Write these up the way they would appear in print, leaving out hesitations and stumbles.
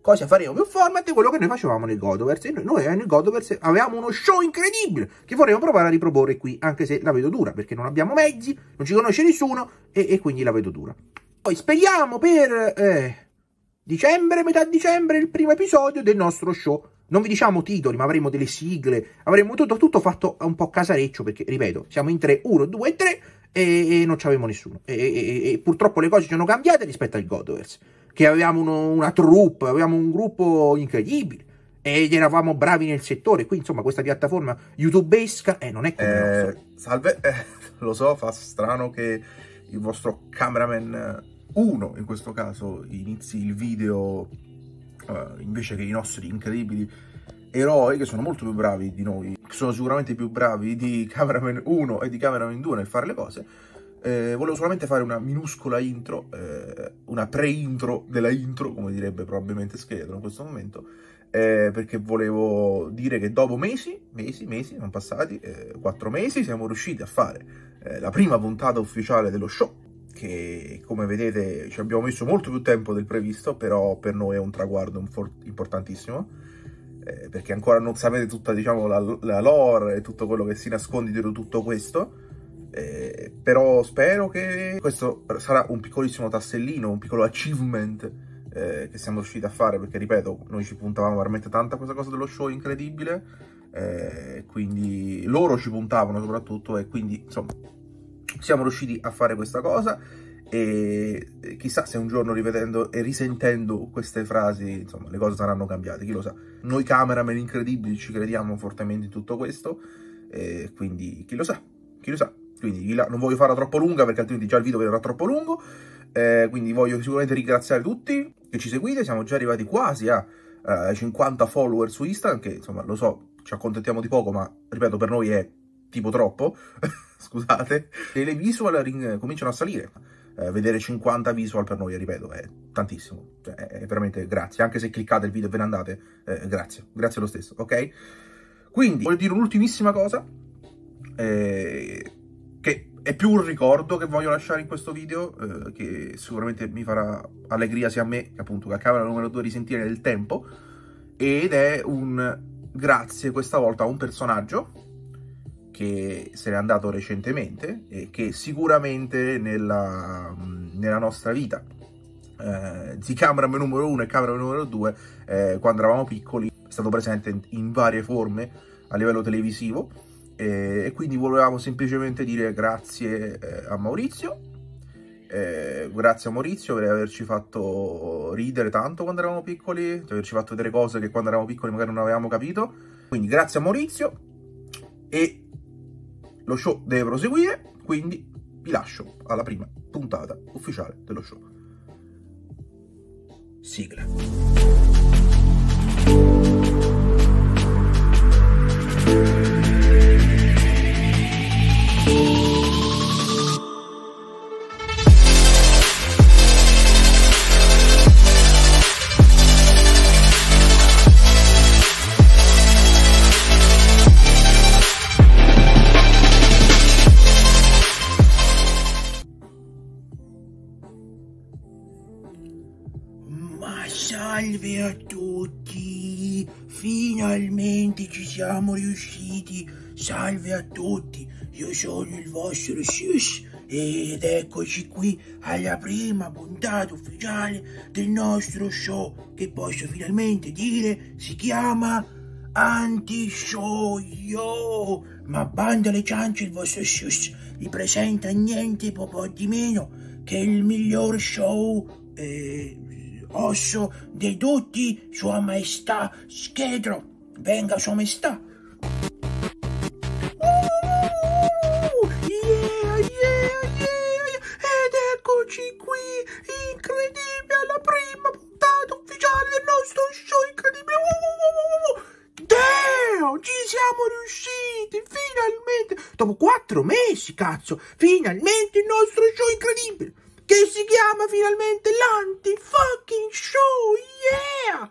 cosa faremo, più format, quello che noi facevamo nel Godoverse. Noi nel Godoverse avevamo uno show incredibile che vorremmo provare a riproporre qui, anche se la vedo dura, perché non abbiamo mezzi, non ci conosce nessuno, e quindi la vedo dura. Poi speriamo per dicembre, metà dicembre, il primo episodio del nostro show. Non vi diciamo titoli, ma avremo delle sigle, avremo tutto fatto un po' casareccio, perché, ripeto, siamo in 3, 1, 2 e 3, e non c'avevamo nessuno. E purtroppo le cose sono cambiate rispetto al Godoverse, che avevamo una troupe, avevamo un gruppo incredibile, ed eravamo bravi nel settore. Qui, insomma, questa piattaforma youtubesca non è come la nostra. Salve, lo so, fa strano che il vostro cameraman 1, in questo caso, inizi il video invece che i nostri incredibili eroi, che sono molto più bravi di noi, che sono sicuramente più bravi di cameraman 1 e di cameraman 2 nel fare le cose. Volevo solamente fare una minuscola intro, una pre-intro della intro, come direbbe probabilmente Scheletro in questo momento, perché volevo dire che dopo mesi, sono passati 4 mesi, siamo riusciti a fare la prima puntata ufficiale dello show, che come vedete ci abbiamo messo molto più tempo del previsto, però per noi è un traguardo importantissimo, perché ancora non sapete tutta, diciamo, la lore e tutto quello che si nasconde dietro tutto questo, però spero che questo sarà un piccolissimo tassellino, un piccolo achievement che siamo riusciti a fare, perché ripeto, noi ci puntavamo veramente tanto a questa cosa dello show incredibile, quindi loro ci puntavano soprattutto, e quindi insomma siamo riusciti a fare questa cosa, e chissà se un giorno, rivedendo e risentendo queste frasi, insomma, le cose saranno cambiate, chi lo sa. Noi cameraman incredibili ci crediamo fortemente in tutto questo, quindi chi lo sa, chi lo sa. Quindi non voglio farla troppo lunga, perché altrimenti già il video verrà troppo lungo, quindi voglio sicuramente ringraziare tutti che ci seguite. Siamo già arrivati quasi a 50 follower su Instagram, che insomma, lo so, ci accontentiamo di poco, ma ripeto, per noi è tipo troppo, scusate, e le visual cominciano a salire. Vedere 50 visual per noi, ripeto, è tantissimo, cioè, è veramente grazie, anche se cliccate il video e ve ne andate, grazie lo stesso, ok? Quindi voglio dire un'ultimissima cosa, che è più un ricordo che voglio lasciare in questo video, che sicuramente mi farà allegria sia a me che appunto a camera numero 2 risentire nel tempo, ed è un grazie questa volta a un personaggio che se n'è andato recentemente e che sicuramente nella nostra vita di cameraman numero 1 e cameraman numero 2, quando eravamo piccoli, è stato presente in varie forme a livello televisivo, e quindi volevamo semplicemente dire grazie a Maurizio, grazie a Maurizio per averci fatto ridere tanto quando eravamo piccoli, per averci fatto vedere cose che quando eravamo piccoli magari non avevamo capito, quindi grazie a Maurizio, e lo show deve proseguire, quindi vi lascio alla prima puntata ufficiale dello show. Sigla. Salve a tutti, finalmente ci siamo riusciti. Salve a tutti, io sono il vostro Sus ed eccoci qui alla prima puntata ufficiale del nostro show, che posso finalmente dire si chiama Anti-Show. Ma banda alle ciance, il vostro Sus vi presenta niente po' di meno che il miglior show osso di tutti, Sua Maestà Scheletro. Venga, Sua Maestà. Ed eccoci qui, incredibile, alla prima puntata ufficiale del nostro show incredibile. Damn, ci siamo riusciti, finalmente, dopo 4 mesi, cazzo, finalmente il nostro show incredibile, che si chiama finalmente l'Anti-Fucking Show, yeah!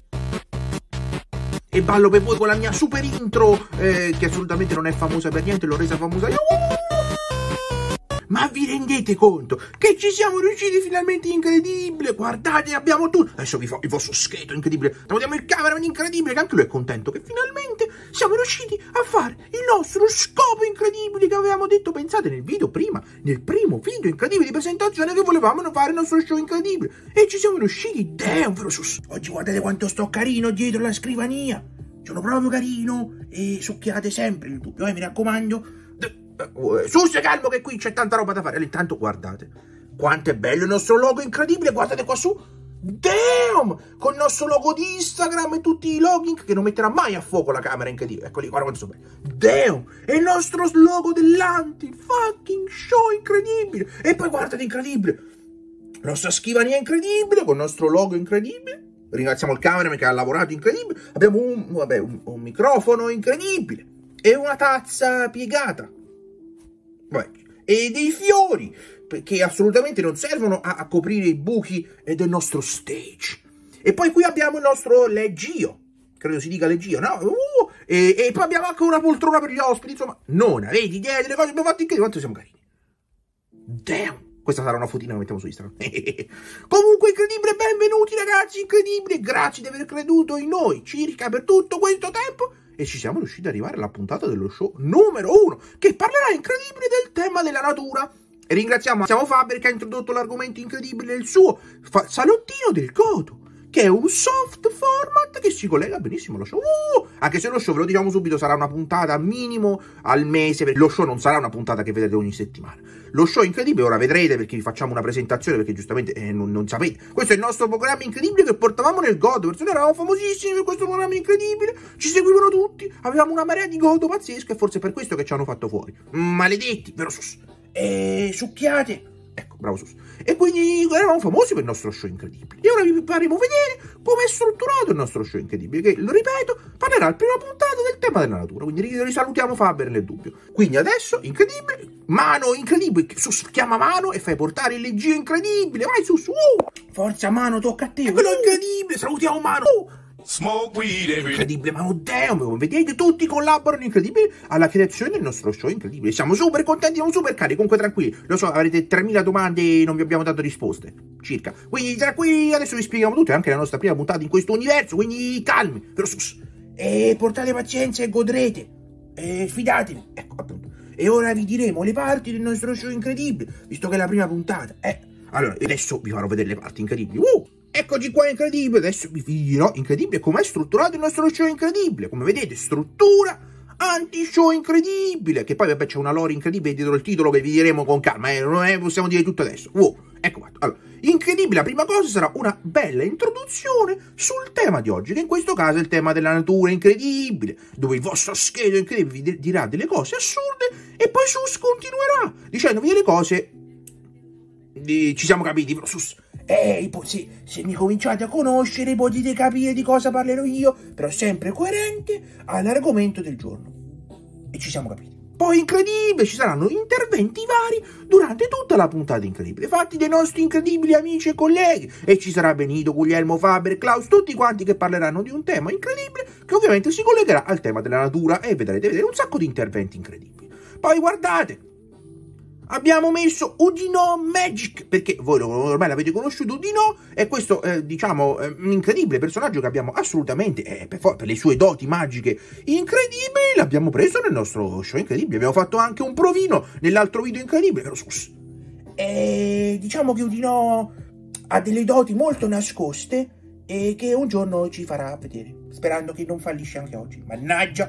E ballo per voi con la mia super intro, che assolutamente non è famosa per niente, l'ho resa famosa io. ma vi rendete conto che ci siamo riusciti finalmente? Incredibile, guardate, abbiamo tutto. Adesso vi fa il vostro scheletro incredibile, salutiamo il cameraman incredibile, che anche lui è contento che finalmente siamo riusciti a fare il nostro scopo incredibile che avevamo detto. Pensate, nel video prima, nel primo video incredibile di presentazione, che volevamo fare il nostro show incredibile, e ci siamo riusciti. Damn, vero sus. Oggi guardate quanto sto carino dietro la scrivania, sono proprio carino, e succhiate sempre il dubbio, mi raccomando. Sus, calmo che qui c'è tanta roba da fare. Allora, intanto guardate quanto è bello il nostro logo incredibile, guardate qua su. Damn! Con il nostro logo di Instagram e tutti i login che non metterà mai a fuoco la camera incredibile. Eccoli, guarda quanto sono belli. Damn! E il nostro logo dell'anti-fucking show incredibile. E poi guardate, incredibile, la nostra scrivania incredibile con il nostro logo incredibile. Ringraziamo il cameraman che ha lavorato incredibile. Abbiamo un microfono incredibile e una tazza piegata. E dei fiori che assolutamente non servono a coprire i buchi del nostro stage. E poi qui abbiamo il nostro leggio, credo si dica leggio, no? E poi abbiamo anche una poltrona per gli ospiti. Insomma, non avete idea delle cose che abbiamo fatto in che quanto siamo carini. Damn! Questa sarà una fotina che mettiamo su Instagram. Comunque, incredibile, benvenuti ragazzi, incredibile, grazie di aver creduto in noi circa per tutto questo tempo. E ci siamo riusciti ad arrivare alla puntata dello show numero 1, che parlerà, incredibile, del tema della natura. E ringraziamo Faber che ha introdotto l'argomento incredibile, il suo salottino del Godo, che è un soft format che si collega benissimo allo show. Anche se lo show, ve lo diciamo subito, sarà una puntata minimo al mese, perché lo show non sarà una puntata che vedrete ogni settimana. Lo show incredibile, ora vedrete, perché vi facciamo una presentazione, perché giustamente non sapete. Questo è il nostro programma incredibile che portavamo nel Godo, perché noi eravamo famosissimi per questo programma incredibile, ci seguivano tutti, avevamo una marea di Godo pazzesca, e forse è per questo che ci hanno fatto fuori. Maledetti, vero sus? E succhiate. Ecco, bravo sus. E quindi eravamo famosi per il nostro show incredibile. E ora vi faremo vedere come è strutturato il nostro show incredibile, che, lo ripeto, parlerà al prima puntata del tema della natura. Quindi risalutiamo Faber nel dubbio. Quindi adesso, incredibile, Mano incredibile, sus, chiama Mano e fai portare il leggio incredibile. Vai sus, forza Mano, tocca a te. Quello incredibile, salutiamo Mano. Smoke weed incredibile, ma damn, come vedete tutti collaborano incredibile alla creazione del nostro show incredibile. Siamo super contenti, siamo super cari, comunque tranquilli. Lo so, avrete 3000 domande e non vi abbiamo dato risposte, circa. Quindi tranquilli, adesso vi spieghiamo tutto, è anche la nostra prima puntata in questo universo, quindi calmi, però sus. E portate pazienza e godrete. E fidatevi, ecco appunto. E ora vi diremo le parti del nostro show incredibile, visto che è la prima puntata. Allora, adesso vi farò vedere le parti incredibili. Eccoci qua, incredibile. Adesso vi dirò, incredibile, com'è strutturato il nostro show incredibile. Come vedete, struttura anti-show incredibile. Che poi, vabbè, c'è una lore incredibile dietro il titolo che vi diremo con calma. Non possiamo dire tutto adesso. Ecco qua. Allora, incredibile, la prima cosa sarà una bella introduzione sul tema di oggi, che in questo caso è il tema della natura incredibile, dove il vostro scheletro incredibile vi dirà delle cose assurde e poi Sus continuerà dicendovi delle cose. Ci siamo capiti, però Sus. Se mi cominciate a conoscere potete capire di cosa parlerò io, però sempre coerente all'argomento del giorno. E ci siamo capiti. Poi incredibile, ci saranno interventi vari durante tutta la puntata incredibile, fatti dai nostri incredibili amici e colleghi, e ci sarà Benito, Guglielmo, Faber, Klaus, tutti quanti che parleranno di un tema incredibile che ovviamente si collegherà al tema della natura, e vedrete un sacco di interventi incredibili. Poi guardate, abbiamo messo Udino Magic, perché voi ormai l'avete conosciuto. Udino è questo, diciamo, un incredibile personaggio che abbiamo assolutamente, per le sue doti magiche incredibili, l'abbiamo preso nel nostro show incredibile. Abbiamo fatto anche un provino nell'altro video incredibile, però sus. Diciamo che Udino ha delle doti molto nascoste e che un giorno ci farà vedere, sperando che non fallisce anche oggi. Mannaggia.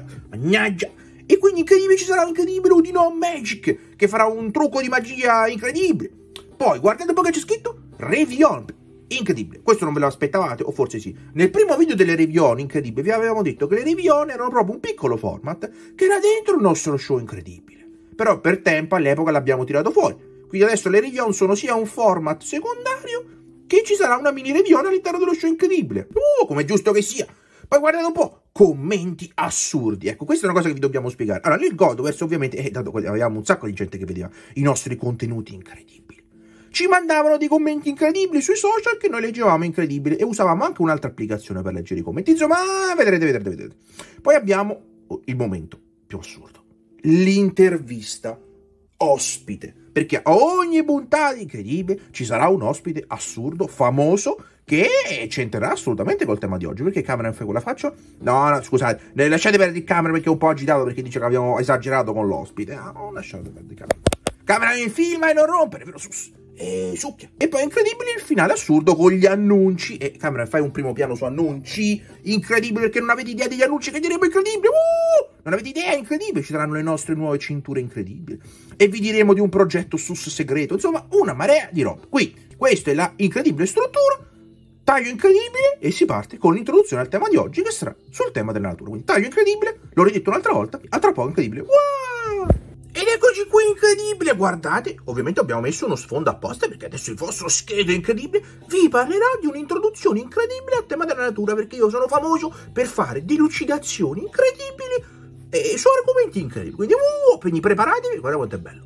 E quindi incredibile, ci sarà un incredibile Udino Magic che farà un trucco di magia incredibile. Poi guardate un po' che c'è scritto Revion, incredibile. Questo non ve lo aspettavate, o forse sì. Nel primo video delle Revion incredibile vi avevamo detto che le Revion erano proprio un piccolo format che era dentro il nostro show incredibile, però per tempo all'epoca l'abbiamo tirato fuori. Quindi adesso le Revion sono sia un format secondario che ci sarà una mini Revion all'interno dello show incredibile. Come è giusto che sia. Poi guardate un po', commenti assurdi. Ecco, questa è una cosa che vi dobbiamo spiegare. Allora, nel Godoverse ovviamente, dato che avevamo un sacco di gente che vedeva i nostri contenuti incredibili, ci mandavano dei commenti incredibili sui social che noi leggevamo incredibile, e usavamo anche un'altra applicazione per leggere i commenti. Insomma, vedrete. Poi abbiamo il momento più assurdo, l'intervista ospite, perché a ogni puntata incredibile ci sarà un ospite assurdo, famoso, che c'entrerà assolutamente col tema di oggi. Perché Cameron fa quella faccia? No, scusate, lasciate perdere il Cameron perché è un po' agitato, perché dice che abbiamo esagerato con l'ospite. No, lasciate perdere Cameron. Cameron in film e non rompere, vero sus? E succhia. E poi incredibile il finale assurdo con gli annunci. E Cameron, fai un primo piano su annunci. Incredibile, perché non avete idea degli annunci che diremo incredibile. Non avete idea, incredibile. Ci saranno le nostre nuove cinture incredibili. E vi diremo di un progetto sus segreto. Insomma, una marea di roba. Quindi, questa è la incredibile struttura. Taglio incredibile e si parte con l'introduzione al tema di oggi, che sarà sul tema della natura. Quindi taglio incredibile, l'ho ridetto un'altra volta, a tra poco incredibile. Wow! Ed eccoci qui, incredibile, guardate, ovviamente abbiamo messo uno sfondo apposta perché adesso il vostro scheletro incredibile vi parlerà di un'introduzione incredibile al tema della natura, perché io sono famoso per fare delucidazioni incredibili su argomenti incredibili. Quindi preparatevi, guarda quanto è bello.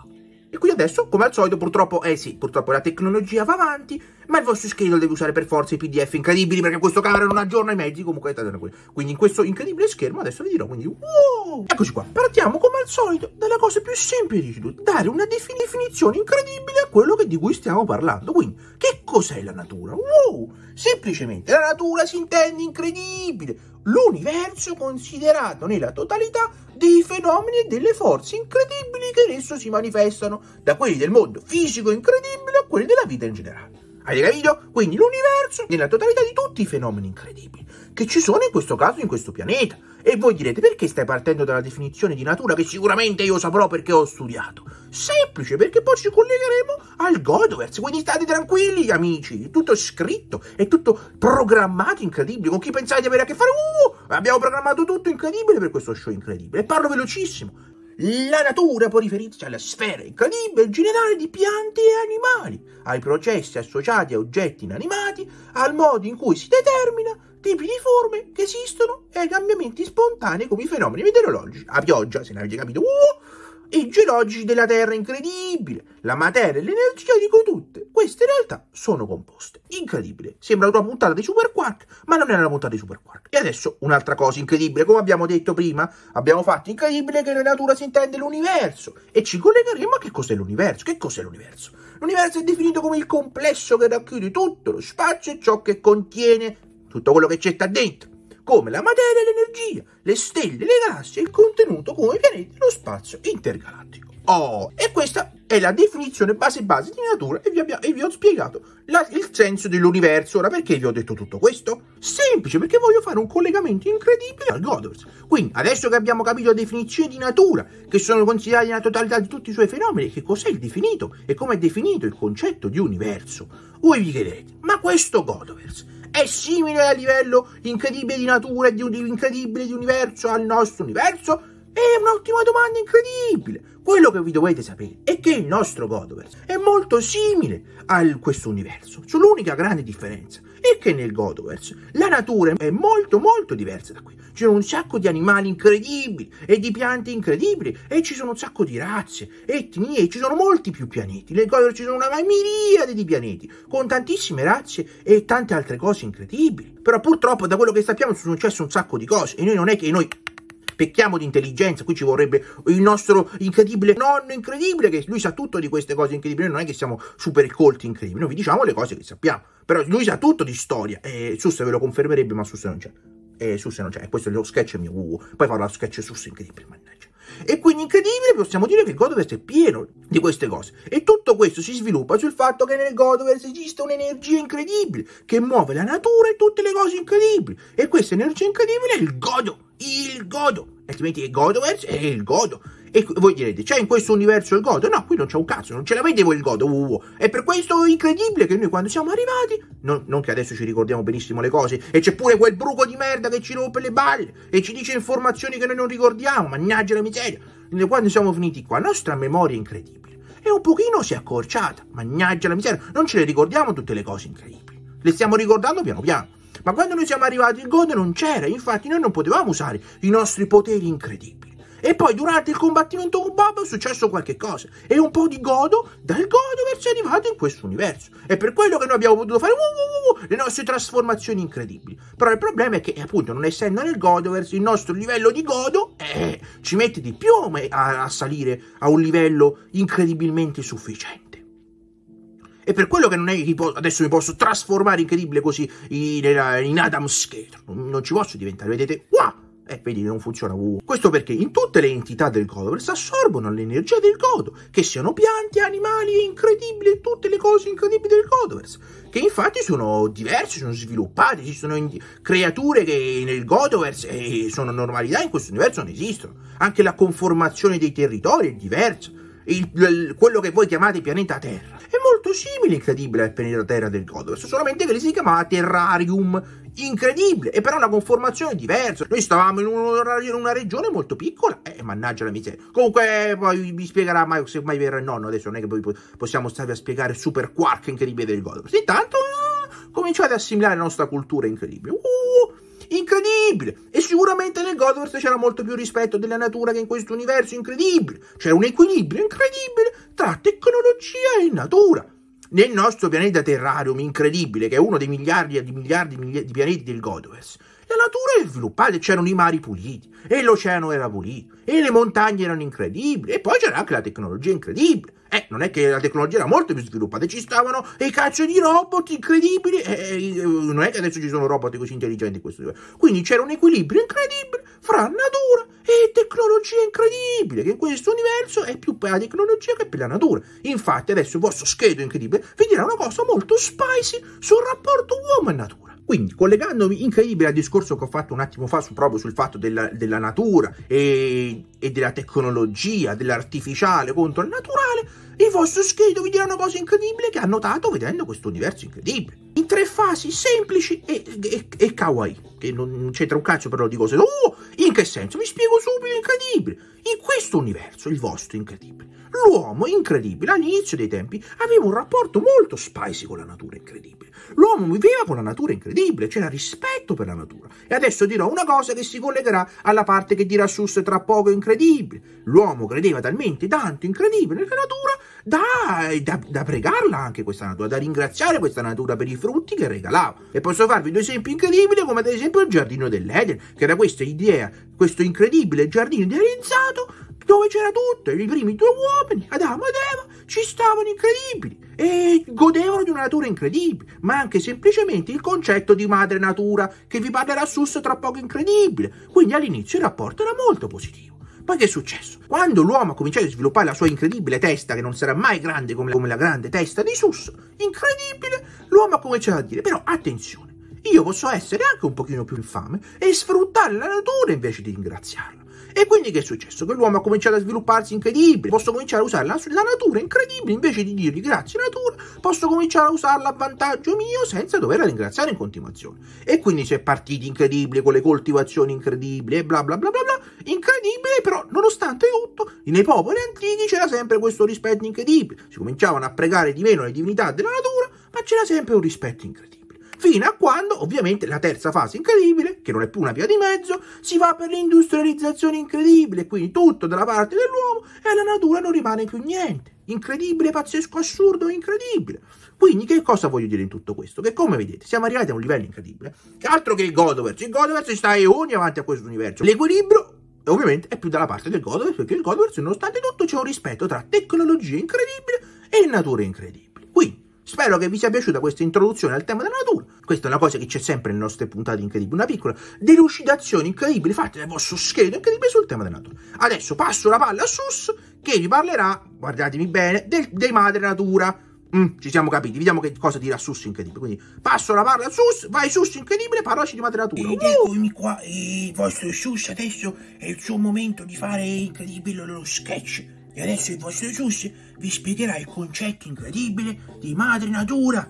E qui adesso, come al solito, purtroppo la tecnologia va avanti, ma il vostro scheletro deve usare per forza i PDF incredibili, perché questo camera non aggiorna i mezzi, comunque. Quindi in questo incredibile schermo adesso vi dirò, quindi eccoci qua. Partiamo come al solito dalle cose più semplici di tutte, dare una definizione incredibile a quello di cui stiamo parlando. Quindi, che cos'è la natura? Semplicemente, la natura si intende incredibile, l'universo considerato nella totalità dei fenomeni e delle forze incredibili che in esso si manifestano, da quelli del mondo fisico incredibile a quelli della vita in generale. Avete capito? Quindi l'universo nella totalità di tutti i fenomeni incredibili che ci sono in questo caso in questo pianeta. E voi direte, perché stai partendo dalla definizione di natura che sicuramente io saprò perché ho studiato? Semplice, perché poi ci collegheremo al Godoverse, quindi state tranquilli amici, è tutto scritto, è tutto programmato incredibile. Con chi pensate di avere a che fare? Abbiamo programmato tutto incredibile per questo show incredibile. E parlo velocissimo. La natura può riferirsi alla sfera incredibile generale di piante e animali, ai processi associati a oggetti inanimati, al modo in cui si determina, tipi di forme che esistono e ai cambiamenti spontanei come i fenomeni meteorologici, a pioggia, se ne avete capito, i geologici della Terra incredibile, la materia e l'energia di cui tutte queste realtà sono composte. Incredibile, sembra una puntata di Super Quark, ma non è una puntata di Super Quark. E adesso un'altra cosa incredibile, come abbiamo detto prima, abbiamo fatto incredibile che nella natura si intende l'universo e ci collegheremo a che cos'è l'universo. Che cos'è l'universo? L'universo è definito come il complesso che racchiude tutto lo spazio e ciò che contiene tutto quello che c'è sta dentro, come la materia e l'energia, le stelle, le galassie, il contenuto come i pianeti e lo spazio intergalattico. E questa è la definizione base di natura e vi ho spiegato il senso dell'universo. Ora, perché vi ho detto tutto questo? Semplice, perché voglio fare un collegamento incredibile al Godoverse. Quindi, adesso che abbiamo capito la definizione di natura, che sono considerati la totalità di tutti i suoi fenomeni, che cos'è il definito e come è definito il concetto di universo, voi vi chiederete, ma questo Godoverse è simile a livello incredibile di natura e di incredibile di universo al nostro universo? È un'ottima domanda incredibile. Quello che vi dovete sapere è che il nostro Godoverse è molto simile a questo universo. L'unica grande differenza è che nel Godoverse la natura è molto diversa da qui. Ci sono un sacco di animali incredibili e di piante incredibili e ci sono un sacco di razze, etnie, e ci sono molti più pianeti. Nel Godoverse ci sono una miriade di pianeti con tantissime razze e tante altre cose incredibili. Però purtroppo da quello che sappiamo sono successe un sacco di cose e noi non è che noi pecchiamo di intelligenza, qui ci vorrebbe il nostro incredibile nonno incredibile, che lui sa tutto di queste cose incredibili. Noi non è che siamo super colti incredibili, noi vi diciamo le cose che sappiamo, però lui sa tutto di storia, e Susse ve lo confermerebbe, ma Susse non c'è. Susse non c'è, questo è lo sketch mio, poi farò lo sketch Susse incredibile, mannaggia. E quindi incredibile, possiamo dire che il Godoverse è pieno di queste cose, e tutto questo si sviluppa sul fatto che nel Godoverse esiste un'energia incredibile che muove la natura e tutte le cose incredibili, e questa energia incredibile è il Godo, altrimenti il Godoverse è il Godo. E voi direte, c'è in questo universo il Godo? No, qui non c'è un cazzo, non ce l'avete voi il Godo. E per questo è incredibile che noi quando siamo arrivati, non che adesso ci ricordiamo benissimo le cose, e c'è pure quel bruco di merda che ci rompe le balle e ci dice informazioni che noi non ricordiamo, mannaggia la miseria. Quando siamo finiti qua, la nostra memoria incredibile è un pochino si è accorciata, mannaggia la miseria, non ce le ricordiamo tutte le cose incredibili, le stiamo ricordando piano piano. Ma quando noi siamo arrivati il Godo non c'era, infatti noi non potevamo usare i nostri poteri incredibili. E poi durante il combattimento con Bob è successo qualche cosa. E un po' di godo dal Godoverse è arrivato in questo universo. È per quello che noi abbiamo potuto fare le nostre trasformazioni incredibili. Però il problema è che, appunto, non essendo nel Godoverse, il nostro livello di godo ci mette di più a salire a un livello incredibilmente sufficiente. E per quello che non è che adesso mi posso trasformare incredibile così in Adam Skater. Non ci posso diventare, vedete? Wow! Vedi, non funziona. Questo perché in tutte le entità del Godoverse assorbono l'energia del godo, che siano piante, animali, incredibili e tutte le cose incredibili del Godoverse, che infatti sono diverse, sono sviluppate, ci sono creature che nel Godoverse sono normalità, in questo universo non esistono. Anche la conformazione dei territori è diversa. Quello che voi chiamate pianeta Terra è molto simile, incredibile, al pianeta Terra del Godoverse, solamente che si chiamava Terrarium, incredibile, e però una conformazione diversa. Noi stavamo in una regione molto piccola, mannaggia la miseria. Comunque poi vi spiegherà se mai verrà il nonno, adesso non è che poi possiamo starvi a spiegare super quark incredibile del Godoverse. Intanto cominciate a assimilare la nostra cultura incredibile. Incredibile! E sicuramente nel Godoverse c'era molto più rispetto della natura che in questo universo incredibile. C'era un equilibrio incredibile tra tecnologia e natura. Nel nostro pianeta Terrarium incredibile, che è uno dei miliardi di pianeti del Godoverse, la natura è sviluppata, c'erano i mari puliti, e l'oceano era pulito, e le montagne erano incredibili, e poi c'era anche la tecnologia incredibile. Non è che la tecnologia era molto più sviluppata, ci stavano i cazzo di robot incredibili, non è che adesso ci sono robot così intelligenti in questo livello. Quindi c'era un equilibrio incredibile fra natura e tecnologia incredibile, che in questo universo è più per la tecnologia che per la natura. Infatti adesso il vostro schedo incredibile vi dirà una cosa molto spicy sul rapporto uomo e natura. Quindi, collegandomi incredibile al discorso che ho fatto un attimo fa proprio sul fatto della natura e della tecnologia, dell'artificiale contro il naturale, il vostro schedo vi dirà una cosa incredibile che ha notato vedendo questo universo incredibile. In 3 fasi semplici e kawaii, che non c'entra un cazzo, però lo dico se... in che senso? Vi spiego subito incredibile. In questo universo, il vostro incredibile, l'uomo incredibile all'inizio dei tempi aveva un rapporto molto spicy con la natura incredibile. L'uomo viveva con la natura incredibile, c'era rispetto per la natura. E adesso dirò una cosa che si collegherà alla parte che dirà Sus tra poco incredibile. L'uomo credeva talmente tanto incredibile nella natura da pregarla anche questa natura, da ringraziare questa natura per i frutti che regalava. E posso farvi 2 esempi incredibili, come ad esempio il giardino dell'Eden, che era questa idea, questo incredibile giardino idealizzato, dove c'era tutto, i primi 2 uomini, Adamo ed Eva, ci stavano incredibili e godevano di una natura incredibile, ma anche semplicemente il concetto di madre natura, che vi parlerà Sus tra poco incredibile. Quindi all'inizio il rapporto era molto positivo. Poi che è successo? Quando l'uomo ha cominciato a sviluppare la sua incredibile testa, che non sarà mai grande come la grande testa di Sus, incredibile, l'uomo ha cominciato a dire, però attenzione, io posso essere anche un pochino più infame e sfruttare la natura invece di ringraziarla. E quindi che è successo? Che l'uomo ha cominciato a svilupparsi incredibile. Posso cominciare a usare la natura incredibile, invece di dirgli grazie natura, posso cominciare a usarla a vantaggio mio senza doverla ringraziare in continuazione. E quindi si è partiti incredibili con le coltivazioni incredibili e bla bla bla bla bla. Incredibile, però nonostante tutto, nei popoli antichi c'era sempre questo rispetto incredibile. Si cominciavano a pregare di meno le divinità della natura, ma c'era sempre un rispetto incredibile. Fino a quando, ovviamente, la terza fase incredibile, che non è più una via di mezzo, si va per l'industrializzazione incredibile, quindi tutto dalla parte dell'uomo e alla natura non rimane più niente. Incredibile, pazzesco, assurdo, incredibile. Quindi che cosa voglio dire in tutto questo? Che come vedete siamo arrivati a un livello incredibile, che altro che il Godoverse sta eoni avanti a questo universo. L'equilibrio ovviamente è più dalla parte del Godoverse, perché il Godoverse nonostante tutto c'è un rispetto tra tecnologia incredibile e natura incredibile. Quindi spero che vi sia piaciuta questa introduzione al tema della natura. Questa è una cosa che c'è sempre nelle nostre puntate incredibili, una piccola delucidazione incredibile fatta dal vostro schedo incredibile sul tema della natura. Adesso passo la palla a Sus, che vi parlerà, guardatemi bene, dei madre natura. Ci siamo capiti, vediamo che cosa dirà Sus incredibile. Quindi passo la palla a Sus, vai Sus incredibile, parlaci di madre natura. Ed eccomi qua, il vostro Sus adesso è il suo momento di fare incredibile lo sketch. E adesso il vostro Sus vi spiegherà il concetto incredibile di madre natura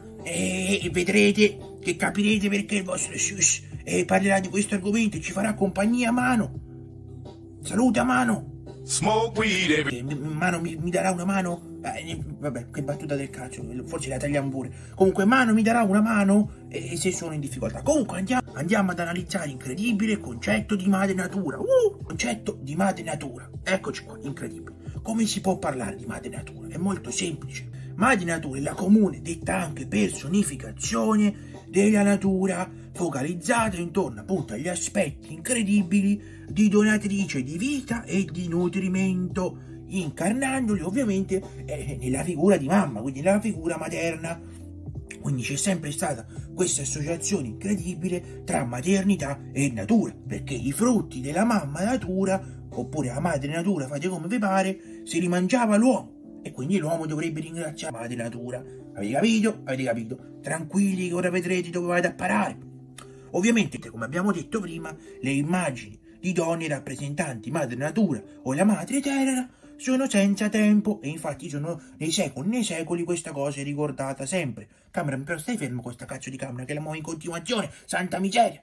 e vedrete che capirete perché il vostro Sus parlerà di questo argomento e ci farà compagnia. Mano, saluta Mano. Smoke weed every... Mano mi darà una mano Vabbè, che battuta del cazzo, forse la tagliamo pure. Comunque, mano mi darà una mano e se sono in difficoltà. Comunque andiamo ad analizzare incredibile concetto di madre natura. Concetto di madre natura. Eccoci qua, incredibile. Come si può parlare di madre natura? È molto semplice. Madre natura è la comune, detta anche personificazione della natura, focalizzata intorno appunto agli aspetti incredibili di donatrice di vita e di nutrimento, incarnandoli ovviamente nella figura di mamma, quindi nella figura materna. Quindi c'è sempre stata questa associazione incredibile tra maternità e natura, perché i frutti della mamma natura, oppure la madre natura, fate come vi pare, si rimangiava l'uomo, e quindi l'uomo dovrebbe ringraziare la madre natura. Avete capito? Avete capito? Tranquilli che ora vedrete dove vado a parare. Ovviamente, come abbiamo detto prima, le immagini di donne rappresentanti madre natura o la madre terra sono senza tempo, e infatti sono nei secoli questa cosa è ricordata sempre. Camera, però stai fermo con questa cazzo di camera che la muovo in continuazione, santa miseria!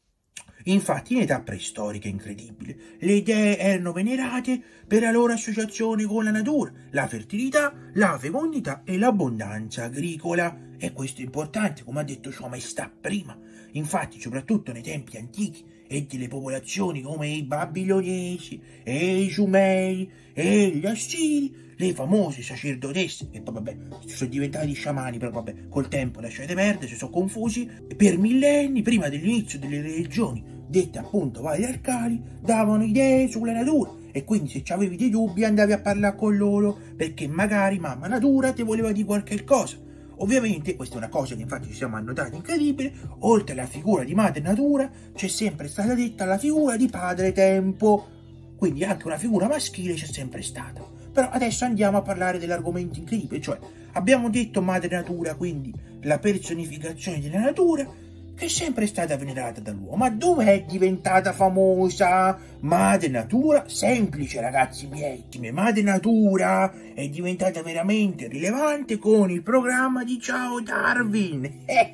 Infatti in età preistorica incredibile le dee erano venerate per la loro associazione con la natura, la fertilità, la fecondità e l'abbondanza agricola, e questo è importante, come ha detto Sua Maestà prima. Infatti soprattutto nei tempi antichi e delle popolazioni come i babilonesi e i sumeri e gli assiri, le famose sacerdotesse, che poi vabbè sono diventati sciamani, però vabbè col tempo lasciate perdere, si sono confusi, per millenni prima dell'inizio delle religioni dette appunto patriarcali davano idee sulla natura, e quindi se avevi dei dubbi andavi a parlare con loro perché magari mamma natura ti voleva dire qualche cosa. Ovviamente questa è una cosa che infatti ci siamo annotati incredibile, oltre alla figura di madre natura c'è sempre stata detta la figura di padre tempo, quindi anche una figura maschile c'è sempre stata. Però adesso andiamo a parlare dell'argomento incredibile, cioè abbiamo detto madre natura, quindi la personificazione della natura, che è sempre stata venerata dall'uomo. Ma dove è diventata famosa madre natura? Semplice, ragazzi miei. Madre natura è diventata veramente rilevante con il programma di Ciao Darwin.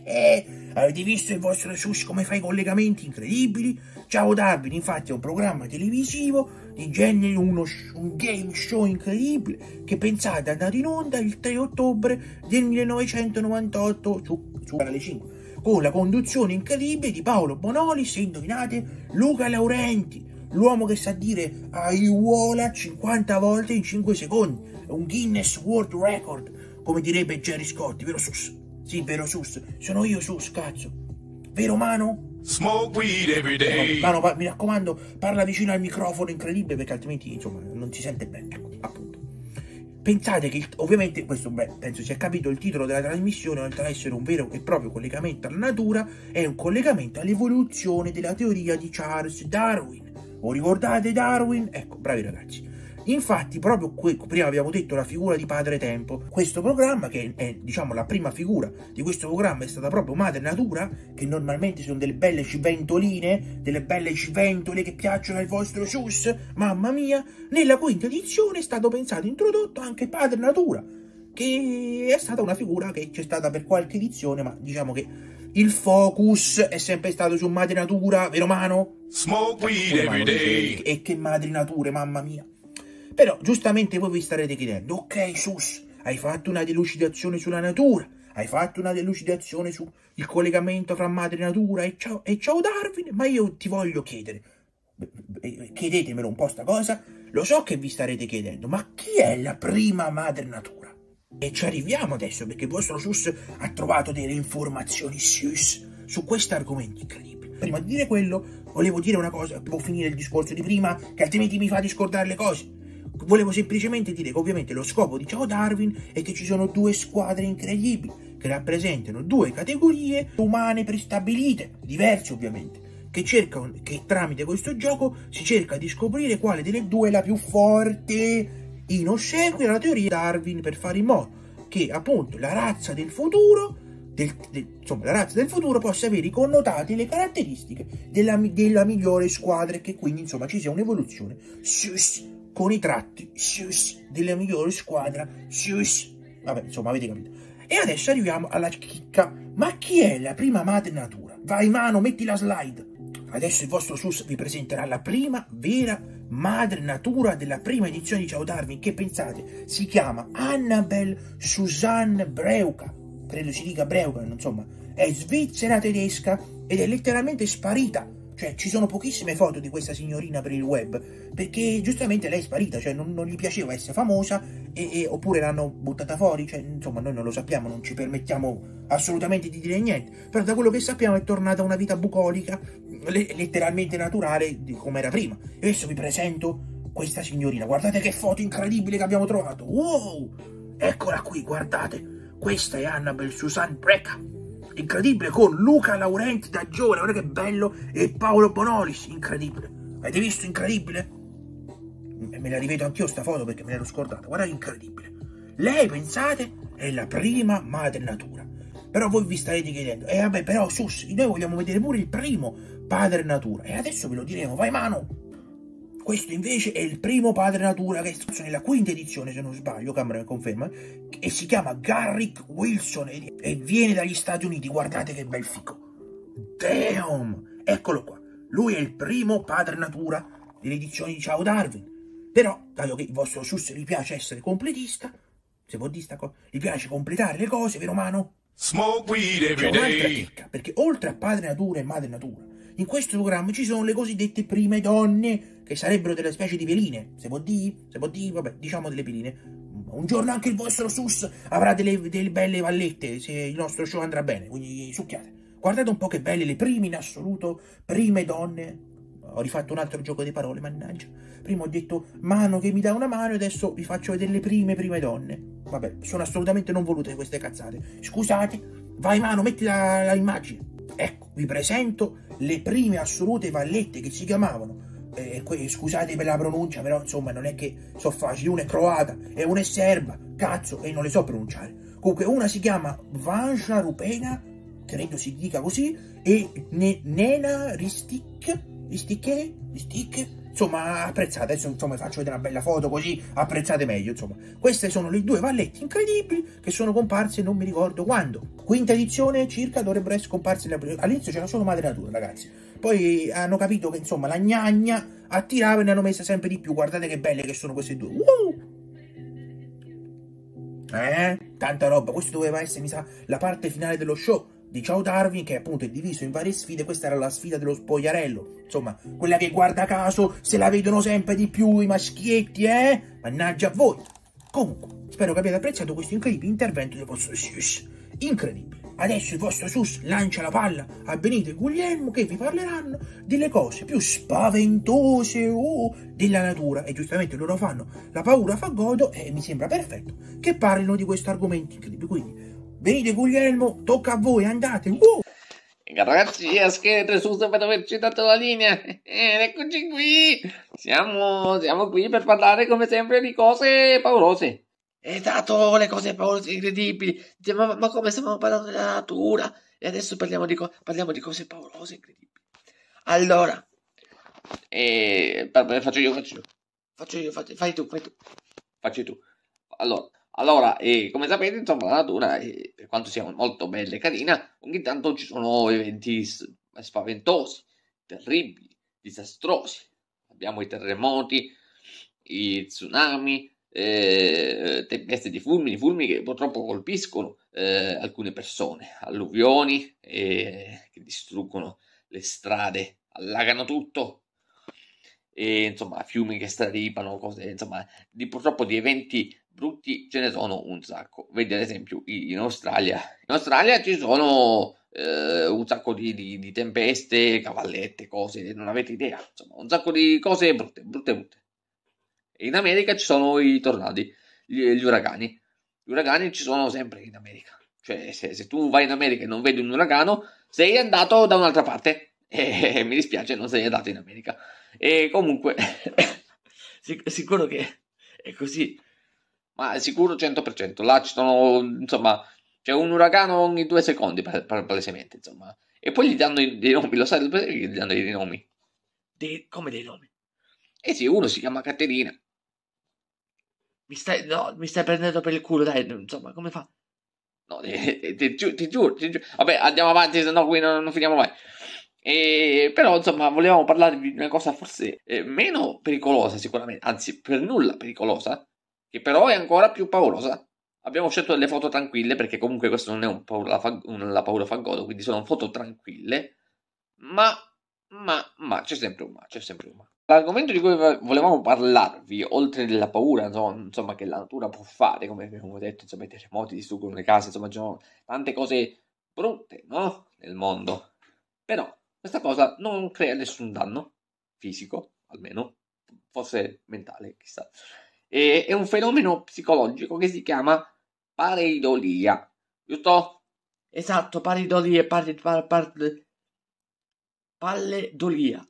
Avete visto il vostro sus come fa i collegamenti incredibili? Ciao Darwin infatti è un programma televisivo di genere, un game show incredibile che pensate è andato in onda il 3 ottobre del 1998 su Canale 5, con la conduzione incredibile di Paolo Bonolis e, indovinate, Luca Laurenti, l'uomo che sa dire aiuola 50 volte in 5 secondi, è un Guinness World Record, come direbbe Gerry Scotti, vero sus? Sì, vero sus, sono io sus, cazzo, vero Mano? Smoke weed every day. Mano, mi raccomando, parla vicino al microfono incredibile perché altrimenti, insomma, non si sente bene, ecco, appunto. Pensate che, ovviamente, questo penso si è capito, il titolo della trasmissione, oltre ad essere un vero e proprio collegamento alla natura, è un collegamento all'evoluzione della teoria di Charles Darwin. O ricordate Darwin? Ecco, bravi ragazzi. Infatti, proprio prima abbiamo detto la figura di padre tempo. Questo programma, che è, diciamo, la prima figura di questo programma, è stata proprio madre natura, che normalmente sono delle belle civentoline, delle belle civentole che piacciono al vostro sus, mamma mia. Nella quinta edizione è stato pensato e introdotto anche padre natura, che è stata una figura che c'è stata per qualche edizione, ma diciamo che il focus è sempre stato su madre natura, vero Mano? Smoke weed every day. E che madri nature, mamma mia. Però giustamente voi vi starete chiedendo, ok sus, hai fatto una delucidazione sulla natura, hai fatto una delucidazione sul collegamento fra madre natura e ciao Darwin, ma io ti voglio chiedere, chiedetemelo un po' sta cosa, lo so che vi starete chiedendo, ma chi è la prima madre natura? E ci arriviamo adesso, perché il vostro sus ha trovato delle informazioni sus su questo argomento incredibile. Prima di dire quello, volevo dire una cosa, devo finire il discorso di prima, che altrimenti mi fate scordare le cose. Volevo semplicemente dire che ovviamente lo scopo di Ciao Darwin è che ci sono due squadre incredibili che rappresentano due categorie umane prestabilite, diverse ovviamente, che tramite questo gioco si cerca di scoprire quale delle due è la più forte, in ossequio alla teoria di Darwin, per fare in modo che appunto la razza del futuro, la razza del futuro possa avere i connotati e le caratteristiche della migliore squadra, e che quindi insomma ci sia un'evoluzione con i tratti della migliore squadra. Vabbè, insomma, avete capito. E adesso arriviamo alla chicca. Ma chi è la prima madre natura? Vai Mano, metti la slide. Adesso il vostro sus vi presenterà la prima vera madre natura della prima edizione di Ciao Darwin, che pensate, si chiama Annabel Susanne Breuka, credo si dica Breuka, insomma, è svizzera tedesca ed è letteralmente sparita. Cioè, ci sono pochissime foto di questa signorina per il web, perché giustamente lei è sparita, cioè non gli piaceva essere famosa, oppure l'hanno buttata fuori, cioè, insomma, noi non lo sappiamo, non ci permettiamo assolutamente di dire niente, però da quello che sappiamo è tornata a una vita bucolica, letteralmente naturale, come era prima. E adesso vi presento questa signorina, guardate che foto incredibile che abbiamo trovato, wow! Eccola qui, guardate, questa è Annabel Susanne Breuka. Incredibile, con Luca Laurenti da giovane, guarda che bello, e Paolo Bonolis, incredibile. Avete visto incredibile? Me la rivedo anch'io sta foto perché me l'ero scordata, guarda incredibile. Lei, pensate, è la prima madre natura. Però voi vi starete chiedendo, vabbè, però sus, noi vogliamo vedere pure il primo padre natura. E adesso ve lo diremo, vai mano! Questo invece è il primo padre natura che è nella quinta edizione, se non sbaglio, Camera conferma, e si chiama Garrick Wilson e viene dagli Stati Uniti. Guardate che bel fico. Damn! Eccolo qua. Lui è il primo padre natura delle edizioni di Ciao Darwin. Però, dato che il vostro sus gli piace essere completista, se può dire sta cosa, gli piace completare le cose, vero mano? Smoke weed C'è every un'altra day. chicca, perché oltre a padre natura e madre natura, in questo programma ci sono le cosiddette prime donne, che sarebbero delle specie di peline. Se può dire, vabbè, diciamo delle peline. Un giorno anche il vostro sus avrà delle belle vallette, se il nostro show andrà bene, quindi succhiate. Guardate un po' che belle le prime in assoluto, prime donne. Ho rifatto un altro gioco di parole, mannaggia. Prima ho detto mano che mi dà una mano e adesso vi faccio vedere le prime donne. Vabbè, sono assolutamente non volute queste cazzate. Scusate, vai mano, metti la immagine. Ecco, vi presento le prime assolute vallette che si chiamavano. Scusate per la pronuncia, però insomma non è che so facili. Una è croata e una è serba, cazzo, e non le so pronunciare. Comunque una si chiama Vanja Rupena, credo si dica così, e Nena Ristic, insomma apprezzate, adesso insomma vi faccio vedere una bella foto così apprezzate meglio, insomma. Queste sono le due vallette incredibili che sono comparse non mi ricordo quando. Quinta edizione circa dovrebbero essere comparse, all'inizio c'era solo madre natura, ragazzi. Poi hanno capito che insomma la gnagna attirava e ne hanno messe sempre di più. Guardate che belle che sono queste due. Tanta roba. Questo doveva essere, mi sa, la parte finale dello show di Ciao Darwin, che appunto è diviso in varie sfide. Questa era la sfida dello spogliarello, insomma, quella che guarda caso se la vedono sempre di più i maschietti, mannaggia a voi. Comunque, spero che abbiate apprezzato questo incredibile intervento del vostro sus. Incredibile. Adesso il vostro sus lancia la palla a Benito e Guglielmo, che vi parleranno delle cose più spaventose della natura, e giustamente loro fanno la paura fa godo, e mi sembra perfetto che parlino di questo argomento incredibile. Quindi Benito e Guglielmo, tocca a voi, andate. Ragazzi, scheletro, scusa per averci dato la linea. Eccoci qui. Siamo qui per parlare come sempre di cose paurose. Esatto, le cose paurose incredibili. Ma come stiamo parlando della natura? E adesso parliamo di cose paurose incredibili. Allora, faccio io. Fai tu. Facci tu. Allora, come sapete, insomma, la natura, per quanto sia molto bella e carina, ogni tanto ci sono eventi spaventosi, terribili, disastrosi. Abbiamo i terremoti, i tsunami, tempeste di fulmini che purtroppo colpiscono alcune persone, alluvioni che distruggono le strade, allagano tutto. E insomma fiumi che straripano, cose, insomma, purtroppo di eventi brutti ce ne sono un sacco. Vedi ad esempio in Australia ci sono un sacco di tempeste, cavallette, cose, non avete idea, insomma un sacco di cose brutte. E in America ci sono i tornadi, gli uragani. Gli uragani ci sono sempre in America, cioè se tu vai in America e non vedi un uragano sei andato da un'altra parte, e mi dispiace, non sei andato in America. E comunque sicuro che è così, ma sicuro 100%. Là ci sono, insomma, c'è un uragano ogni 2 secondi palesemente, insomma. E poi gli danno dei nomi, lo sai che gli danno dei nomi? Come dei nomi? Eh sì, uno si chiama Caterina. Mi stai prendendo per il culo, dai, insomma, come fa? No, ti giuro. Vabbè, andiamo avanti, se no qui non finiamo mai. Però insomma volevamo parlarvi di una cosa forse meno pericolosa sicuramente, anzi per nulla pericolosa, che però è ancora più paurosa. Abbiamo scelto delle foto tranquille perché comunque questo non è la paura fa godo, quindi sono foto tranquille, ma c'è sempre un ma, c'è sempre un ma. L'argomento di cui volevamo parlarvi, oltre della paura, insomma, che la natura può fare, come abbiamo detto, insomma, i terremoti distruggono le case, insomma, ci sono tante cose brutte, no? Nel mondo. Però questa cosa non crea nessun danno fisico, almeno, forse mentale, chissà. È un fenomeno psicologico che si chiama pareidolia, giusto? Esatto, pareidolia, palledolia.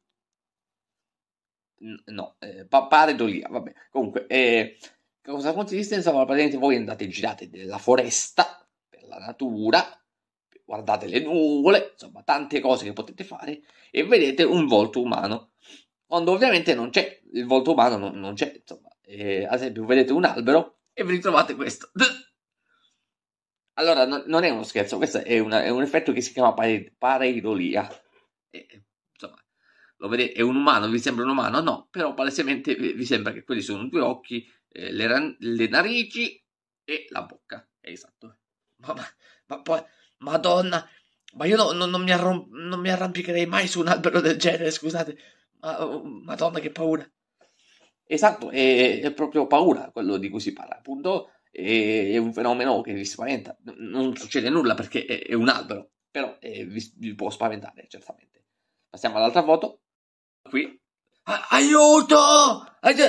No, pareidolia, vabbè. Comunque, cosa consiste? Insomma, praticamente voi andate, girate nella foresta, per la natura, guardate le nuvole, insomma, tante cose che potete fare e vedete un volto umano. Quando ovviamente non c'è, il volto umano non c'è, insomma. Ad esempio, vedete un albero e vi ritrovate questo. Allora, non è uno scherzo, questo è un effetto che si chiama pareidolia. Insomma, lo vedete, è un umano, vi sembra un umano? No, però palesemente vi sembra che quelli sono due occhi, le narici e la bocca. Esatto. Ma poi, Madonna, ma io non mi arrampicherei mai su un albero del genere, scusate. Madonna, che paura. Esatto, è proprio paura quello di cui si parla, appunto. È un fenomeno che vi spaventa. Non succede nulla perché è un albero, però vi può spaventare, certamente. Passiamo all'altra foto. Qui. Aiuto!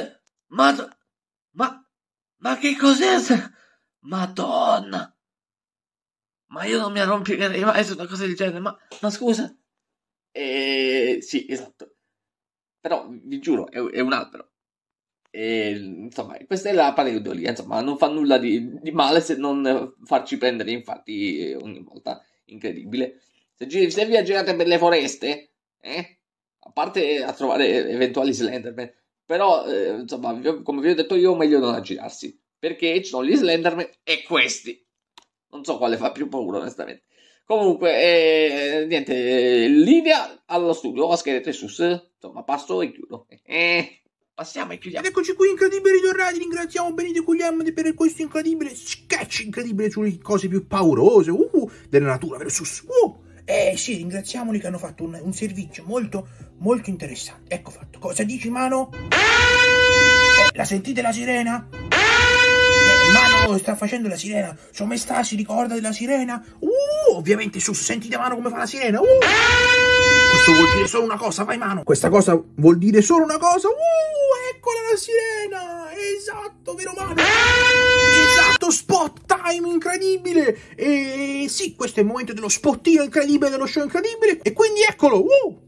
Ma che cos'è? Madonna! Ma io non mi arrompicherei mai su una cosa del genere, ma scusa. Sì, esatto. Però, vi giuro, è un albero. Insomma, questa è la pareidolia, insomma, non fa nulla di male se non farci prendere, infatti, ogni volta. Incredibile. Se vi aggirate per le foreste, a parte a trovare eventuali Slenderman, però, insomma, come vi ho detto io, meglio non aggirarsi, perché ci sono gli Slenderman e questi. Non so quale fa più paura, onestamente. Comunque, niente, linea allo studio, a Scheletro Sus, insomma, passo e chiudo. Passiamo e chiudiamo. Ed eccoci qui, incredibili ritornati. Ringraziamo Benito Guglielmo per questo incredibile sketch, incredibile sulle cose più paurose della natura, vero Sus? Sì, ringraziamoli che hanno fatto un servizio molto, molto interessante. Ecco fatto. Cosa dici, Mano? La sentite la sirena? Mano sta facendo la sirena. Sua maestà si ricorda della sirena? Ovviamente, Sus, sentite Mano come fa la sirena? Questo vuol dire solo una cosa, vai Mano. Questa cosa vuol dire solo una cosa. Eccola la sirena. Esatto, vero Mano? Esatto, spot time incredibile. E sì, questo è il momento dello spottino incredibile, dello show incredibile. E quindi eccolo.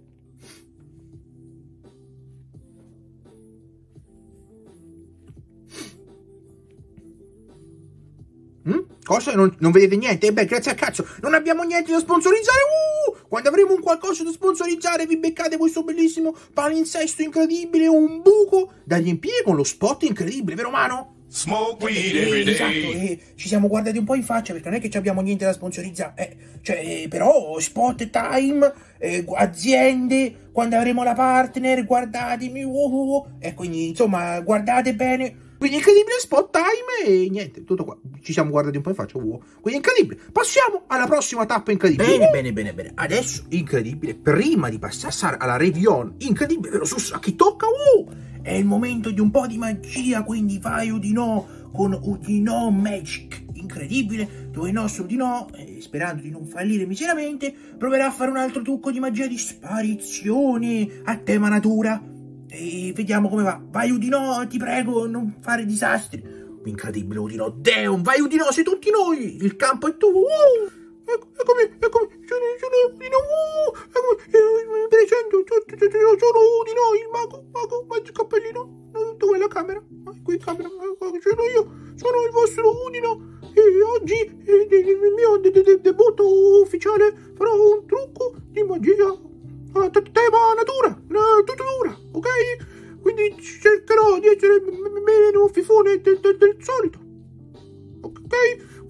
Cosa? Non vedete niente? Beh, grazie a cazzo, non abbiamo niente da sponsorizzare. Quando avremo un qualcosa da sponsorizzare, vi beccate questo bellissimo palinsesto incredibile, un buco da riempire con lo spot incredibile, vero Mano? Smoke weed every day. Esatto, ci siamo guardati un po' in faccia perché non è che abbiamo niente da sponsorizzare. Però spot time, aziende, quando avremo la partner, guardatemi, e quindi insomma guardate bene. Quindi incredibile spot time e niente, tutto qua. Ci siamo guardati un po' in faccia, Quindi incredibile. Passiamo alla prossima tappa incredibile. Bene. Adesso, incredibile, prima di passare alla review incredibile, vero Sus, a chi tocca? È il momento di un po' di magia, quindi vai Udinò con Udinò Magic. Incredibile, dove il nostro Udinò, sperando di non fallire miseramente, proverà a fare un altro trucco di magia di sparizione a tema natura. E vediamo come va. Vai Udinò, ti prego, non fare disastri. Incredibile Udinò, Deon, vai Udinò, sei tutti noi, il campo è tuo. Eccomi, sono Udinò, mi presento, sono Udinò, il mago, mezzo cappellino. Dov'è la camera? Qui camera, sono io, sono il vostro Udinò. E oggi, il mio debutto ufficiale, farò un trucco di magia a tema natura, ok? Quindi cercherò di essere meno fifone del solito, ok?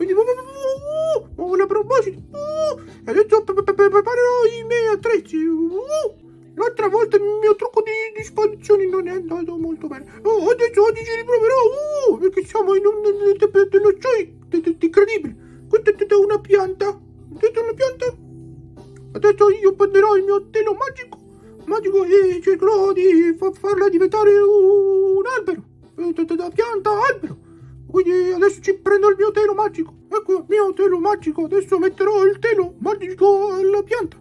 Quindi muovo la proboscide. Adesso preparerò i miei attrezzi. L'altra volta il mio trucco di sparizioni non è andato molto bene. Adesso oggi ci riproverò. Perché siamo in dello show incredibile. Questa è una pianta. Vedete una pianta? Adesso io prenderò il mio telo magico e cercherò di farla diventare un albero. Da pianta a albero. Quindi adesso ci prendo il mio telo magico. Ecco il mio telo magico. Adesso metterò il telo magico alla pianta.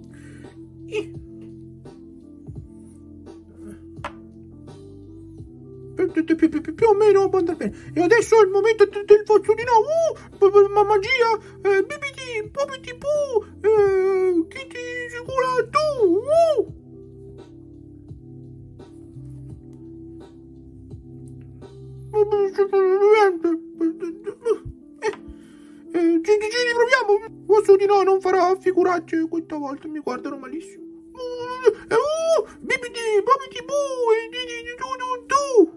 Più o meno può andare bene. E adesso è il momento del vostro di no. Magia. Bibiti, popiti, pu. Chi ti sicura tu. Ci riproviamo. Posso di no, non farà figuracce questa volta, mi guardano malissimo. Bibiti, babiti, bu. Tu.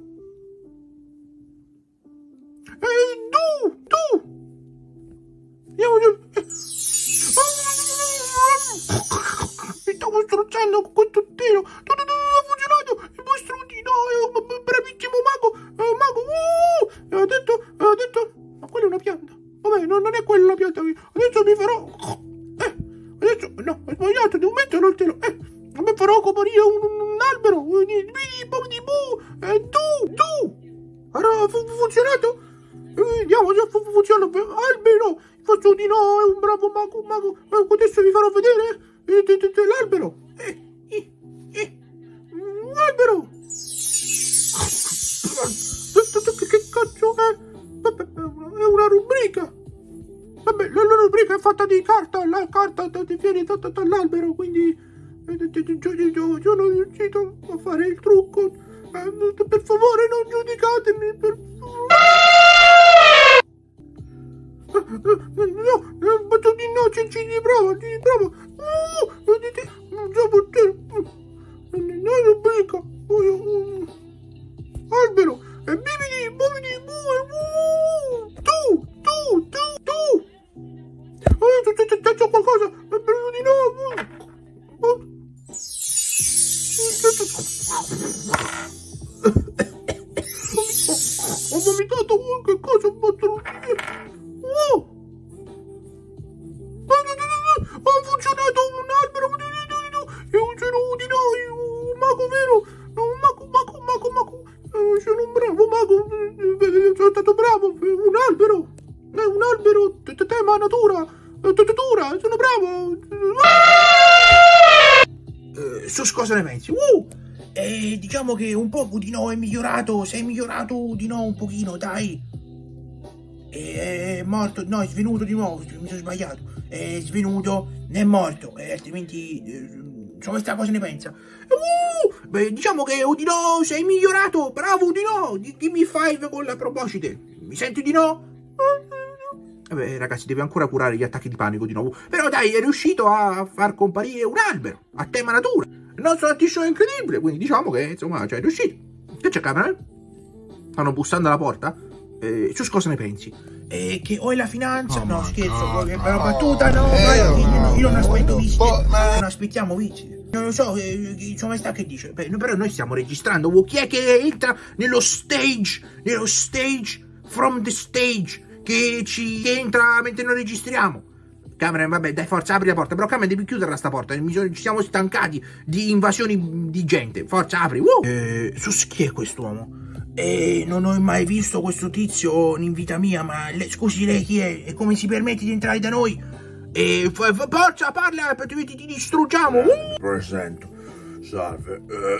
Andiamo. Mi stavo strozzando con questo telo. Ha funzionato. Il vostro di no è un bravissimo mago. Ha detto. Ma quella è una pianta. Vabbè, non è quella la pianta. Adesso mi farò. Adesso no, ho sbagliato. Devo metterlo il telo. Mi farò comparire un albero. Tu. Allora, funzionato? Vediamo se funziona. Albero. Faccio di no, è un bravo mago. Adesso vi farò vedere l'albero. Albero. Che cazzo è? È una rubrica. Vabbè, la rubrica è fatta di carta. La carta viene data dall'albero, quindi io non riuscito a fare il trucco. Per favore non giudicatemi, per favore. No, ci riprovo. Vedete, non rubrica. Albero. Bibidi, tu. C'è qualcosa. Di no. Ho vomitato qualche cosa. Ha funzionato un albero. Io sono di noi, un mago vero. Un mago. Sono un bravo mago. Sono stato bravo. Un albero. Tema natura. Sono bravo. Su cosa ne pensi? Diciamo che un po' Udino è migliorato. Sei migliorato Udino un pochino, dai. È morto. No, è svenuto di nuovo. Mi sono sbagliato. È svenuto, non è morto. Altrimenti, insomma, questa cosa ne pensa. Diciamo che Udino sei migliorato. Bravo Udino. Dimmi 5 con la proboscide. Mi senti Udino? Vabbè, ragazzi, deve ancora curare gli attacchi di panico di nuovo. Però dai, è riuscito a far comparire un albero a tema natura. Il nostro antishow è incredibile, quindi diciamo che, insomma, è riuscito. Che c'è, camera? Stanno bussando alla porta? Su cosa ne pensi? Che o è la finanza? No, scherzo, però battuta, no. Io non aspetto visite. Non aspettiamo visite. Non lo so, insomma, sta che dice. Però noi stiamo registrando. Chi è che entra nello stage, from the stage, che ci entra mentre noi registriamo? Cameron, vabbè, dai, forza, apri la porta. Però Cameron, devi chiudere sta porta. Ci siamo stancati di invasioni di gente. Forza, apri. Sus, chi è quest'uomo? Non ho mai visto questo tizio in vita mia, ma scusi, lei chi è? E come si permette di entrare da noi? Forza, parla, ti distruggiamo. Presento. Salve.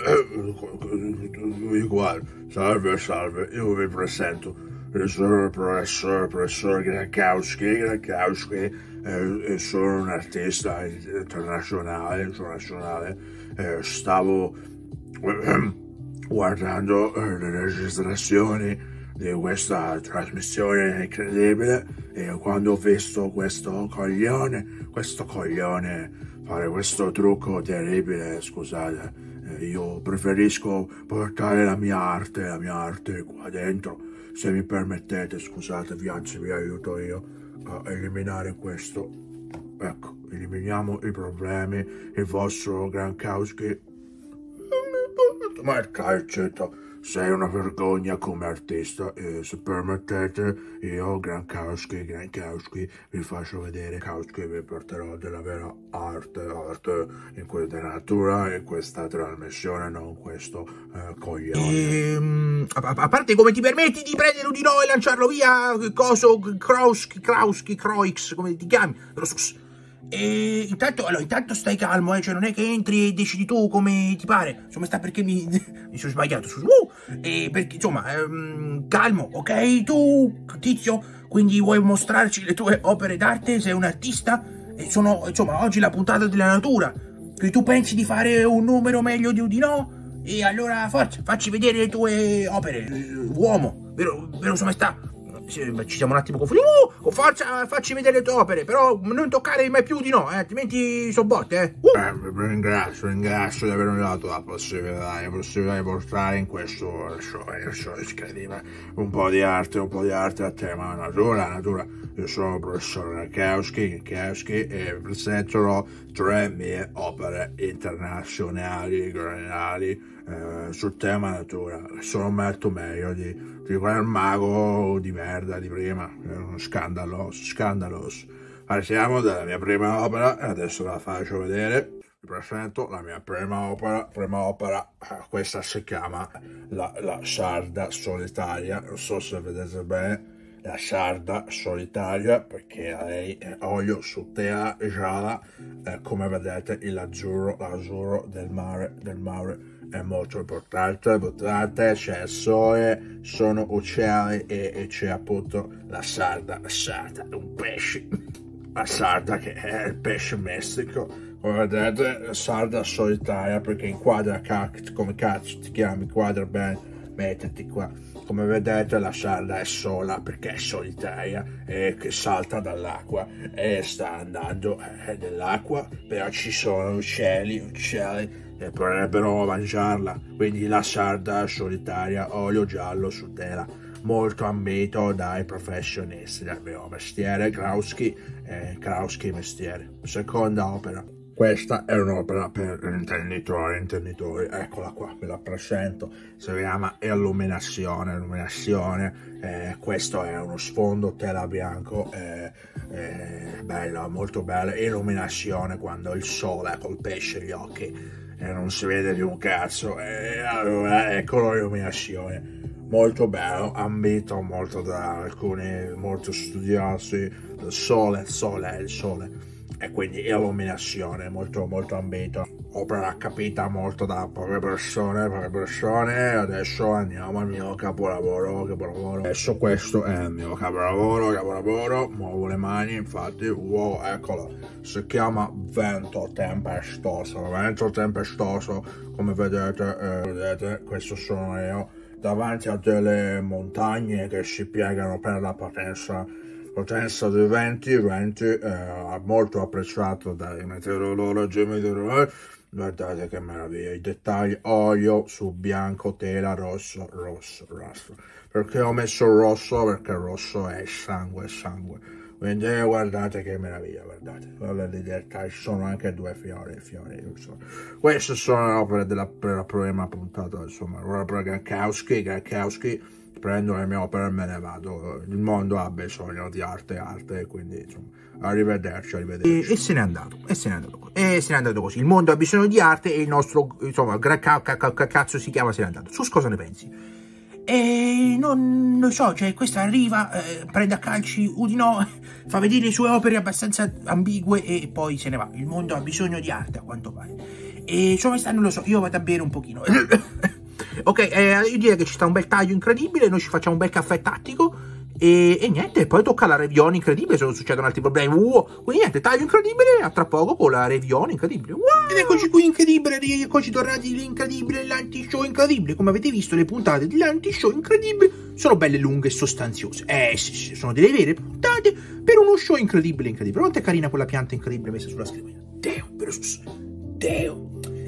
Salve. Io vi presento. Il professor Grakowski. Sono un artista internazionale. Stavo guardando le registrazioni di questa trasmissione incredibile e quando ho visto questo coglione fare questo trucco terribile, scusate, io preferisco portare la mia arte qua dentro. se mi permettete, scusatevi, anzi vi aiuto io a eliminare questo. Ecco, eliminiamo i problemi, il vostro Gronkowski. Ma il calcetto, sei una vergogna come artista, e se permettete io Gronkowski vi faccio vedere Gronkowski, vi porterò della vera arte in questa natura, in questa trasmissione, non questo coglione. A parte, come ti permetti di prendere un di noi e lanciarlo via, coso, Croix, come ti chiami? E intanto stai calmo, cioè non è che entri e decidi tu come ti pare. Insomma, sta perché mi sono sbagliato. Perché insomma, calmo, ok? Tu, tizio, quindi vuoi mostrarci le tue opere d'arte? Sei un artista? E sono, insomma, oggi la puntata della natura. Quindi tu pensi di fare un numero meglio di no? E allora forza, facci vedere le tue opere, uomo, vero Sua Maestà? Ci siamo un attimo confusi. Forza, facci vedere le tue opere, però non toccare mai più di no, altrimenti so botte, Ringrazio di avermi dato la possibilità di portare in questo show incredibile un po' di arte a tema natura. Io sono il professor Gronkowski e presenterò 3 mie opere internazionali sul tema natura. Sono molto meglio di quel mago di merda di prima. È uno scandaloso. Parliamo della mia prima opera e adesso la faccio vedere. Vi presento la mia prima opera. Questa si chiama la sarda solitaria. Non so se vedete bene. La sarda solitaria, perché lei è olio su tela gialla, come vedete l'azzurro del mare è molto importante, c'è il sole, sono uccelli e c'è appunto la sarda è un pesce, la sarda che è il pesce messico, come vedete, la sarda solitaria, perché inquadra come cazzo ti chiami, inquadra bene, mettiti qua. Come vedete la sarda è sola perché è solitaria e che salta dall'acqua e sta andando nell'acqua, però ci sono uccelli che potrebbero mangiarla, quindi la sarda solitaria, olio giallo su tela, molto ambito dai professionisti del mio mestiere, Gronkowski mestiere. Seconda opera. Questa è un'opera per intenditori, eccola qua, ve la presento, si chiama Illuminazione, questo è uno sfondo tela bianco, bella, molto bella, illuminazione quando il sole colpisce gli occhi e non si vede più un cazzo, allora ecco l'illuminazione. Molto bello, ambito molto da alcuni, molto studiosi, il sole, e quindi illuminazione, molto ambito, opera capita molto da poche persone. Adesso andiamo al mio capolavoro. Adesso questo è il mio capolavoro, muovo le mani, infatti, wow, eccolo, si chiama Vento Tempestoso, come vedete, questo sono io, davanti a delle montagne che si piegano per la potenza di venti molto apprezzato dai meteorologi. Guardate che meraviglia, i dettagli, olio su bianco, tela, rosso. Perché ho messo rosso? Perché il rosso è sangue. Quindi guardate che meraviglia, guardate i dettagli, ci sono anche 2 fiori. Queste sono le opere della prima puntata, insomma, l'opera Gronkowski, prendo le mie opere e me ne vado. Il mondo ha bisogno di arte, quindi insomma, arrivederci. E se n'è andato così. Il mondo ha bisogno di arte e il nostro, insomma, cazzo si chiama, se n'è andato. Sus, cosa ne pensi? Non lo so, cioè questa arriva, prende a calci Udino, fa vedere le sue opere abbastanza ambigue e poi se ne va. Il mondo ha bisogno di arte, a quanto pare. E insomma, non lo so, io vado a bere un pochino. Ok, io direi che ci sta un bel taglio incredibile, noi ci facciamo un bel caffè tattico e niente, poi tocca la review incredibile se non succedono altri problemi. Quindi niente, taglio incredibile, a tra poco con la review incredibile. Ed eccoci qui, incredibile, eccoci tornati l'incredibile, l'anti-show incredibile. Come avete visto, le puntate dell'anti-show incredibile sono belle lunghe e sostanziose. Sì, sono delle vere puntate per uno show incredibile. Quanto è carina quella pianta incredibile messa sulla scrivania. Deo.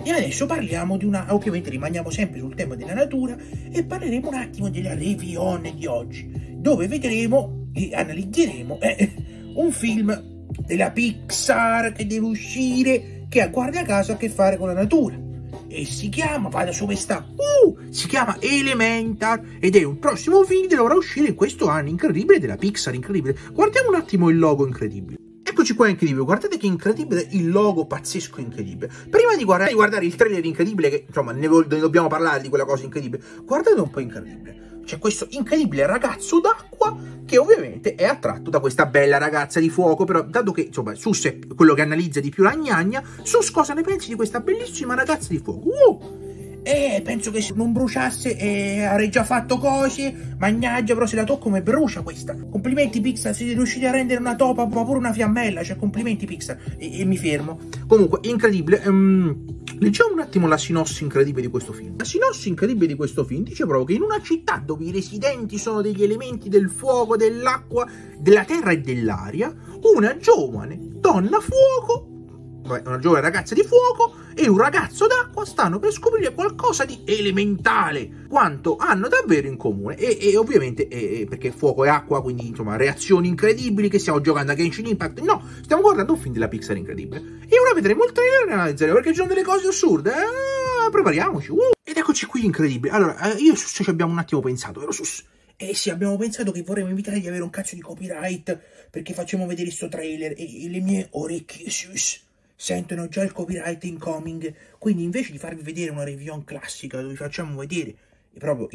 E adesso parliamo di una... Ovviamente rimaniamo sempre sul tema della natura e parleremo un attimo della review di oggi, dove vedremo e analizzeremo un film della Pixar che deve uscire, che guarda caso ha a che fare con la natura. E si chiama, vada su dove sta, si chiama Elemental ed è un prossimo film che dovrà uscire in questo anno incredibile della Pixar, incredibile. Guardiamo un attimo il logo incredibile. Eccoci qua incredibile, guardate che incredibile il logo, pazzesco incredibile. Prima di guardare il trailer incredibile, che insomma ne dobbiamo parlare di quella cosa incredibile, guardate un po' incredibile. C'è questo incredibile ragazzo d'acqua che ovviamente è attratto da questa bella ragazza di fuoco, però dato che insomma Sus è quello che analizza di più la gnagna, Sus cosa ne pensi di questa bellissima ragazza di fuoco? Penso che se non bruciasse avrei già fatto cose, mannaggia, però se la tocco mi brucia questa. Complimenti Pixar, siete riusciti a rendere una topa pure una fiammella, cioè complimenti Pixar. E mi fermo. Comunque, incredibile. Leggiamo un attimo la sinossi incredibile di questo film. La sinossi incredibile di questo film dice proprio che in una città dove i residenti sono degli elementi del fuoco, dell'acqua, della terra e dell'aria, una giovane donna fuoco, una giovane ragazza di fuoco e un ragazzo d'acqua stanno per scoprire qualcosa di elementale, quanto hanno davvero in comune. E ovviamente perché fuoco e acqua, quindi insomma reazioni incredibili, che stiamo giocando a Genshin Impact. No, stiamo guardando un film della Pixar incredibile. E ora vedremo il trailer e analizzeremo, perché ci sono delle cose assurde. Prepariamoci. Ed eccoci qui incredibile. Allora, io e Sus ci abbiamo un attimo pensato, vero Sus? Sì, abbiamo pensato che vorremmo evitare di avere un cazzo di copyright perché facciamo vedere sto trailer e le mie orecchie Sus sentono già il copyright incoming, quindi invece di farvi vedere una review classica dove facciamo vedere proprio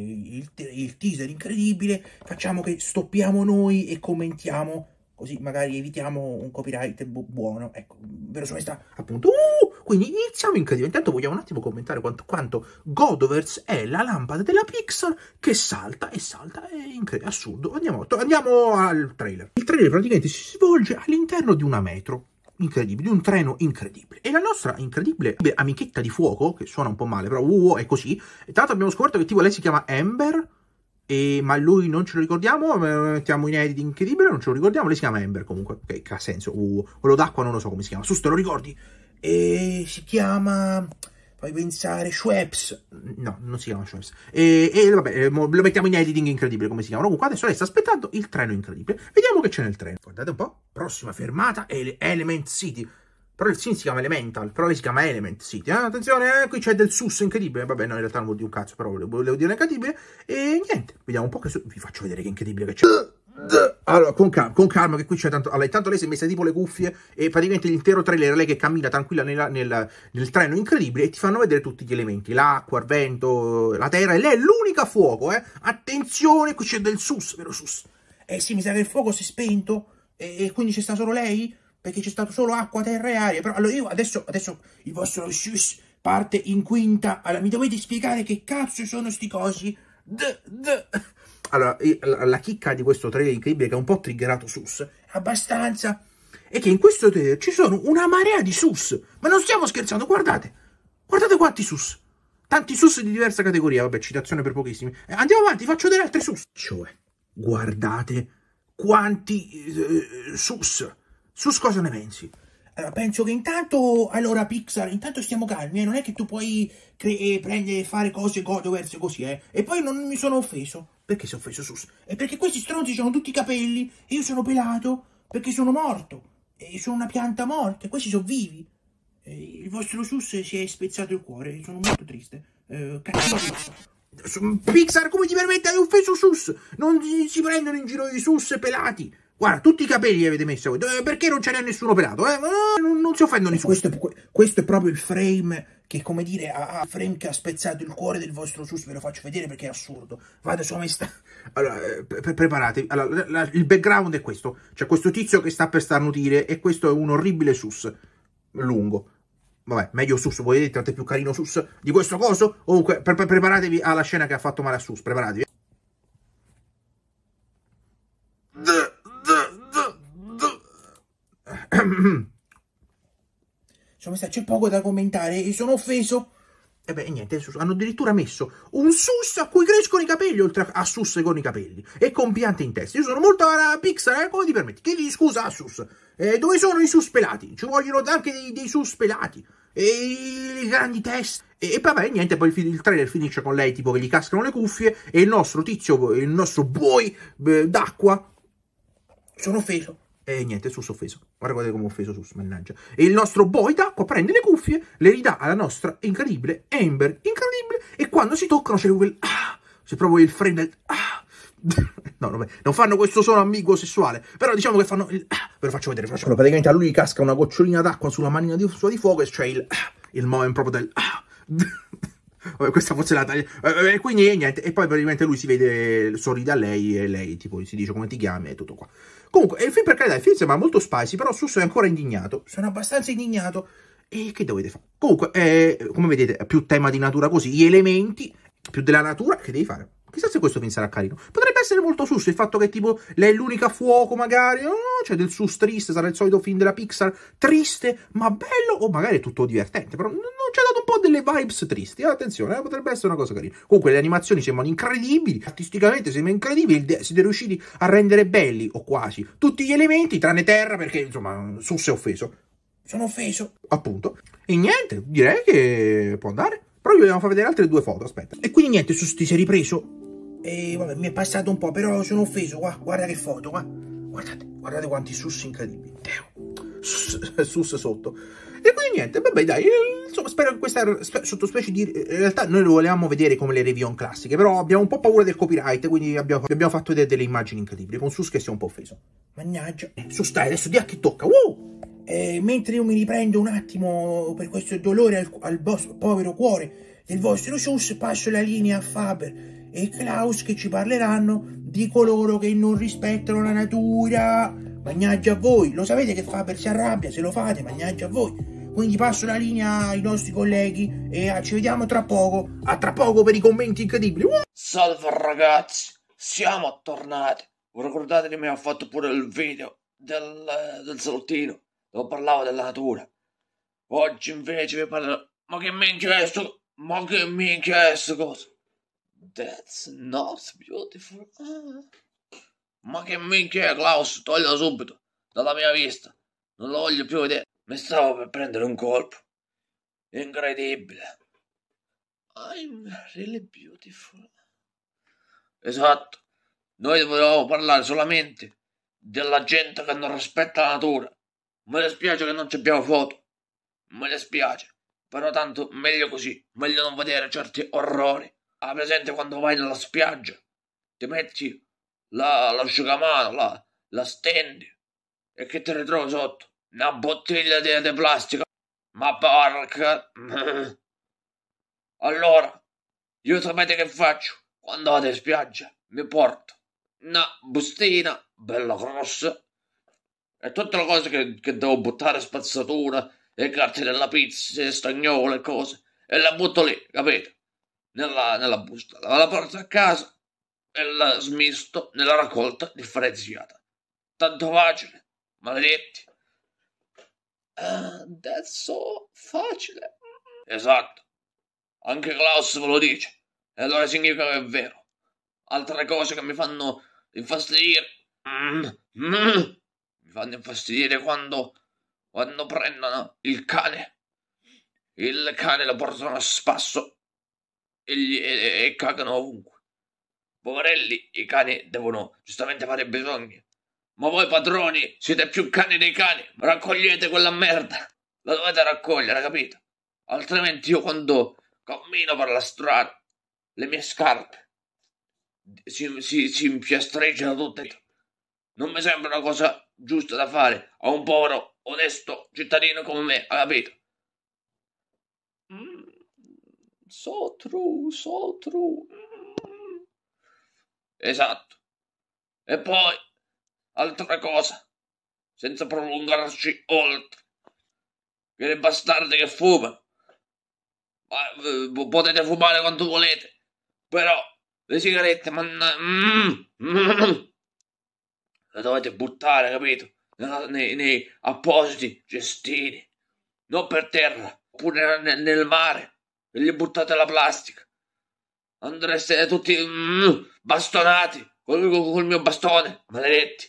il teaser incredibile, facciamo che stoppiamo noi e commentiamo, così magari evitiamo un copyright buono, ecco, vero su questa appunto. Quindi iniziamo incredibile. Intanto vogliamo un attimo commentare quanto Godoverse è la lampada della Pixar che salta e salta, è incredibile, assurdo. Andiamo al trailer. Il trailer praticamente si svolge all'interno di una metro incredibile, di un treno incredibile, e la nostra incredibile amichetta di fuoco, che suona un po' male, però è così, e tra l'altro abbiamo scoperto che tipo lei si chiama Amber, ma lui non ce lo ricordiamo, mettiamo in editing incredibile, non ce lo ricordiamo, lei si chiama Amber comunque, che ha senso, quello d'acqua non lo so come si chiama, Sus te lo ricordi? E si chiama, fai pensare, Schweppes, no, non si chiama Schweppes, vabbè, lo mettiamo in editing incredibile come si chiama. Comunque adesso lei sta aspettando il treno incredibile, vediamo che c'è nel treno, guardate un po', prossima fermata è Element City, però il City si chiama Elemental, però lei si chiama Element City, attenzione, qui c'è del Sus incredibile, vabbè no in realtà non vuol dire un cazzo, però volevo dire incredibile, e niente, vediamo un po' vi faccio vedere che incredibile che c'è. Allora, con calma, che qui c'è tanto. Allora, intanto lei si è messa tipo le cuffie e praticamente l'intero trailer, lei che cammina tranquilla nel treno incredibile e ti fanno vedere tutti gli elementi: l'acqua, il vento, la terra, e lei è l'unica fuoco, Attenzione, qui c'è del Sus, vero Sus? Sì, mi sa che il fuoco si è spento e quindi c'è sta solo lei? Perché c'è stato solo acqua, terra e aria. Però allora io adesso il vostro Sus parte in quinta. Allora, mi dovete spiegare che cazzo sono sti cosi? Allora, la chicca di questo trailer incredibile che ha un po' triggerato Sus, abbastanza, è che in questo trailer ci sono una marea di Sus, ma non stiamo scherzando, guardate quanti Sus, tanti Sus di diversa categoria, vabbè, citazione per pochissimi, andiamo avanti, faccio vedere altri Sus, cioè, guardate quanti Sus, cosa ne pensi? Allora, penso che intanto, Pixar, intanto stiamo calmi, non è che tu puoi prendere e fare cose Godoverse così, e poi non mi sono offeso. Perché si è offeso Sus? È perché questi stronzi hanno tutti i capelli e io sono pelato perché sono morto e sono una pianta morta e questi sono vivi. Il vostro Sus si è spezzato il cuore, sono molto triste. Cattivo Pixar, come ti permette? Hai offeso Sus? Non si prendono in giro i Sus pelati. Guarda, tutti i capelli li avete messi, perché non ce n'è nessuno pelato? Non si offendono nessuno. Questo è proprio il frame che, come dire, frame che ha spezzato il cuore del vostro Sus, ve lo faccio vedere perché è assurdo. Vado su questa. Allora, preparatevi. Allora, il background è questo. C'è questo tizio che sta per starnutire e questo è un orribile Sus lungo. Vabbè, meglio Sus, voi vedete, tanto è più carino Sus di questo coso. Comunque, preparatevi alla scena che ha fatto male a Sus, preparatevi. C'è poco da commentare e sono offeso. E beh, niente, hanno addirittura messo un Sus a cui crescono i capelli, oltre a Sus con i capelli, e con piante in testa. Io sono molto alla Pixar, come ti permetti? Chiedi scusa a Sus. Dove sono i Sus pelati? Ci vogliono anche dei Sus pelati. e i grandi test. E poi niente, poi il trailer finisce con lei tipo che gli cascano le cuffie e il nostro tizio, il nostro buoi d'acqua. Sono offeso. E niente, Sus offeso. Guardate come ho offeso Sus, mannaggia. E il nostro boy d'acqua prende le cuffie, le ridà alla nostra incredibile Amber, incredibile, e quando si toccano c'è quel c'è proprio il frame del no, vabbè, non fanno questo suono ambiguo sessuale, però diciamo che fanno il ve lo faccio vedere, praticamente a lui gli casca una gocciolina d'acqua sulla manina sua di fuoco e c'è il moment proprio del vabbè, questa forse la taglia. Quindi niente, e poi praticamente lui si vede, sorride a lei e lei tipo si dice come ti chiami e tutto qua. Comunque, il film, per carità, il film sembra molto spicy, però Sus è ancora indignato. Sono abbastanza indignato. E che dovete fare? Comunque, come vedete, è più tema di natura così. Gli elementi, più della natura, che devi fare? Chissà se questo film sarà carino. Potrebbe essere molto Sus, il fatto che tipo lei è l'unica a fuoco magari, cioè del Sus triste, sarà il solito film della Pixar, triste, ma bello, o magari è tutto divertente, però non ci ha dato un po' delle vibes tristi, attenzione, potrebbe essere una cosa carina. Comunque le animazioni sembrano incredibili, artisticamente sembrano incredibili, siete riusciti a rendere belli, o quasi, tutti gli elementi, tranne Terra, perché insomma Sus è offeso. Sono offeso, appunto. E niente, direi che può andare. Però vi vogliamo far vedere altre 2 foto, aspetta. E quindi niente, Sus ti sei ripreso? E vabbè, mi è passato un po', però sono offeso, guarda che foto, guardate quanti sus incredibili. Sus sotto. E quindi niente, vabbè dai, insomma spero che questa sottospecie di... In realtà noi lo volevamo vedere come le review classiche, però abbiamo un po' paura del copyright, quindi abbiamo fatto vedere delle immagini incredibili, con Sus che si è un po' offeso. Mannaggia. Sus dai, adesso di a chi tocca, mentre io mi riprendo un attimo per questo dolore al povero cuore del vostro Sus, passo la linea a Faber e Klaus che ci parleranno di coloro che non rispettano la natura. Mannaggia a voi, lo sapete che Faber si arrabbia se lo fate, mannaggia a voi. Quindi passo la linea ai nostri colleghi e ci vediamo tra poco. A tra poco per i commenti incredibili. Salve ragazzi, siamo tornati. Ricordate che mi ha fatto pure il video del salottino dove parlavo della natura. Oggi invece vi parlo... Ma che minchia è sto... Ma che minchia è sto cosa? That's not beautiful. Ma che minchia è, Klaus? Toglilo subito dalla mia vista. Non lo voglio più vedere. Mi stavo per prendere un colpo. Incredibile. I'm really beautiful. Esatto. Noi dovevamo parlare solamente della gente che non rispetta la natura. Mi dispiace che non ci abbiamo foto. Mi dispiace. Però tanto meglio così. Meglio non vedere certi orrori. Ah, presente quando vai nella spiaggia, ti metti l'asciugamano, la stendi e che ti ritrovi sotto? Una bottiglia di plastica. Ma porca... Allora, io sapete che faccio? Quando vado in spiaggia, mi porto una bustina bella grossa e tutte le cose che devo buttare, spazzatura, le carte della pizza, le stagnole, cose, e la butto lì, capite? Nella busta, la porto a casa e la smisto nella raccolta differenziata. Tanto facile, maledetti. That's so facile. Esatto. Anche Klaus ve lo dice. E allora significa che è vero. Altre cose che mi fanno infastidire. Mi fanno infastidire quando prendono il cane. Il cane lo portano a spasso e cagano ovunque. Poverelli, i cani devono giustamente fare bisogni. Ma voi padroni siete più cani dei cani. Raccogliete quella merda. La dovete raccogliere, capito? Altrimenti io quando cammino per la strada, le mie scarpe si impiastreggiano tutte. Non mi sembra una cosa giusta da fare a un povero, onesto cittadino come me, capito? So true, so true. Esatto. E poi, altra cosa, senza prolungarci oltre, che le bastarde che fumano. Potete fumare quanto volete, però le sigarette le dovete buttare, capito? Nei appositi cestini, non per terra, oppure nel mare, e gli buttate la plastica. Andreste tutti bastonati col mio bastone, maledetti.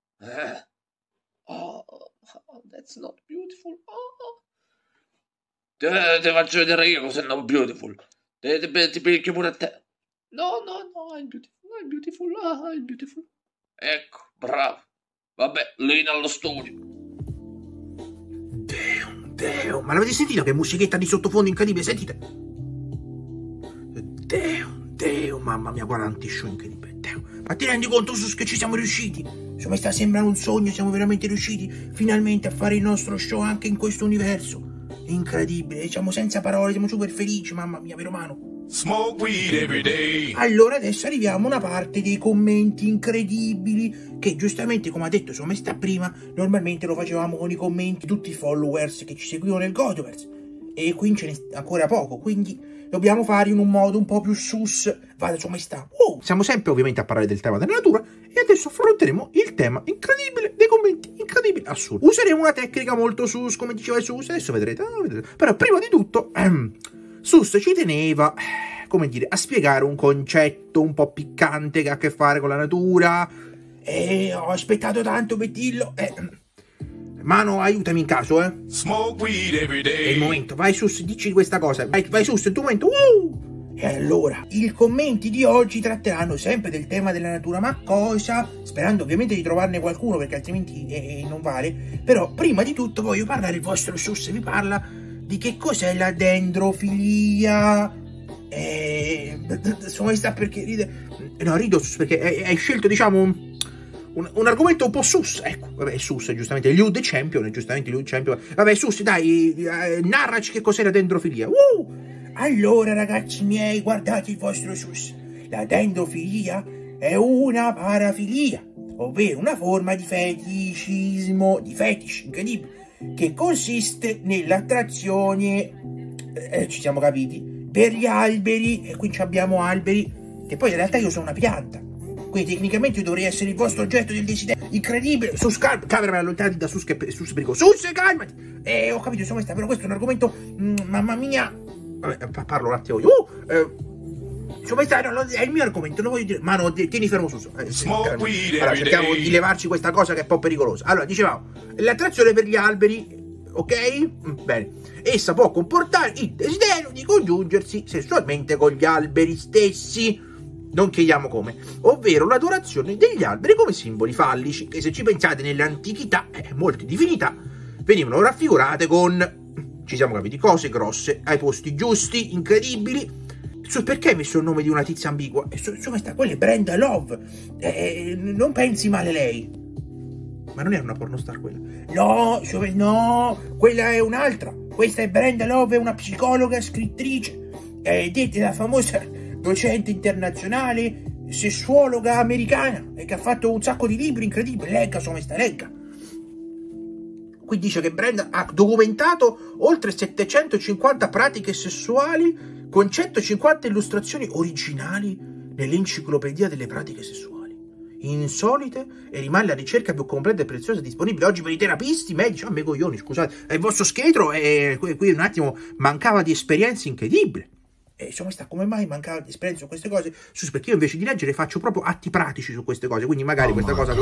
Oh, that's not beautiful. Ti faccio vedere io cos'è non beautiful. Ti picchio pure a te. No, I'm beautiful, I'm beautiful. Ecco, bravo. Vabbè, Lina allo studio. Deo, ma l'avete sentito che musichetta di sottofondo incredibile? Sentite. Deo, mamma mia, quanti show incredibile. Deo. Ma ti rendi conto, Sus, che ci siamo riusciti? Insomma, sta sembrando un sogno, siamo veramente riusciti finalmente a fare il nostro show anche in questo universo. Incredibile, siamo senza parole, siamo super felici, mamma mia, vero Mano? Smoke weed every day. Allora adesso arriviamo a una parte dei commenti incredibili che giustamente, come ha detto sua maestà prima, normalmente lo facevamo con i commenti di tutti i followers che ci seguivano nel Godoverse e qui ce n'è ancora poco, quindi dobbiamo fare in un modo un po' più sus. Vada sua maestà. Siamo sempre ovviamente a parlare del tema della natura e adesso affronteremo il tema incredibile dei commenti incredibili assurdi. Useremo una tecnica molto sus, come diceva Sus, adesso vedrete. Però prima di tutto Sus ci teneva, come dire, a spiegare un concetto un po' piccante che ha a che fare con la natura. Ho aspettato tanto per dirlo. Mano, aiutami in caso, Smoke weed every day. È il momento, vai Sus, dici questa cosa. Vai Sus, è il tuo momento. E allora, i commenti di oggi tratteranno sempre del tema della natura, ma cosa? Sperando ovviamente di trovarne qualcuno, perché altrimenti non vale. Però, prima di tutto, voglio parlare, il vostro Sus vi parla di che cos'è la dendrofilia. Insomma, sta perché ride. No, rido Sus perché hai scelto, diciamo, un argomento un po' sus. Ecco, vabbè, sus, giustamente, gli Youth Champion, giustamente gli Youth Champion. Vabbè, Sus, dai, narraci che cos'è la dendrofilia. Allora, ragazzi miei, guardate il vostro Sus. La dendrofilia è una parafilia, ovvero una forma di feticismo, di fetish, incredibile, che consiste nell'attrazione, ci siamo capiti, per gli alberi, e qui abbiamo alberi, che poi in realtà io sono una pianta, quindi tecnicamente io dovrei essere il vostro oggetto del desiderio, incredibile. Sus, camera allontanati da Sus, che Sus perico. Sus, calmati! Ho capito, insomma, però questo è un argomento, mamma mia, vabbè, parlo un attimo io. Insomma, è il mio argomento, non voglio dire. Ma no, tieni fermo Sus. Allora, cerchiamo di levarci questa cosa che è un po' pericolosa. Allora, dicevamo, l'attrazione per gli alberi, ok? Bene. Essa può comportare il desiderio di congiungersi sessualmente con gli alberi stessi, non chiediamo come, ovvero l'adorazione degli alberi come simboli fallici, che se ci pensate nell'antichità, molte divinità venivano raffigurate con, ci siamo capiti, cose grosse, ai posti giusti, incredibili. Perché hai messo il nome di una tizia ambigua? Insomma, quella è Brenda Love. Non pensi male lei. Ma non è una pornostar quella? No, quella è un'altra. Questa è Brenda Love, è una psicologa, scrittrice, detta la famosa docente internazionale, sessuologa americana, che ha fatto un sacco di libri incredibili. Legga, insomma, legga. Qui dice che Brenda ha documentato oltre 750 pratiche sessuali con 150 illustrazioni originali nell'enciclopedia delle pratiche sessuali, insolite, e rimane la ricerca più completa e preziosa disponibile oggi per i terapisti, medici. Me coglioni, scusate, il vostro scheletro qui un attimo mancava di esperienze incredibili. Insomma, come mai mancava di esperienza su queste cose? Perché io invece di leggere faccio proprio atti pratici su queste cose, quindi magari questa cosa...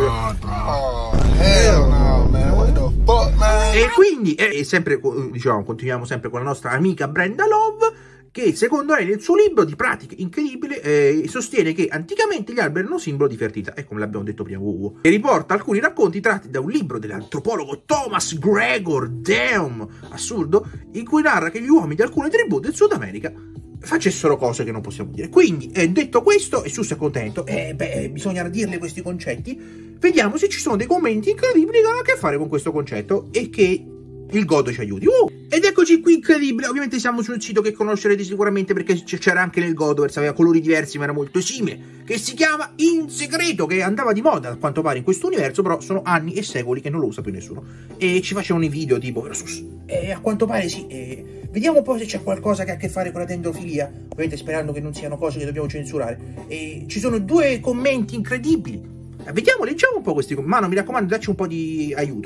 E quindi, sempre, diciamo, continuiamo sempre con la nostra amica Brenda Love, che secondo lei nel suo libro di pratiche incredibili sostiene che anticamente gli alberi erano simbolo di fertilità, e come l'abbiamo detto prima, e riporta alcuni racconti tratti da un libro dell'antropologo Thomas Gregor Daum, assurdo, in cui narra che gli uomini di alcune tribù del Sud America facessero cose che non possiamo dire. Quindi, detto questo, e Sus è contento, bisogna dirle questi concetti, vediamo se ci sono dei commenti incredibili che hanno a che fare con questo concetto e che il Godo ci aiuti. Ed eccoci qui, incredibile. Ovviamente siamo sul sito che conoscerete sicuramente perché c'era anche nel Godoverse, aveva colori diversi ma era molto simile, che si chiama In Segreto, che andava di moda a quanto pare in questo universo, però sono anni e secoli che non lo usa più nessuno, e ci facevano i video tipo, vero Sus? A quanto pare sì. Vediamo un po' se c'è qualcosa che ha a che fare con la dendrofilia, ovviamente sperando che non siano cose che dobbiamo censurare. Ci sono 2 commenti incredibili. Vediamo, leggiamo un po' questi commenti. Mano, mi raccomando, dacci un po' di aiuto,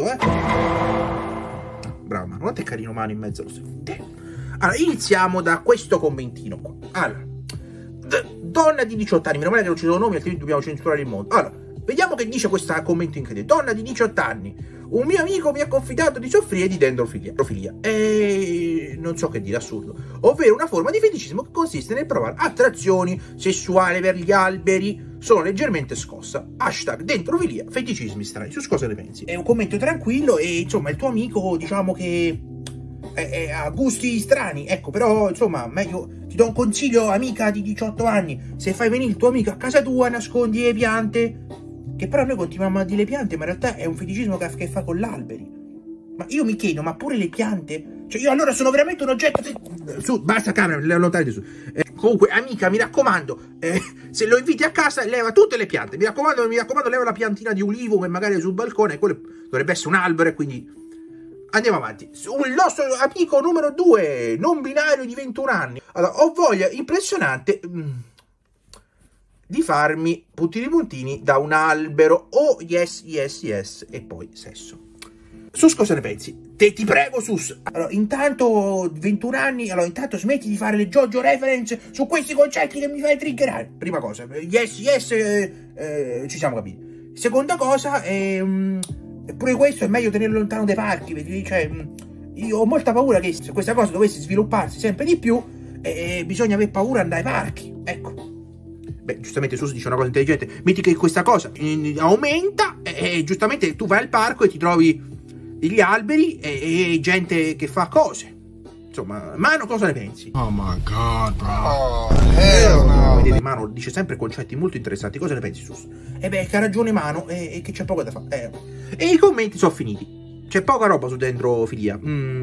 Bravo Mano, guarda che carino Mano in mezzo allo stesso. Allora, iniziamo da questo commentino qua. Allora, donna di 18 anni, meno male che non ci sono nomi, altrimenti dobbiamo censurare il mondo. Allora, vediamo che dice questo commento incredibile. Donna di 18 anni, un mio amico mi ha confidato di soffrire di dendrofilia. E non so che dire, assurdo. Ovvero una forma di feticismo che consiste nel provare attrazioni sessuali per gli alberi. Sono leggermente scossa. Hashtag dendrofilia, feticismi strani. Su cosa ne pensi? È un commento tranquillo e insomma il tuo amico diciamo che ha gusti strani, ecco, però insomma meglio, ti do un consiglio, amica di 18 anni, se fai venire il tuo amico a casa tua nascondi le piante, che però noi continuiamo a dire le piante, ma in realtà è un feticismo che fa con gli alberi. Ma io mi chiedo, ma pure le piante? Cioè io allora sono veramente un oggetto su, basta camera, le allontanate su. Comunque amica, mi raccomando, se lo inviti a casa leva tutte le piante, mi raccomando, leva la piantina di ulivo che magari è sul balcone, quello dovrebbe essere un albero e quindi andiamo avanti. Il nostro amico numero 2, non binario di 21 anni. Allora, ho voglia impressionante di farmi puntini da un albero. Oh, yes, yes, yes. E poi sesso. Sus, cosa ne pensi? Ti prego, Sus. Allora, intanto, 21 anni, allora, intanto smetti di fare le JoJo reference su questi concetti che mi fai triggerare. Prima cosa, yes, yes, ci siamo capiti. Seconda cosa, pure questo è meglio tenerlo lontano dai parchi, perché cioè, io ho molta paura che se questa cosa dovesse svilupparsi sempre di più, bisogna aver paura di andare ai parchi, ecco. Beh, giustamente Sus dice una cosa intelligente, metti che questa cosa aumenta e giustamente tu vai al parco e ti trovi gli alberi e gente che fa cose. Insomma, Mano, cosa ne pensi? Oh my god, bro. Oh, hell no. Vedete, Mano dice sempre concetti molto interessanti. Cosa ne pensi, Sus? Beh, che ha ragione Mano e che c'è poco da fare. E i commenti sono finiti. C'è poca roba su dendrofilia.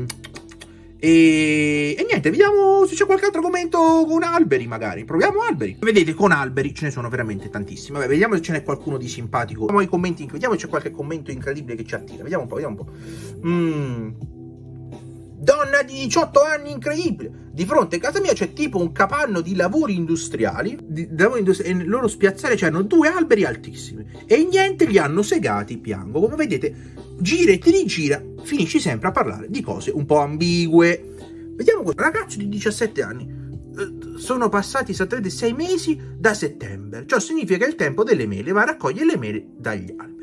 E niente, vediamo se c'è qualche altro commento con alberi, magari. Proviamo alberi. Vedete, con alberi ce ne sono veramente tantissimi. Vabbè, vediamo se ce n'è qualcuno di simpatico. Vediamo i commenti, vediamo se c'è qualche commento incredibile che ci attira. Vediamo un po', vediamo un po'. Donna di 18 anni incredibile. Di fronte a casa mia c'è tipo un capanno di lavori industriali. E nel loro spiazzale c'erano 2 alberi altissimi. E niente, li hanno segati, piango. Come vedete, gira e ti rigira, finisci sempre a parlare di cose un po' ambigue. Vediamo questo. Ragazzo di 17 anni. Sono passati esattamente 6 mesi da settembre. Ciò significa che è il tempo delle mele. Va a raccogliere le mele dagli alberi.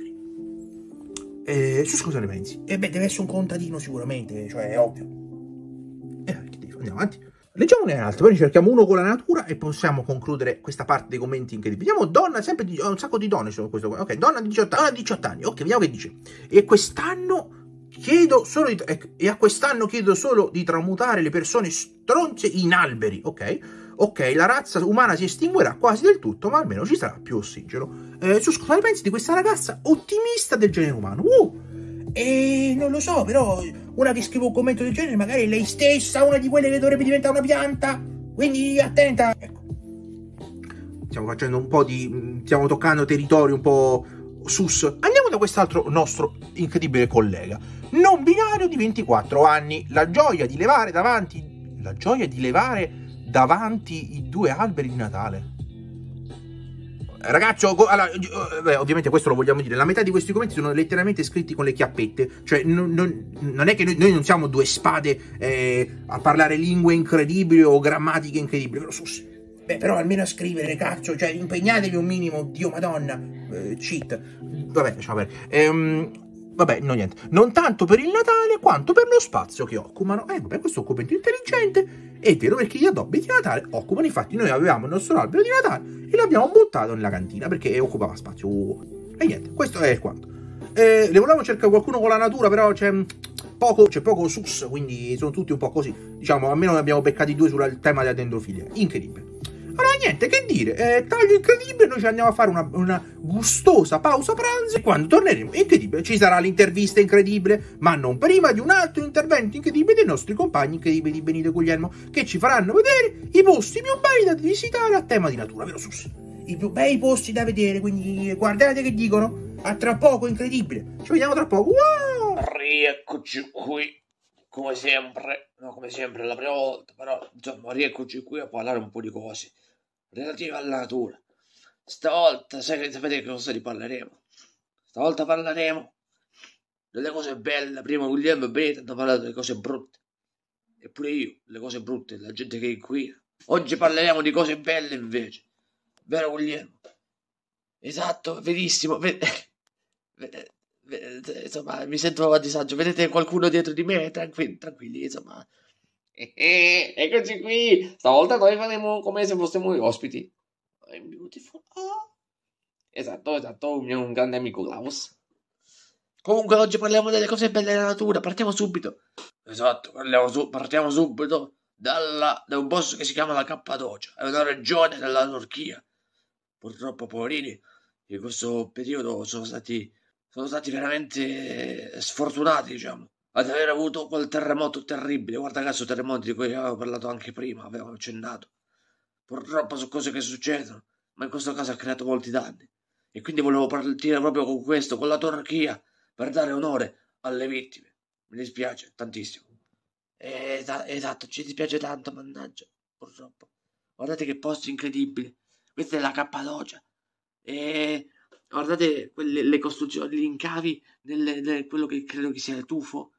Su cosa ne pensi? Beh, deve essere un contadino sicuramente, cioè è ovvio. Andiamo avanti. Leggiamone un altro, poi cerchiamo uno con la natura e possiamo concludere questa parte dei commenti incredibili. Vediamo donna, sempre di, un sacco di donne sono questo qua. Ok, donna di 18 anni. Ok, vediamo che dice. E quest'anno chiedo solo di tramutare le persone stronze in alberi, ok? Ok, la razza umana si estinguerà quasi del tutto, ma almeno ci sarà più ossigeno. Su cosa ne pensi di questa ragazza ottimista del genere umano? Non lo so, però una che scrive un commento del genere magari è lei stessa, una di quelle che dovrebbe diventare una pianta, quindi attenta. Ecco. Stiamo facendo un po' di... stiamo toccando territori un po' sus. Andiamo da quest'altro nostro incredibile collega, non binario di 24 anni, la gioia di levare davanti i 2 alberi di Natale. Ragazzo, allora, ovviamente questo lo vogliamo dire, la metà di questi commenti sono letteralmente scritti con le chiappette, cioè non è che noi non siamo 2 spade a parlare lingue incredibili o grammatiche incredibili, però almeno a scrivere, cazzo, cioè impegnatevi un minimo, Dio madonna, cheat, vabbè, lasciamo perdere. Vabbè, no niente. Non tanto per il Natale quanto per lo spazio che occupano. Vabbè, questo è un commento intelligente. È vero, perché gli addobbi di Natale occupano. Infatti noi avevamo il nostro albero di Natale e l'abbiamo buttato nella cantina perché occupava spazio. E niente, questo è quanto. Le volevamo cercare qualcuno con la natura, però c'è poco sus, quindi sono tutti un po' così. Diciamo, almeno ne abbiamo beccati 2 sul tema della dendrofilia. Incredibile. Allora niente, che dire, taglio incredibile, noi ci andiamo a fare una gustosa pausa pranzo e quando torneremo, incredibile, ci sarà l'intervista incredibile, ma non prima di un altro intervento incredibile dei nostri compagni incredibili di Benito e Guglielmo, che ci faranno vedere i posti più belli da visitare a tema di natura, vero Sus? I più bei posti da vedere, quindi guardate che dicono, a tra poco, incredibile, ci vediamo tra poco, wow! Rieccoci qui, come sempre è la prima volta, però insomma rieccoci qui a parlare un po' di cose relative alla natura. Stavolta sapete che cosa riparleremo? Stavolta parleremo delle cose belle. Prima Guglielmo e Benito hanno parlato delle cose brutte, eppure io le cose brutte, la gente che inquina. Oggi parleremo di cose belle invece, vero Guglielmo? Esatto, verissimo, insomma, mi sento a disagio. Vedete qualcuno dietro di me? Tranquilli, insomma. Eccoci qui. Stavolta noi faremo come se fossimo gli ospiti. I'm beautiful. Oh. Esatto, un grande amico Klaus. Comunque oggi parliamo delle cose belle della natura. Partiamo subito. Esatto, partiamo subito da un posto che si chiama la Cappadocia. È una regione della Turchia. Purtroppo, poverini, in questo periodo sono stati veramente sfortunati, diciamo, ad aver avuto quel terremoto terribile. Guarda caso, terremoti di cui avevo parlato anche prima, avevo accennato. Purtroppo sono cose che succedono, ma in questo caso ha creato molti danni. E quindi volevo partire proprio con questo, con la Turchia, per dare onore alle vittime. Mi dispiace tantissimo. Esatto, ci dispiace tanto, mannaggia, purtroppo. Guardate che posto incredibile. Questa è la Cappadocia. E guardate le costruzioni, gli incavi, quello che credo che sia il tufo.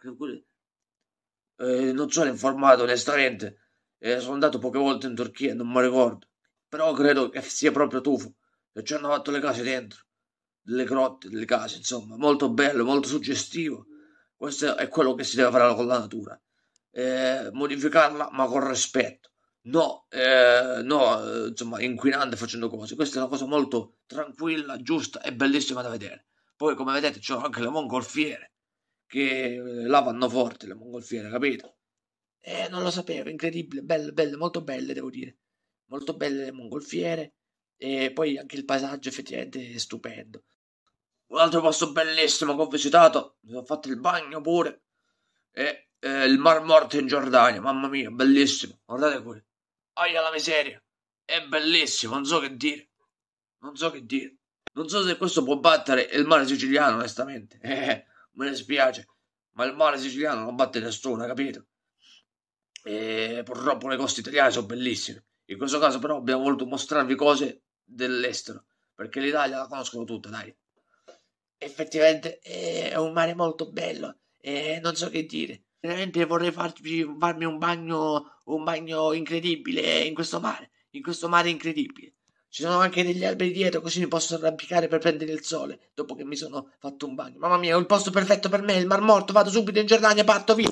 Non sono informato onestamente. Sono andato poche volte in Turchia, non mi ricordo. Però credo che sia proprio tufo. E ci hanno fatto le case dentro. Delle grotte, delle case, insomma. Molto bello, molto suggestivo. Questo è quello che si deve fare con la natura. Modificarla, ma con rispetto. No, insomma, inquinando, facendo cose. Questa è una cosa molto tranquilla, giusta e bellissima da vedere. Poi, come vedete, c'è anche le mongolfiere, che là vanno forti, le mongolfiere, capito? Non lo sapevo, incredibile, belle, molto belle, devo dire. Molto belle le mongolfiere, e poi anche il paesaggio effettivamente è stupendo. Un altro posto bellissimo che ho visitato, mi sono fatto il bagno pure, è il Mar Morto in Giordania, mamma mia, bellissimo, guardate qui. Aia la miseria, è bellissimo, non so che dire. Non so se questo può battere il mare siciliano, onestamente. Me ne spiace, ma il mare siciliano non batte nessuno, capito? Purtroppo le coste italiane sono bellissime. In questo caso però abbiamo voluto mostrarvi cose dell'estero, perché l'Italia la conoscono tutte, dai. Effettivamente è un mare molto bello, non so che dire. Veramente vorrei farmi un bagno incredibile in questo mare incredibile. Ci sono anche degli alberi dietro, così mi posso arrampicare per prendere il sole dopo che mi sono fatto un bagno. Mamma mia, è il posto perfetto per me, il Mar Morto. Vado subito in Giordania, parto via.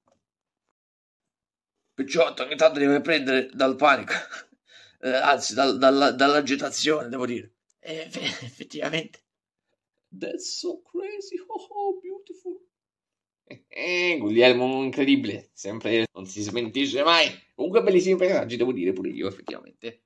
Picciotto, ogni tanto deve prendere dal panico, anzi dall'agitazione, devo dire. Effettivamente. That's so crazy, oh beautiful. Guglielmo incredibile, sempre non si smentisce mai. Comunque bellissimi paesaggi, devo dire pure io, effettivamente.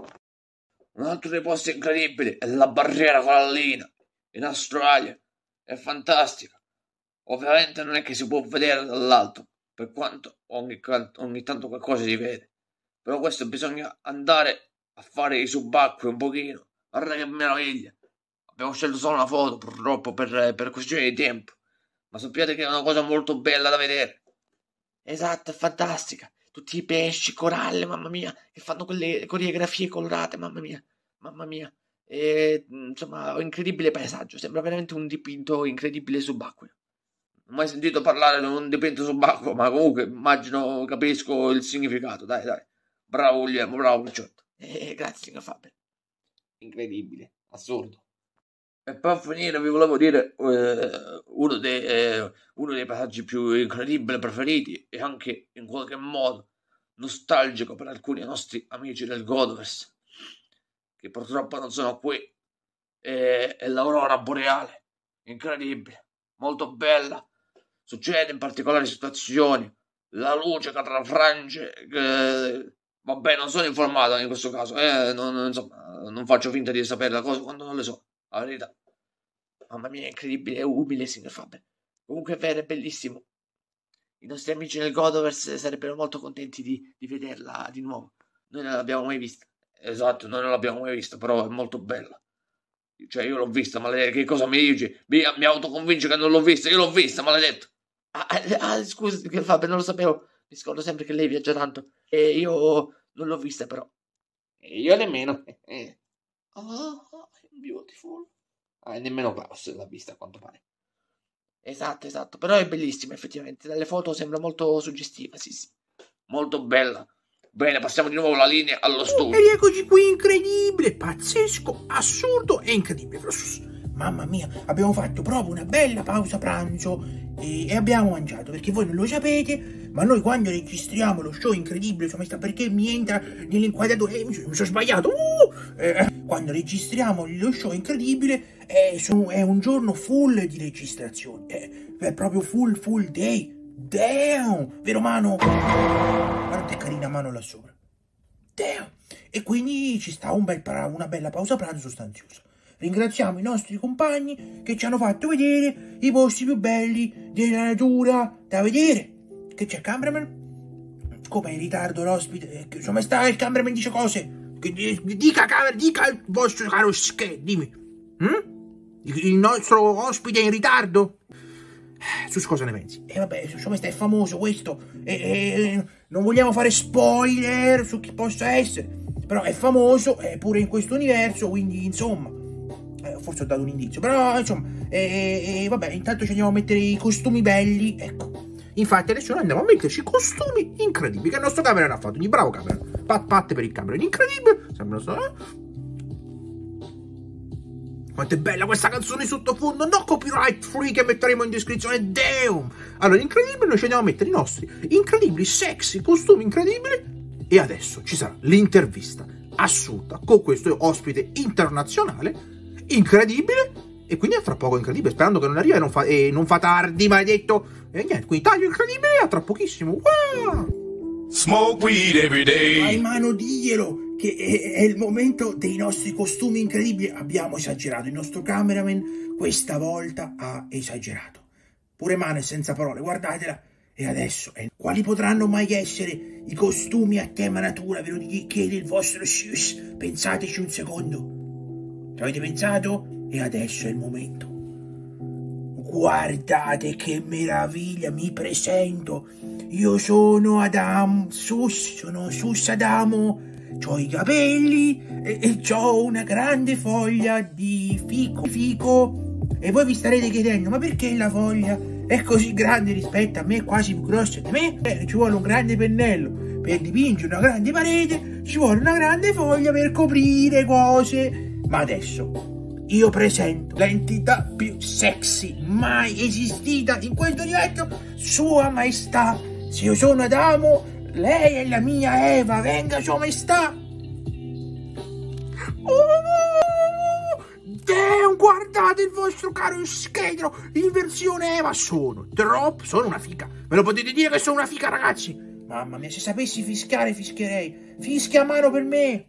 Un altro dei posti incredibili è la barriera corallina in Australia. È fantastica. Ovviamente non è che si può vedere dall'alto, per quanto ogni tanto qualcosa si vede. Però questo bisogna andare a fare i subacquei un pochino. Guarda che meraviglia. Abbiamo scelto solo una foto, purtroppo, per questione di tempo. Ma sappiate che è una cosa molto bella da vedere. Esatto, è fantastica. Tutti i pesci, coralle, mamma mia, che fanno quelle coreografie colorate, mamma mia. Insomma, un incredibile paesaggio. Sembra veramente un dipinto incredibile subacqueo. Non ho mai sentito parlare di un dipinto subacqueo, ma comunque immagino, capisco il significato. Dai. Bravo Guglielmo, bravo Picciotto. Grazie, signor Faber. Incredibile, assurdo. E per finire vi volevo dire uno dei passaggi più incredibili preferiti e anche in qualche modo nostalgico per alcuni nostri amici del Godovers, che purtroppo non sono qui, è l'aurora boreale. Incredibile, molto bella. Succede in particolari situazioni, la luce che trafrange, vabbè, non sono informato in questo caso, non faccio finta di sapere la cosa quando non le so. La verità, mamma mia, è incredibile, è umile, signor Faber. Comunque è vero, è bellissimo. I nostri amici del Godovers sarebbero molto contenti di vederla di nuovo. Noi non l'abbiamo mai vista. Esatto, noi non l'abbiamo mai vista, però è molto bella. Cioè, io l'ho vista, maledetto. Che cosa mi dici? Mi autoconvince che non l'ho vista. Io l'ho vista, maledetto. Scusi, signor Faber, non lo sapevo. Mi scordo sempre che lei viaggia tanto. E io non l'ho vista, però. E io nemmeno. Beautiful. Nemmeno Klaus l'ha vista, a quanto pare. Esatto, però è bellissima, effettivamente. Dalle foto sembra molto suggestiva, sì. Molto bella. Bene, passiamo di nuovo la linea allo studio. E rieccoci qui, incredibile, pazzesco, assurdo e incredibile. Mamma mia, abbiamo fatto proprio una bella pausa pranzo e abbiamo mangiato, perché voi non lo sapete, ma noi quando registriamo lo show incredibile, insomma, perché mi entra nell'inquadratura, mi sono sbagliato, quando registriamo lo show incredibile è un giorno full di registrazione, è proprio full day, damn, vero Mano? Guarda che carina Mano là sopra, damn, e quindi ci sta una bella pausa pranzo sostanziosa. Ringraziamo i nostri compagni che ci hanno fatto vedere i posti più belli della natura da vedere. Che c'è, cameraman? Come è in ritardo l'ospite? Insomma, il cameraman dice cose. Dica il vostro caro dimmi. Il nostro ospite è in ritardo? Su cosa ne pensi? Vabbè, insomma, è famoso questo. Non vogliamo fare spoiler su chi possa essere. Però è famoso, pure in questo universo, quindi insomma. Forse ho dato un indizio, però insomma, vabbè, intanto ci andiamo a mettere i costumi belli, ecco. Infatti adesso noi andiamo a metterci costumi incredibili che il nostro cameraman ha fatto, quindi bravo cameraman, pat per il cameraman, incredibile, sembra quanto è bella questa canzone sottofondo, no copyright free che metteremo in descrizione, damn! Allora, incredibile, noi ci andiamo a mettere i nostri incredibili, sexy, costumi incredibili e adesso ci sarà l'intervista assurda con questo ospite internazionale incredibile, e quindi a tra poco incredibile, sperando che non arrivi e non fa tardi, maledetto, e niente, quindi taglio incredibile a tra pochissimo. Wow! Smoke weed every day. Vai Mano, diglielo che è il momento dei nostri costumi incredibili. Abbiamo esagerato, il nostro cameraman questa volta ha esagerato, pure Mano è senza parole, guardatela. E adesso, quali potranno mai essere i costumi a tema natura? Ve lo chiede il vostro Sus, pensateci un secondo. Ci avete pensato? E adesso è il momento. Guardate che meraviglia, mi presento. Io sono sono Sus Adamo. C'ho i capelli e c'ho una grande foglia di fico. E voi vi starete chiedendo, ma perché la foglia è così grande rispetto a me, quasi più grossa di me? Ci vuole un grande pennello per dipingere una grande parete, ci vuole una grande foglia per coprire cose. Ma adesso io presento l'entità più sexy mai esistita in questo universo, Sua Maestà. Se io sono Adamo, lei è la mia Eva, venga Sua Maestà. Damn, guardate il vostro caro scheletro in versione Eva, sono una figa. Me lo potete dire che sono una figa, ragazzi? Mamma mia, se sapessi fischiare fischierei. Fischia Mano per me.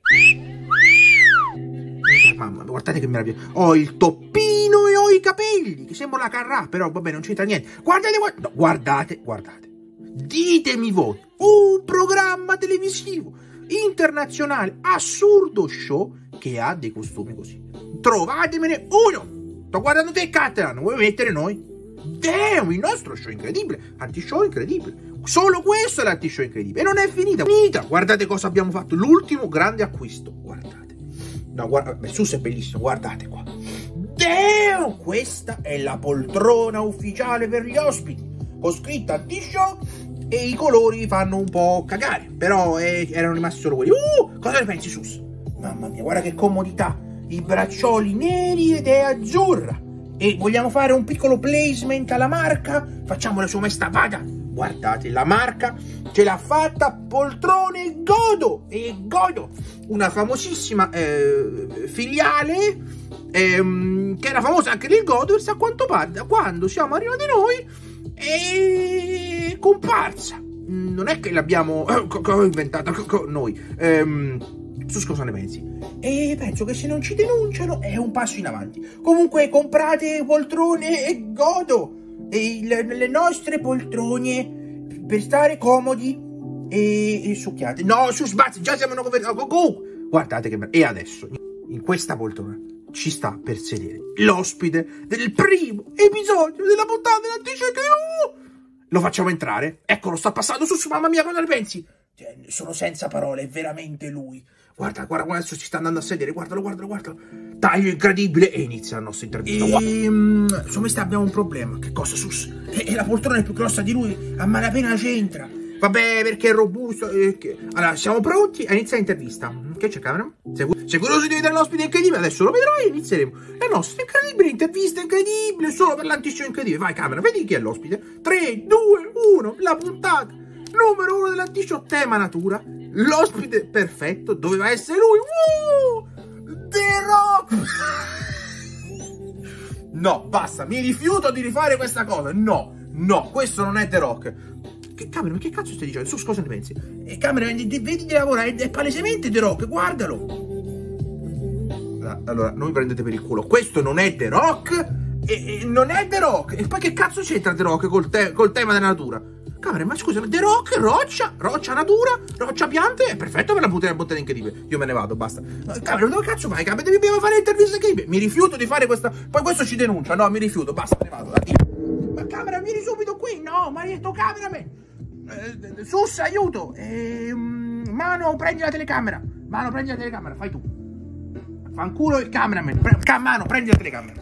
Mamma, guardate che meraviglia. Ho il toppino e ho i capelli, che sembra la Carrà, però vabbè, non c'entra niente. Guardate. Ditemi voi, un programma televisivo internazionale assurdo show che ha dei costumi così. Trovatemene uno. Sto guardando te, Catalan, vuoi mettere noi? Damn, il nostro show incredibile, anti-show incredibile. Solo questo è l'anti-show incredibile. E non è finita. Guardate cosa abbiamo fatto, l'ultimo grande acquisto. Guardate. No, guarda, Sus è bellissimo, guardate qua. Damn, questa è la poltrona ufficiale per gli ospiti. Ho scritto anti-show e i colori fanno un po' cagare, però erano rimasti solo quelli. Cosa ne pensi, Sus? Mamma mia, guarda che comodità. I braccioli neri ed è azzurra. E vogliamo fare un piccolo placement alla marca? Facciamo la Sua Maestà, vada. Guardate, la marca ce l'ha fatta Poltrone Godo. E Godo, una famosissima filiale che era famosa anche nel Godovers, a quanto pare, da quando siamo arrivati noi, è comparsa. Non è che l'abbiamo inventata noi. Su cosa ne pensi? E penso che se non ci denunciano è un passo in avanti. Comunque comprate Poltrone e Godo, e le nostre poltrone per stare comodi e succhiate. No, su sbazzi, già siamo guardate che bello. E adesso in questa poltrona ci sta per sedere l'ospite del primo episodio della puntata dell'Anticheio. Lo facciamo entrare? Eccolo, sta passando su, mamma mia, cosa ne pensi? Sono senza parole, è veramente lui. Guarda, adesso ci sta andando a sedere, guardalo. Taglio incredibile e inizia la nostra intervista. Insomma, abbiamo un problema. Che cosa, Sus? E la poltrona è più grossa di lui, a malapena c'entra. Vabbè, perché è robusto. Allora, siamo pronti a iniziare l'intervista. Che c'è, camera? Sei curioso di vedere l'ospite incredibile? Adesso lo vedrai e inizieremo la nostra incredibile intervista incredibile solo per l'antishow incredibile. Vai, camera, vedi chi è l'ospite. 3, 2, 1, la puntata numero 1 dell'antishow tema natura. L'ospite perfetto doveva essere lui. The Rock! No, basta, mi rifiuto di rifare questa cosa. No, questo non è The Rock. Camera, ma che cazzo stai dicendo? Su, cosa ne pensi? Camera, vedi di lavorare, è palesemente The Rock, guardalo. Allora, non mi prendete per il culo. Questo non è The Rock e non è The Rock. E poi che cazzo c'entra The Rock col tema della natura? Camera, ma scusa, The Rock, roccia natura, roccia piante, è perfetto per la bottega incredibile. Io me ne vado, basta. Camera, dove cazzo vai? Camera, dobbiamo fare l'intervista incredibile. Mi rifiuto di fare questa. Poi questo ci denuncia. No, mi rifiuto, basta, me ne vado. Ma camera, vieni subito qui. No, Marietto, cameraman. Sus, aiuto. Mano, prendi la telecamera. Fai tu. Fanculo il cameraman. Mano, prendi la telecamera.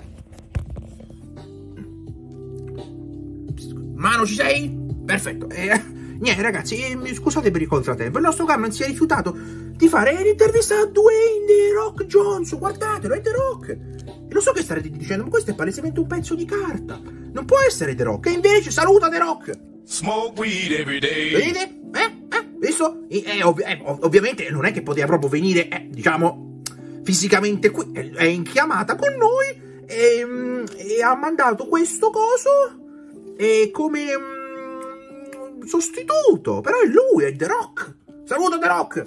Mano, ci sei? Perfetto. Niente, ragazzi, scusate per il contrattempo. Il nostro cameraman si è rifiutato di fare l'intervista a Dwayne The Rock Johnson. Guardatelo, è The Rock. E lo so che starete dicendo, ma questo è palesemente un pezzo di carta. Non può essere The Rock. E invece saluta The Rock. Smoke weed every day. Vedete? Visto? Ovviamente non è che poteva proprio venire, diciamo, fisicamente qui. È in chiamata con noi e ha mandato questo coso come sostituto. Però è lui, è The Rock. Saluta The Rock.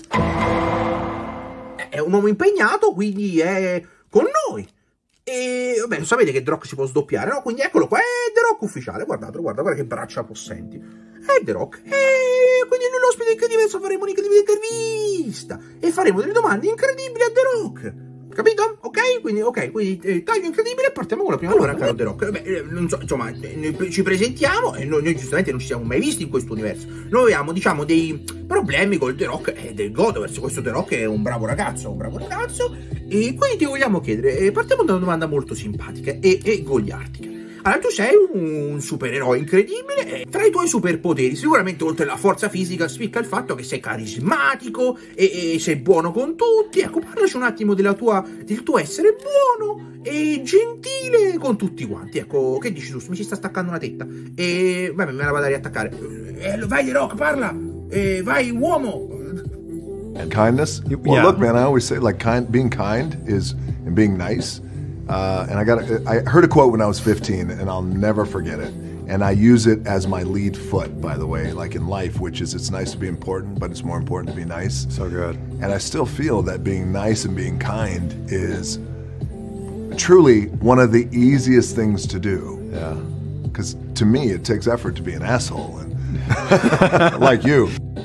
È un uomo impegnato, quindi è con noi. E vabbè, lo sapete che The Rock si può sdoppiare, no? Quindi eccolo qua, è The Rock ufficiale. Guardatelo, guarda che braccia possenti. È The Rock. E quindi noi l'ospite incredibile, faremo un'incredibile intervista e faremo delle domande incredibili a The Rock. Capito? Ok? Quindi taglio incredibile e partiamo con la prima. Allora, caro The Rock, non so, insomma, ci presentiamo e noi giustamente non ci siamo mai visti in questo universo. Noi abbiamo, diciamo, dei problemi col The Rock e del Godoverse. Questo The Rock è un bravo ragazzo, e quindi ti vogliamo chiedere, partiamo da una domanda molto simpatica e goliardica. Allora, tu sei un supereroe incredibile e tra i tuoi superpoteri, sicuramente oltre alla forza fisica, spicca il fatto che sei carismatico e sei buono con tutti. Ecco, parlaci un attimo del tuo essere buono e gentile con tutti quanti. Ecco, che dici tu? Mi si sta staccando una tetta. E vabbè, me la vado a riattaccare. Vai, The Rock, parla. Vai, uomo. And kindness? Well, look, man, I always say, like, being kind and being nice. And I heard a quote when I was 15, and I'll never forget it. And I use it as my lead foot, by the way, like in life, which is it's nice to be important, but it's more important to be nice. So good. And I still feel that being nice and being kind is truly one of the easiest things to do. Yeah. Because to me, it takes effort to be an asshole, and like you.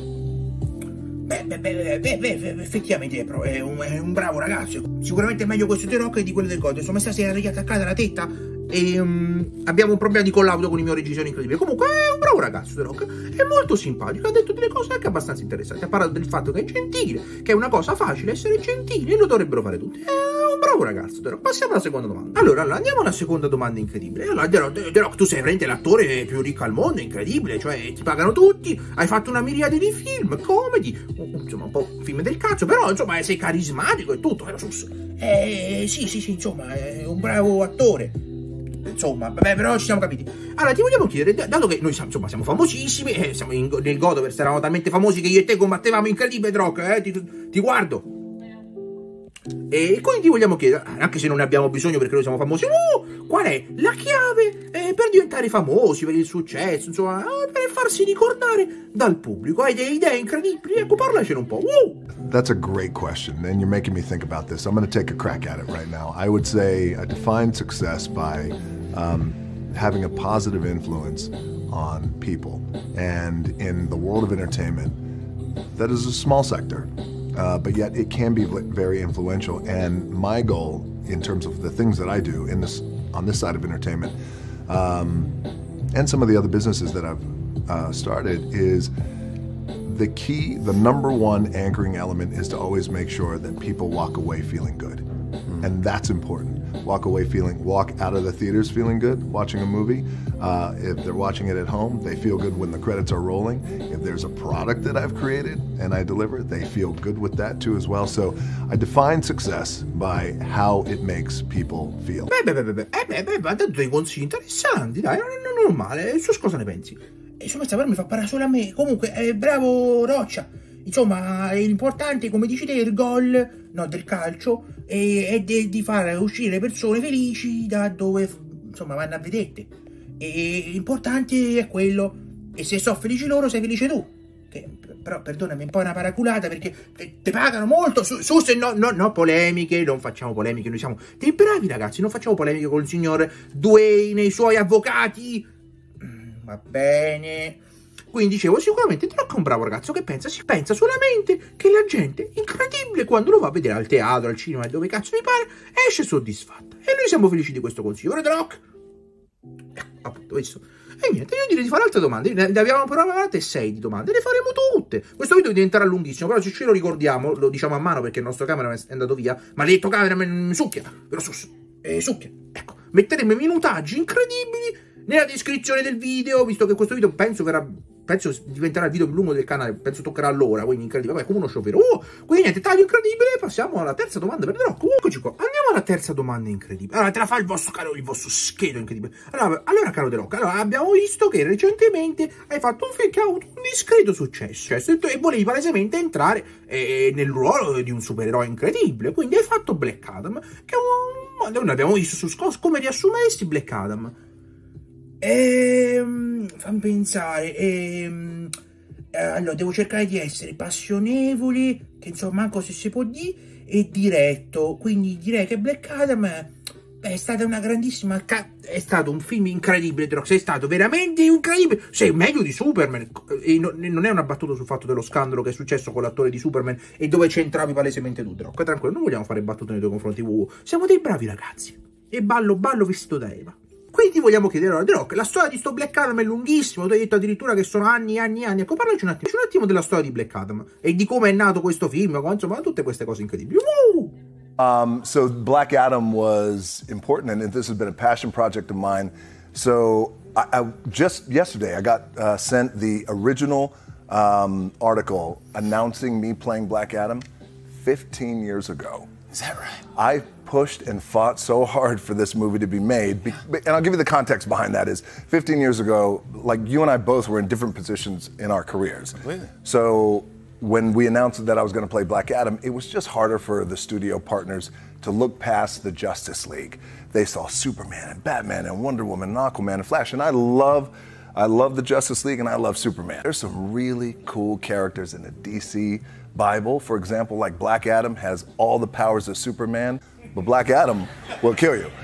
Effettivamente è un bravo ragazzo. Sicuramente è meglio questo The Rock di quello del God. Insomma, stasera riattaccata la tetta e abbiamo un problema di collaudo con il mio reggiseno incredibile. Comunque è un bravo ragazzo The Rock, è molto simpatico, ha detto delle cose anche abbastanza interessanti. Ha parlato del fatto che è gentile, che è una cosa facile essere gentili e lo dovrebbero fare tutti. È un bravo ragazzo The Rock. Passiamo alla seconda domanda. Allora andiamo alla seconda domanda incredibile. Allora, The Rock, tu sei veramente l'attore più ricco al mondo, incredibile, cioè ti pagano tutti, hai fatto una miriade di film, comedy, insomma un po' film del cazzo, però insomma sei carismatico e tutto, sì, insomma è un bravo attore. Insomma, vabbè, però ci siamo capiti. Allora, ti vogliamo chiedere, dato che noi insomma siamo famosissimi, siamo nel Godoverse, eravamo talmente famosi che io e te combattevamo incredibile The Rock, ti guardo. E quindi ti vogliamo chiedere, anche se non ne abbiamo bisogno perché noi siamo famosi, qual è la chiave per diventare famosi, per il successo, insomma, per farsi ricordare dal pubblico? Hai delle idee incredibili? Ecco, parlacene un po'. That's a great question, and you're making me think about this. I'm going to take a crack at it right now. I would say I define success by having a positive influence on people. And in the world of entertainment, that is a small sector, but yet it can be very influential. And my goal, in terms of the things that I do on this side of entertainment, and some of the other businesses that I've started, is the number one anchoring element is to always make sure that people walk away feeling good. And that's important. walk out of the theaters feeling good watching a movie. If they're watching it at home, they feel good when the credits are rolling. If there's a product that I've created and I deliver, they feel good with that too as well. So I define success by how it makes people feel. Ma ha dato dei consigli interessanti, dai, non è male. Su cosa ne pensi? Insomma, sta per mi fa parlare solo a me. Comunque, bravo Roccia. Insomma, l'importante, come dici te, il gol, no, del calcio, è di far uscire le persone felici da dove, insomma, vanno a vedere. E l'importante è quello. E se sono felici loro, sei felice tu. Che, però, perdonami, è un po' una paraculata, perché te pagano molto. Su se no, polemiche, non facciamo polemiche. Noi siamo dei bravi ragazzi, non facciamo polemiche con il signor Dwayne e i suoi avvocati. Va bene. Quindi dicevo, sicuramente The Rock è un bravo ragazzo che si pensa solamente che la gente, incredibile, quando lo va a vedere al teatro, al cinema, dove cazzo mi pare, esce soddisfatta. E noi siamo felici di questo consiglio. Ora The Rock, appunto, visto. E niente, io direi di fare altre domande. Ne abbiamo provate 6 di domande, le faremo tutte. Questo video diventerà lunghissimo, però se ce lo ricordiamo, lo diciamo a mano perché il nostro cameraman è andato via. Maledetto cameraman, succhia, però succhia. Ecco, metteremo i minutaggi incredibili nella descrizione del video, visto che questo video penso diventerà il video più lungo del canale, penso toccherà l'ora, quindi incredibile, vabbè, come uno sciopero. Quindi niente, taglio incredibile, passiamo alla terza domanda per The Rock. Eccoci qua, andiamo alla terza domanda incredibile. Allora, te la fa il vostro schedo incredibile. Allora, caro The Rock, abbiamo visto che recentemente hai fatto un film che ha avuto un discreto successo, e volevi palesemente entrare nel ruolo di un supereroe incredibile, quindi hai fatto Black Adam, che noi abbiamo visto su Scott. Come riassumeresti Black Adam? Fammi pensare. Allora, devo cercare di essere passionevole, che insomma, manco se si può dire, e diretto. Quindi direi che Black Adam è stata una grandissima. È stato un film incredibile, The Rock. Sei stato veramente incredibile. Sei meglio di Superman. E non è una battuta sul fatto dello scandalo che è successo con l'attore di Superman e dove c'entravi palesemente tu, The Rock. Tranquillo, non vogliamo fare battute nei tuoi confronti. Siamo dei bravi ragazzi. E ballo vestito da Eva. Quindi vogliamo chiedere a The Rock, la storia di sto Black Adam è lunghissima, tu hai detto addirittura che sono anni. Ecco, parlaci un attimo della storia di Black Adam e di come è nato questo film, insomma, tutte queste cose incredibili. So Black Adam was important, and this has been a passion project of mine. So I just yesterday, I got sent the original article announcing me playing Black Adam 15 years ago. Is that right? I pushed and fought so hard for this movie to be made. And I'll give you the context behind that is 15 years ago, like you and I both were in different positions in our careers. Really? So when we announced that I was going to play Black Adam, it was just harder for the studio partners to look past the Justice League. They saw Superman and Batman and Wonder Woman and Aquaman and Flash. And I love the Justice League and I love Superman. There's some really cool characters in the DC Bible. For example, like Black Adam has all the powers of Superman, but Black Adam will kill you.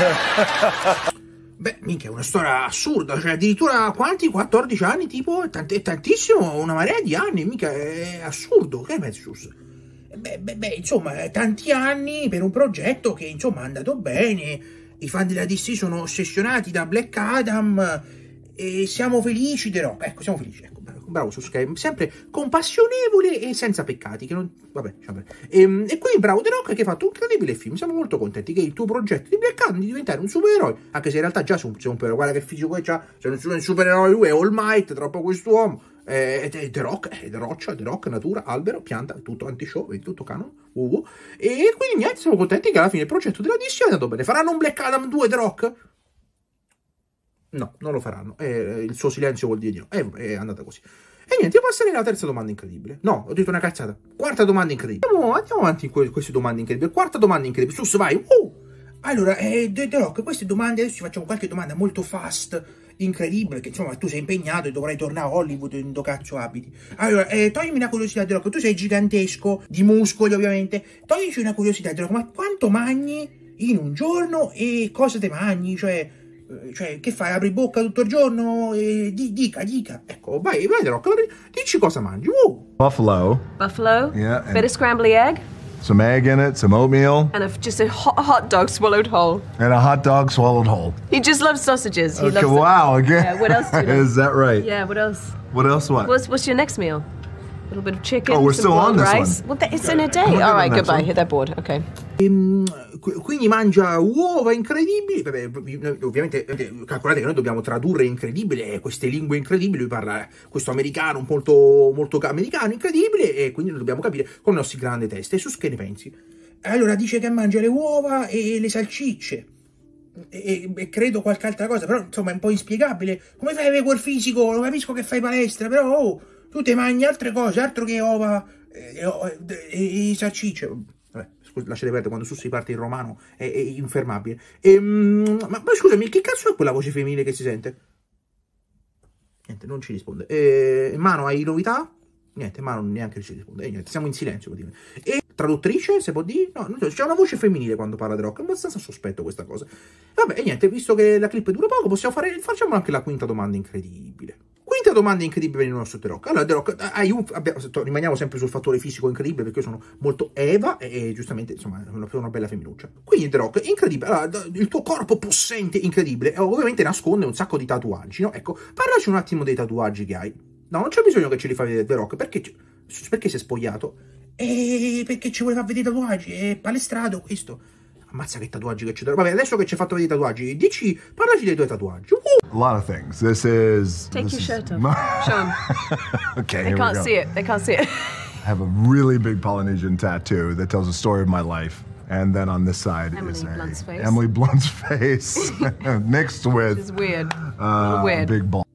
Beh, minchia, è una storia assurda, cioè addirittura quanti? 14 anni, tipo? È tantissimo, una marea di anni, mica, è assurdo, che pensi, Sus? Beh, insomma, tanti anni per un progetto che, insomma, è andato bene, i fan della DC sono ossessionati da Black Adam e siamo felici, The Rock, ecco, siamo felici, ecco. Bravo Sus, che è sempre compassionevole e senza peccati, che non... vabbè, e qui bravo The Rock che ha fatto un incredibile film. Siamo molto contenti che il tuo progetto di Black Adam di diventare un supereroe, anche se in realtà già sei un supereroe, guarda che fisico che c'ha, se non è un supereroe lui è All Might, troppo quest'uomo. The Rock, natura, albero, pianta, tutto anti-show, è tutto canon. E quindi niente, siamo contenti che alla fine il progetto della DC è andato bene. Faranno un Black Adam 2 The Rock? No, non lo faranno. Il suo silenzio vuol dire di no. È andata così. E niente, io passerei alla terza domanda incredibile. No, ho detto una cazzata. Quarta domanda incredibile. Andiamo avanti con queste domande incredibili. Quarta domanda incredibile. Sus, vai. Allora, The Rock, queste domande, adesso ci facciamo qualche domanda molto fast, incredibile, che insomma tu sei impegnato e dovrai tornare a Hollywood, in dove cazzo abiti. Allora, toglimi una curiosità, The Rock, tu sei gigantesco, di muscoli ovviamente. Toglici una curiosità, The Rock, ma quanto mangi in un giorno e cosa te mangi? Cioè, che fai? Apri bocca tutto il giorno? Dica. Ecco, vai, The Rock, dici cosa mangi. Buffalo. Yeah. Bit of scrambly egg. Some egg in it, some oatmeal. And just a hot dog swallowed whole. And a hot dog swallowed whole. He just loves sausages. He loves wow, again. Yeah, what else do you love? Is that right? Yeah, what else? What else? What's your next meal? A little bit of chicken, we're some still on boiled this rice. one. Well, it's in a day. All right, goodbye. Hit that board. Okay. Quindi mangia uova incredibili. Vabbè, ovviamente calcolate che noi dobbiamo tradurre incredibile queste lingue incredibili. Lui parla questo americano molto, molto americano incredibile, e quindi noi dobbiamo capire con i nostri grandi teste. E su che ne pensi? Allora dice che mangia le uova e le salsicce e credo qualche altra cosa, però insomma è un po' inspiegabile. Come fai a avere quel fisico? Lo capisco che fai palestra, però tu ti mangi altre cose, altro che uova e salsicce. Vabbè, lasciate perdere, quando si parte in romano è infermabile. Ma scusami, che cazzo è quella voce femminile che si sente? Niente, non ci risponde. Mano, hai novità? Niente, Mano neanche ci risponde. Niente, siamo in silenzio. E traduttrice, se può dire? No, c'è una voce femminile quando parla The Rock. È abbastanza sospetto questa cosa. Vabbè, e niente, visto che la clip dura poco, facciamo anche la quinta domanda incredibile. Quinta domanda incredibile per il nostro The Rock. Allora, The Rock, rimaniamo sempre sul fattore fisico incredibile, perché io sono molto Eva e giustamente, insomma, una bella femminuccia. Quindi, The Rock, incredibile. Allora, il tuo corpo possente, incredibile, ovviamente nasconde un sacco di tatuaggi, no? Ecco, parlaci un attimo dei tatuaggi che hai. No, non c'è bisogno che ce li fai vedere The Rock, perché si è spogliato? Perché ci voleva vedere i tatuaggi, è palestrato questo. Ammazza che tatuaggi che c'è. Vabbè, adesso che ci hai fatto vedere i tatuaggi, parlaci dei tuoi tatuaggi. A lot of things. This is... Take your shirt off. Show them. Okay, They here can't we go. see it. They can't see it. I have a really big Polynesian tattoo that tells a story of my life. And then on this side is Blunt's face. Emily Blunt's face mixed with It's weird. A little weird. big ball.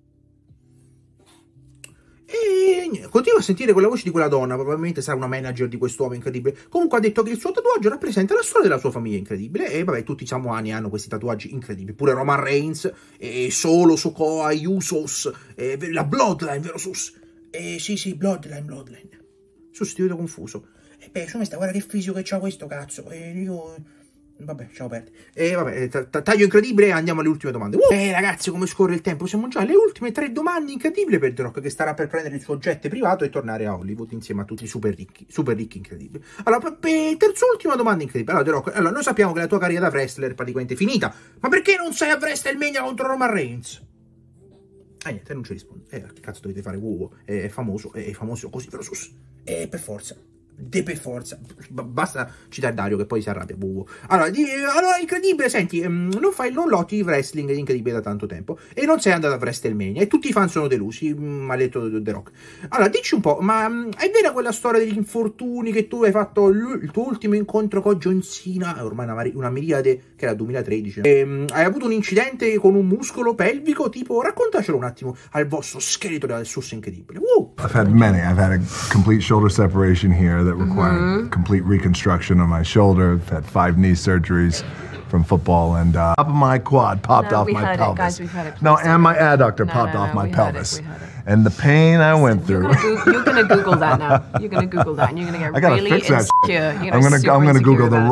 E continuo a sentire quella voce di quella donna, probabilmente sarà una manager di quest'uomo incredibile. Comunque ha detto che il suo tatuaggio rappresenta la storia della sua famiglia incredibile. E vabbè, tutti i samoani hanno questi tatuaggi incredibili. Pure Roman Reigns, Solo, Sikoa, Usos, la Bloodline, vero Sus? Sì, Bloodline. Sus, ti vedo confuso. Beh, insomma, guarda che fisico che c'ha questo cazzo. Io... Vabbè, ciao Perti. Vabbè, taglio incredibile, andiamo alle ultime domande. Ragazzi, come scorre il tempo? Siamo già alle ultime 3 domande incredibili per The Rock, che starà per prendere il suo jet privato e tornare a Hollywood insieme a tutti i super ricchi incredibili. Allora, terz'ultima domanda incredibile. Allora, The Rock, noi sappiamo che la tua carriera da wrestler è praticamente finita, ma perché non sei a WrestleMania contro Roman Reigns? Niente, non ci risponde. Che cazzo dovete fare? È famoso così, però sus. Per forza. Per forza. Basta citare Dario che poi si arrabbia. Allora, incredibile, senti, non lotti di wrestling incredibile da tanto tempo e non sei andato a WrestleMania e tutti i fan sono delusi, maledetto The Rock. Allora, dici un po', ma è vera quella storia degli infortuni che tu hai fatto il tuo ultimo incontro con John Cena, ormai una miriade, che era 2013, hai avuto un incidente con un muscolo pelvico, tipo, raccontacelo un attimo al vostro scheletro del sus incredibile. I've had many. I've had a complete shoulder separation here that required complete reconstruction of my shoulder. I've had 5 knee surgeries from football, and top of my quad popped off my pelvis. Guys, we've heard it. No, and my adductor popped off my pelvis. And the pain I went through. You're gonna Google that now. You're gonna Google that, and you're gonna get I gotta really fix that. insecure. I'm gonna Google the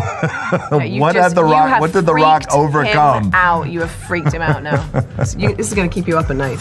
what did the Rock overcome? You have freaked him out now. This is gonna keep you up at night.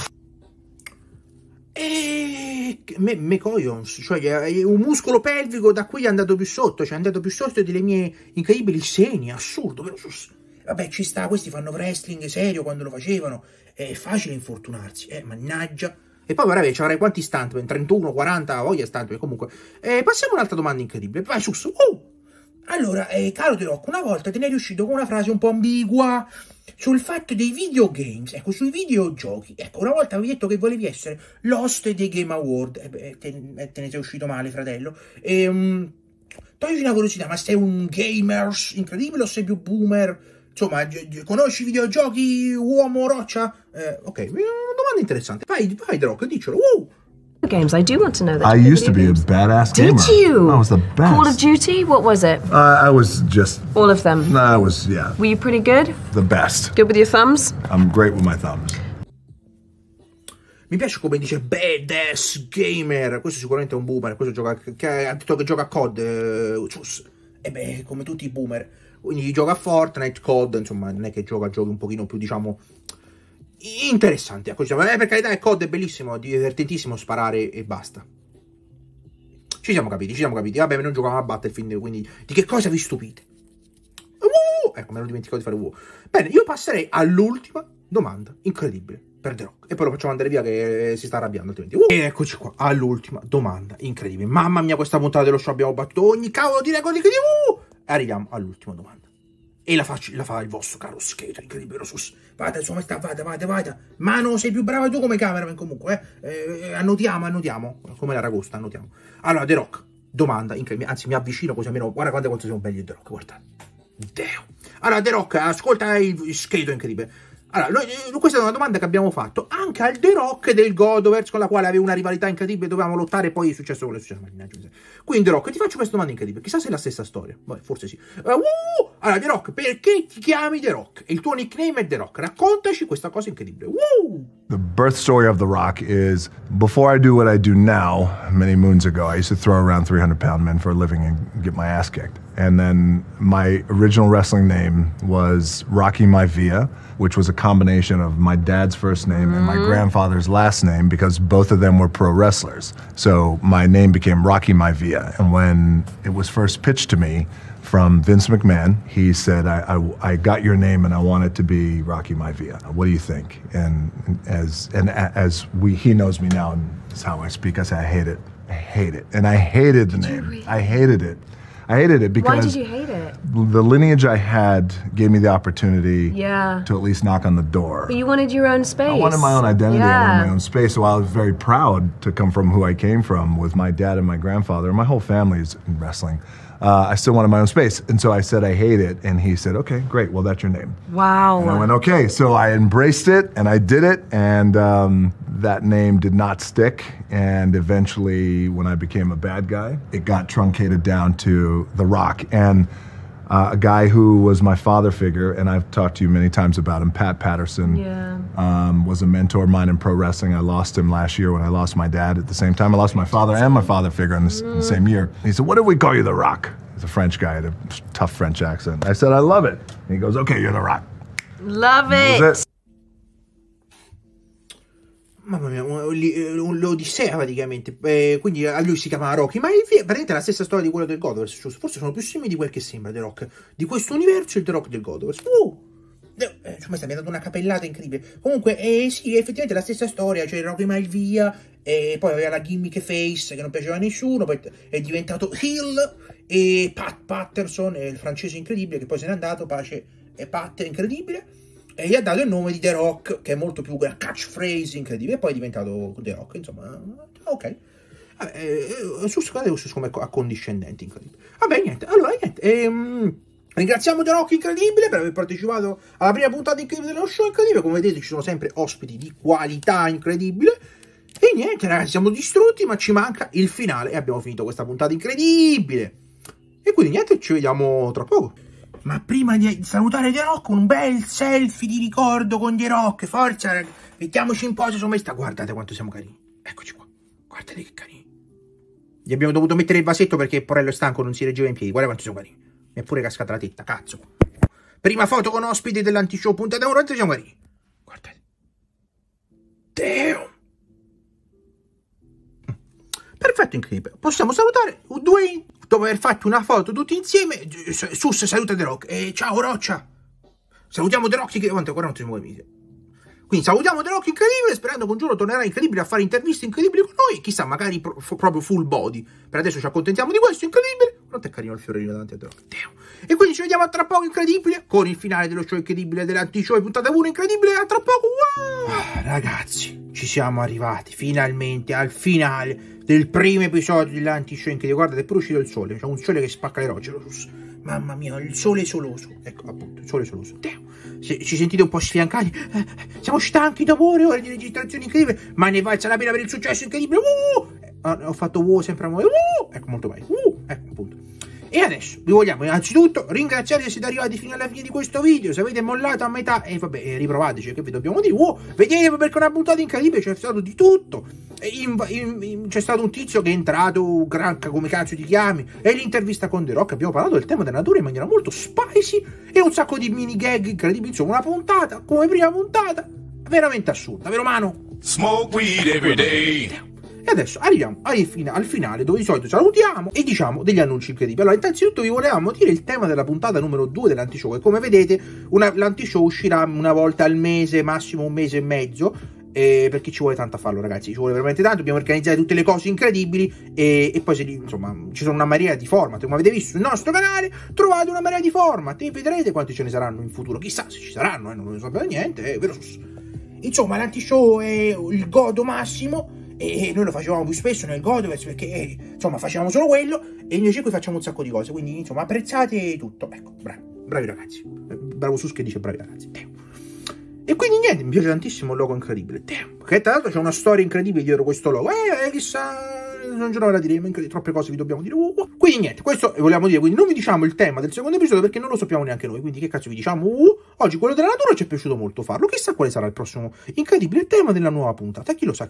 Mecoions, cioè un muscolo pelvico da cui è andato più sotto, cioè è andato più sotto delle mie incredibili seni, assurdo, vero? Vabbè, ci sta, questi fanno wrestling serio quando lo facevano, è facile infortunarsi, mannaggia. E poi vabbè, ci avrai quanti stuntman? 31, 40, voglia stuntman, comunque. Passiamo a un'altra domanda incredibile, vai sus. Allora, caro The Rock, una volta te ne è riuscito con una frase un po' ambigua sul fatto dei videogames, ecco, sui videogiochi. Ecco, una volta avevi detto che volevi essere l'host dei Game Award, te ne sei uscito male, fratello. Toglici una curiosità, ma sei un gamer incredibile o sei più boomer? Insomma, conosci i videogiochi, uomo roccia? Ok, una domanda interessante. Vai, The Rock, dicelo. Games, I do want to know that. I used to be a badass gamer. Did you? I was the best. Call of Duty? What was it? I was just... All of them? I was, yeah. Were you pretty good? The best. Good with your thumbs? I'm great with my thumbs. Mi piace come dice badass gamer. Questo sicuramente è un boomer. Questo ha detto che gioca a COD. Come tutti i boomer. Quindi gioca a Fortnite, COD, insomma, non è che gioca a giochi un pochino più, diciamo, interessanti. Ecco, diciamo, per carità, il COD è bellissimo, divertentissimo sparare e basta. Ci siamo capiti. Vabbè, non giocavamo a Battlefield, quindi di che cosa vi stupite? Ecco, me l'ho dimenticato di fare Bene, io passerei all'ultima domanda incredibile per The Rock. E poi lo facciamo andare via che si sta arrabbiando altrimenti. E eccoci qua, all'ultima domanda incredibile. Mamma mia, questa puntata dello show abbiamo battuto ogni cavolo di record incredibile. arriviamo all'ultima domanda. E la fa il vostro caro Skater, incredibile sus. Vada, insomma, vada. Mano, sei più brava tu come cameraman comunque, annotiamo. Come l'aragosta, annotiamo. Allora, The Rock, domanda incredibile. Anzi, mi avvicino così almeno, guarda quanto siamo belli The Rock, guardate. Dio. Allora, The Rock, ascolta il Skater incredibile. Allora, questa è una domanda che abbiamo fatto anche al The Rock del Godoverse, con la quale avevo una rivalità incredibile, dovevamo lottare e poi è successo quello che è successo. Quindi The Rock, ti faccio questa domanda incredibile, chissà se è la stessa storia. Beh, forse sì. Allora, The Rock, perché ti chiami The Rock? Il tuo nickname è The Rock, raccontaci questa cosa incredibile. The birth story of The Rock is, before I do what I do now, many moons ago, I used to throw around 300-pound men for a living and get my ass kicked. And then my original wrestling name was Rocky Maivia, which was a combination of my dad's first name and my grandfather's last name, because both of them were pro wrestlers. So my name became Rocky Maivia. And when it was first pitched to me from Vince McMahon, he said, I got your name and I want it to be Rocky Maivia. What do you think? And he knows me now, and that's how I speak. I say, I hate it. And I hated the name. Really? I hated it because... Why did you hate it? The lineage I had gave me the opportunity to at least knock on the door. But you wanted your own space. I wanted my own identity. Yeah. I wanted my own space. So I was very proud to come from who I came from with my dad and my grandfather. My whole family is in wrestling. I still wanted my own space. And so I said, I hate it. And he said, okay, great. Well, that's your name. Wow. And I went, okay. So I embraced it and I did it. And that name did not stick. And eventually, when I became a bad guy, it got truncated down to The Rock. And a guy who was my father figure, and I've talked to you many times about him, Pat Patterson, was a mentor of mine in pro wrestling. I lost him last year when I lost my dad. At the same time, I lost my father and my father figure in the same year. He said, what do we call you, The Rock? He's a French guy, had a tough French accent. I said, I love it. And he goes, okay, you're The Rock. Love it. That was it. Mamma mia, l'Odissea praticamente. Quindi a lui si chiamava Rocky, ma è veramente la stessa storia di quello del Godoverse. Forse sono più simili di quel che sembra The Rock di questo universo e il The Rock del Godoverse. Mi sta dato una capellata incredibile. Comunque, sì, effettivamente è la stessa storia. C'è Rocky Maivia, e poi aveva la gimmick face che non piaceva a nessuno, poi è diventato heel, e Pat Patterson, il francese incredibile, che poi se n'è andato, pace e Pat incredibile. E gli ha dato il nome di The Rock, che è molto più catchphrase incredibile, e poi è diventato The Rock, insomma, ok. Su come accondiscendente, incredibile. Vabbè, niente, allora, niente, ringraziamo The Rock incredibile per aver partecipato alla prima puntata incredibile dello show incredibile. Come vedete ci sono sempre ospiti di qualità incredibile. E niente, ragazzi, siamo distrutti, ma ci manca il finale e abbiamo finito questa puntata incredibile. E quindi niente, ci vediamo tra poco. Ma prima di salutare The Rock, un bel selfie di ricordo con The Rock. Forza, ragazzi, mettiamoci in posa su questa. Guardate quanto siamo carini. Eccoci qua. Guardate che carini. Gli abbiamo dovuto mettere il vasetto perché Porello è stanco, non si reggeva in piedi. Guarda quanto siamo carini. Mi è pure cascata la tetta, cazzo. Prima foto con ospiti dell'antishow puntata 1, quanto siamo carini. Guardate. Dio. Perfetto, incredibile. Possiamo salutare Dwayne. Dopo aver fatto una foto tutti insieme, Sus saluta The Rock. Ciao Roccia. Salutiamo The Rock. Quanto ancora non si muove video. Quindi salutiamo The Rock incredibile, sperando che un giorno tornerà incredibile a fare interviste incredibili con noi. Chissà, magari proprio full body. Per adesso ci accontentiamo di questo, incredibile. Quanto è carino il fiorellino davanti a The Rock. E quindi ci vediamo a tra poco, incredibile, con il finale dello show incredibile, dell'antishow puntata 1 incredibile. A tra poco. Wow! Ragazzi, ci siamo arrivati finalmente al finale del primo episodio dell'antishow incredibile. Guardate, è pure uscito il sole. C'è un sole che spacca le rocce. Mamma mia, il sole soloso. Ecco, appunto, il sole soloso. Se ci sentite un po' sfiancati, siamo stanchi dopo ore di registrazione incredibile, ma ne valsa la pena per il successo incredibile. Ho fatto sempre amore. Ecco, molto bene. Ecco, appunto. E adesso vi vogliamo innanzitutto ringraziare se siete arrivati fino alla fine di questo video. Se avete mollato a metà, vabbè, riprovateci, che vi dobbiamo dire. Vedete, perché una puntata incredibile, c'è stato di tutto. C'è stato un tizio che è entrato, Granca, come cazzo ti chiami, e l'intervista con The Rock. Abbiamo parlato del tema della natura in maniera molto spicy e un sacco di mini gag incredibili. Insomma, una puntata come prima puntata veramente assurda, vero Mano? Smoke weed every day. E adesso arriviamo al finale, dove di solito salutiamo e diciamo degli annunci incredibili. Allora, innanzitutto vi volevamo dire il tema della puntata numero 2 dell'antishow, che come vedete l'antishow uscirà una volta al mese, massimo un mese e mezzo, perché ci vuole tanto a farlo, ragazzi, ci vuole veramente tanto, dobbiamo organizzare tutte le cose incredibili e poi insomma ci sono una marea di format, come avete visto sul nostro canale trovate una marea di format e vedrete quanti ce ne saranno in futuro, chissà se ci saranno, non ne sappiamo niente, vero Sus? Insomma, l'anti-show è il godo massimo e noi lo facevamo più spesso nel Godoverse perché insomma facevamo solo quello e invece qui facciamo un sacco di cose, quindi insomma apprezzate tutto, ecco, bravi ragazzi, bravo Sus che dice bravi ragazzi. E quindi niente, mi piace tantissimo il logo incredibile, che tra l'altro c'è una storia incredibile dietro questo logo, chissà, non ce la diremo, troppe cose vi dobbiamo dire. Quindi niente, questo vogliamo dire, quindi non vi diciamo il tema del secondo episodio perché non lo sappiamo neanche noi, quindi che cazzo vi diciamo? Oggi quello della natura ci è piaciuto molto farlo, chissà quale sarà il prossimo incredibile tema della nuova puntata, chi lo sa.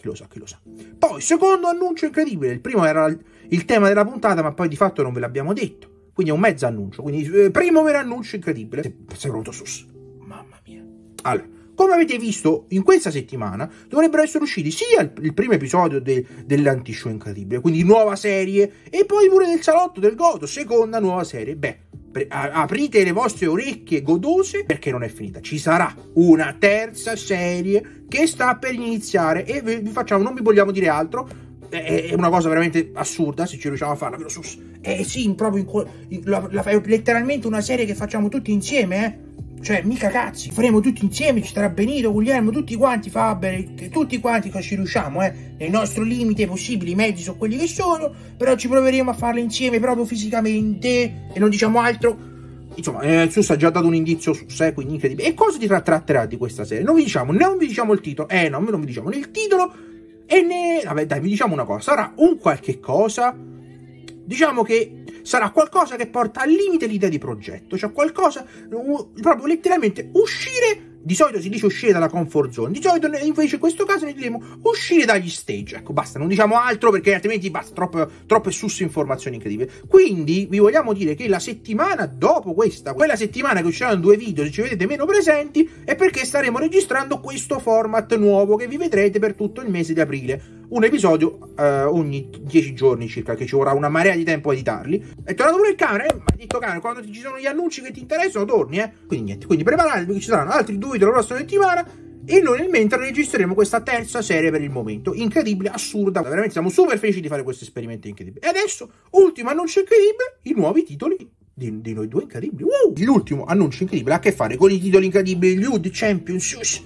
Poi, secondo annuncio incredibile, il primo era il tema della puntata, ma poi di fatto non ve l'abbiamo detto, quindi è un mezzo annuncio, quindi primo vero annuncio incredibile. Sei pronto, Sus? Mamma mia. Allora, come avete visto, in questa settimana dovrebbero essere usciti sia il primo episodio dell'anti-show incredibile, quindi nuova serie, e poi pure del salotto del Godo, seconda nuova serie. Beh, aprite le vostre orecchie godose perché non è finita. Ci sarà una terza serie che sta per iniziare e vi facciamo, non vi vogliamo dire altro. È una cosa veramente assurda se ci riusciamo a farla, vero Sus? Sì, proprio letteralmente una serie che facciamo tutti insieme, Cioè, mica cazzi, faremo tutti insieme, ci sarà Benito, Guglielmo, tutti quanti, Faber, tutti quanti che ci riusciamo, nel nostro limite possibile, i mezzi sono quelli che sono, però ci proveremo a farlo insieme proprio fisicamente e non diciamo altro. Insomma, Sus ha già dato un indizio su quindi incredibile. E cosa ti tratterà di questa serie? Non vi diciamo il titolo, no, non vi diciamo né il titolo e né... Vabbè, dai, vi diciamo una cosa, sarà un qualche cosa, diciamo che sarà qualcosa che porta al limite l'idea di progetto, cioè qualcosa, proprio letteralmente uscire, di solito si dice uscire dalla comfort zone, di solito invece in questo caso noi diremo uscire dagli stage, ecco basta, non diciamo altro perché altrimenti basta, troppe sus informazioni incredibili. Quindi vi vogliamo dire che la settimana dopo quella settimana che usciranno 2 video, se ci vedete meno presenti, è perché staremo registrando questo format nuovo che vi vedrete per tutto il mese di aprile. Un episodio ogni 10 giorni circa, che ci vorrà una marea di tempo a editarli. È tornato pure il camera, maledetto camera, quando ci sono gli annunci che ti interessano torni, Quindi niente, quindi preparatevi che ci saranno altri 2 video la prossima settimana e noi nel mentre registreremo questa terza serie per il momento. Incredibile, assurda, veramente siamo super felici di fare questo esperimento incredibile. E adesso, ultimo annuncio incredibile, i nuovi titoli di noi due incredibili. L'ultimo annuncio incredibile ha a che fare con i titoli incredibili, gli UD Champions.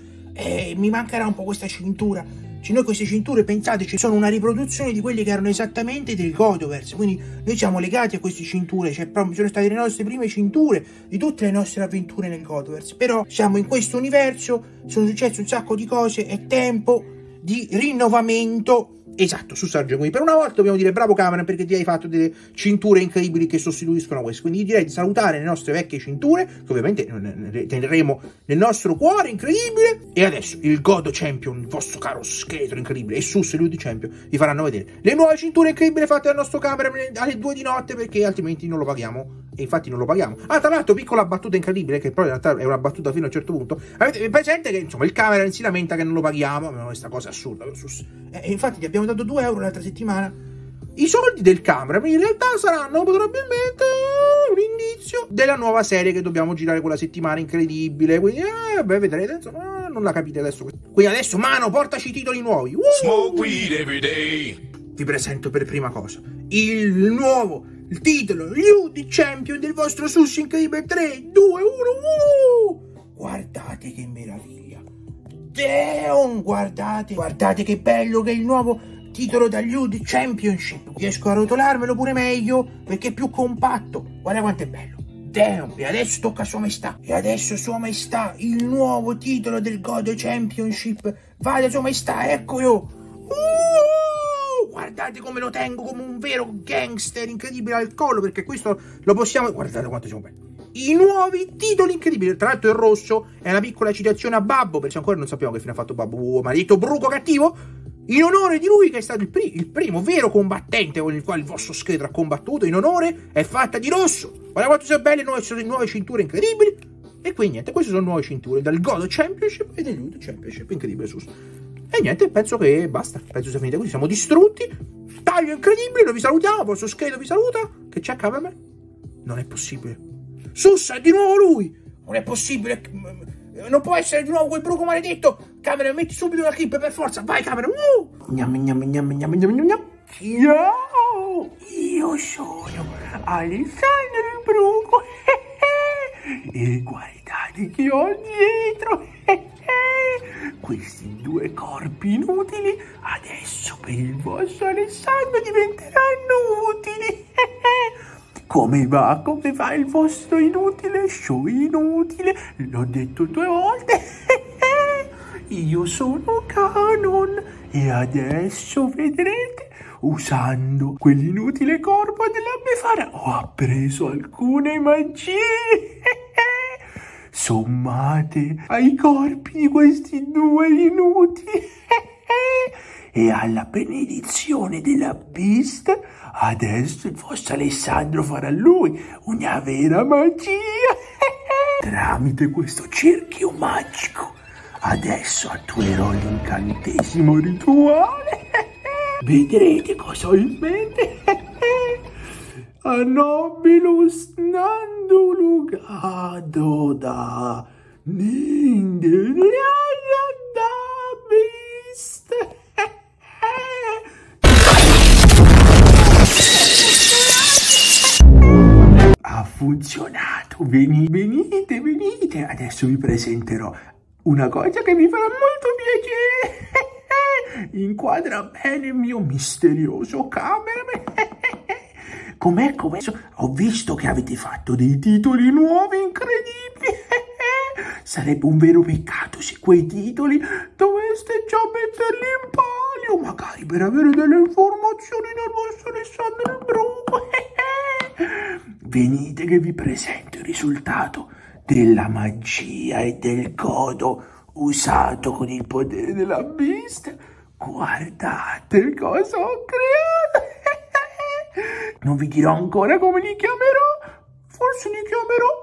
Mi mancherà un po' questa cintura. Noi queste cinture, pensateci, sono una riproduzione di quelle che erano esattamente del Godoverse, quindi noi siamo legati a queste cinture, cioè proprio sono state le nostre prime cinture di tutte le nostre avventure nel Godoverse, però siamo in questo universo, sono successe un sacco di cose, è tempo di rinnovamento. Esatto, su Sargent, quindi per una volta dobbiamo dire bravo Cameron perché ti hai fatto delle cinture incredibili che sostituiscono queste, quindi direi di salutare le nostre vecchie cinture che ovviamente teneremo nel nostro cuore incredibile. E adesso il God Champion, il vostro caro scheletro incredibile, e Sus e lui di Champion vi faranno vedere le nuove cinture incredibili fatte dal nostro Cameron alle 2 di notte perché altrimenti non lo paghiamo, e infatti non lo paghiamo. Tra l'altro piccola battuta incredibile che poi in realtà è una battuta fino a un certo punto, avete presente che insomma il Cameron si lamenta che non lo paghiamo, ma questa cosa è assurda, Sus. Infatti ti abbiamo dato 2 euro l'altra settimana. I soldi del camera in realtà saranno probabilmente un indizio della nuova serie che dobbiamo girare quella settimana incredibile. Quindi vedrete, insomma, non la capite adesso. Quindi adesso, mano, portaci i titoli nuovi. Smoke weed every day. Vi presento per prima cosa il titolo, gli UD Champion del vostro Sus incredibile. 3, 2, 1. Guardate che meraviglia. Damn, guardate che bello che è il nuovo titolo dagli UD Championship. Riesco a rotolarmelo pure meglio perché è più compatto. Guarda quanto è bello. Damn. E adesso tocca a Sua Maestà. E adesso Sua Maestà, il nuovo titolo del God Championship. Vada Sua Maestà, eccolo. Guardate come lo tengo come un vero gangster incredibile al collo, perché questo lo possiamo... Guardate quanto siamo belli. I nuovi titoli incredibili. Tra l'altro il rosso è una piccola citazione a Babbo, perché ancora non sappiamo che fine ha fatto Babbo, maledetto bruco cattivo, in onore di lui che è stato il primo vero combattente con il quale il vostro scheletro ha combattuto. In onore è fatta di rosso. Guarda quanto sono belle nuove cinture incredibili. E quindi niente, queste sono nuove cinture dal God Championship e degli UD Championship. Incredibile, Sus. E niente, penso che basta, penso sia finita così, siamo distrutti. Taglio incredibile, noi vi salutiamo, il vostro scheletro vi saluta. Che c'è, Cameraman? Non è possibile. Sus, è di nuovo lui! Non è possibile. Non può essere di nuovo quel bruco maledetto. Camera, metti subito la clip per forza. Vai, camera. Gnam, gnam, gnam, gnam, gnam, gnam. Ciao, io sono Alessandro il Bruco. E guardate che ho dietro. Questi due corpi inutili adesso per il vostro Alessandro diventeranno utili. Come va? Come va il vostro inutile show inutile? L'ho detto 2 volte. Io sono Canon e adesso vedrete, usando quell'inutile corpo della Befana, ho appreso alcune magie sommate ai corpi di questi due inutili e alla benedizione della Beast. Adesso il vostro Alessandro farà a lui una vera magia. Tramite questo cerchio magico adesso attuerò l'incantesimo rituale. Vedrete cosa ho in mente. Anobilus nandulugado da Ninderiada Beast. Ha funzionato, venite, adesso vi presenterò una cosa che vi farà molto piacere. Inquadra bene il mio misterioso cameraman. Com'è? Ho visto che avete fatto dei titoli nuovi incredibili. Sarebbe un vero peccato se quei titoli doveste già metterli in palio, magari per avere delle informazioni dal vostro Alessandro il Bruco. Venite che vi presento il risultato della magia e del godo usato con il potere della Beast. Guardate cosa ho creato. Non vi dirò ancora come li chiamerò. Forse li chiamerò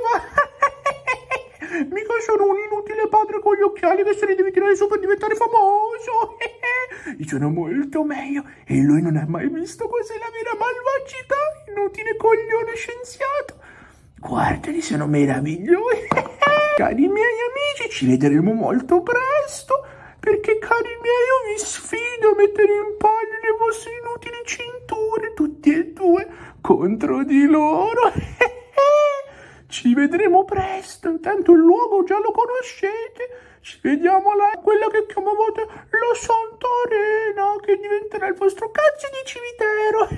Eva. Mica sono un inutile padre con gli occhiali che se li devi tirare su per diventare famoso. Io sono molto meglio e lui non ha mai visto cos'è la vera malvagità. Inutile coglione scienziato. Guardali, sono meravigliosi. Cari miei amici, ci vedremo molto presto. Perché, cari miei, io vi sfido a mettere in palio le vostre inutili cinture, tutti e due, contro di loro. Ci vedremo presto, tanto il luogo già lo conoscete. Ci vediamo là, quella che chiamavate la Santa Arena, che diventerà il vostro cazzo di cimitero.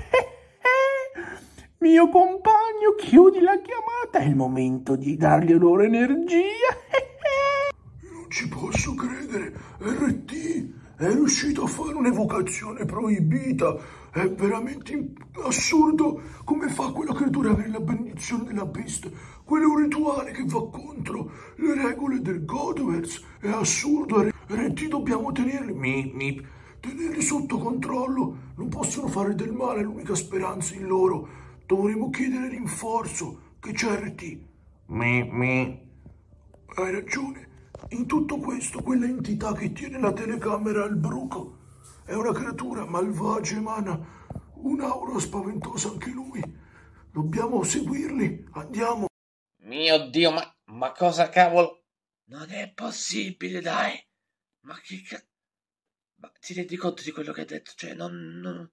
Mio compagno, chiudi la chiamata, è il momento di dargli loro energia. Non ci posso credere, RT è riuscito a fare un'evocazione proibita. È veramente assurdo. Come fa quella creatura a avere la benedizione della Beast? Quello è un rituale che va contro le regole del Godoverse. È assurdo. RT, dobbiamo tenerli. Tenerli sotto controllo. Non possono fare del male, è l'unica speranza in loro. Dovremmo chiedere rinforzo. Che c'è, RT? Hai ragione. In tutto questo, quella entità che tiene la telecamera al Bruco è una creatura malvagia, emana un'aura spaventosa anche lui. Dobbiamo seguirli, andiamo. Mio Dio, ma cosa cavolo? Non è possibile, dai. Ma che ma ti rendi conto di quello che hai detto? Cioè, non...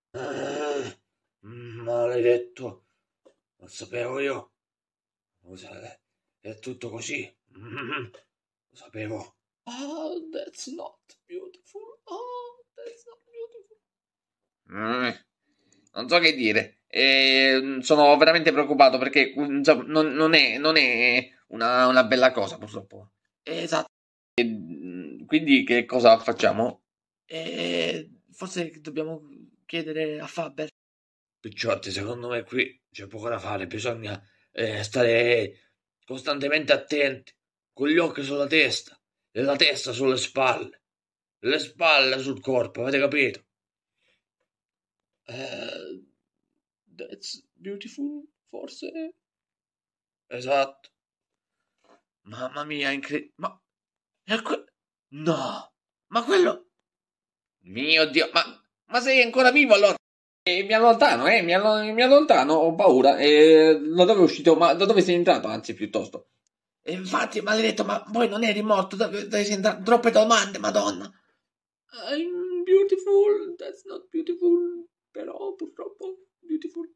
maledetto. Lo sapevo io. È tutto così. Lo sapevo. Oh, that's not beautiful. Oh, that's not beautiful. Non so che dire. Sono veramente preoccupato perché non è una bella cosa, purtroppo. Esatto. Quindi che cosa facciamo? Forse dobbiamo chiedere a Faber. Picciotti, secondo me qui c'è poco da fare. Bisogna stare costantemente attenti, con gli occhi sulla testa e la testa sulle spalle, le spalle sul corpo, avete capito? That's beautiful, forse? Esatto. Mamma mia, incredibile. Ma è no, ma quello... Mio Dio, ma sei ancora vivo allora? Mi allontano, mi allontano, ho paura. Da dove è uscito? Ma da dove sei entrato, anzi, piuttosto? E infatti, maledetto, ma poi non eri morto, devi sentire troppe domande, madonna. I'm beautiful, that's not beautiful, però purtroppo beautiful.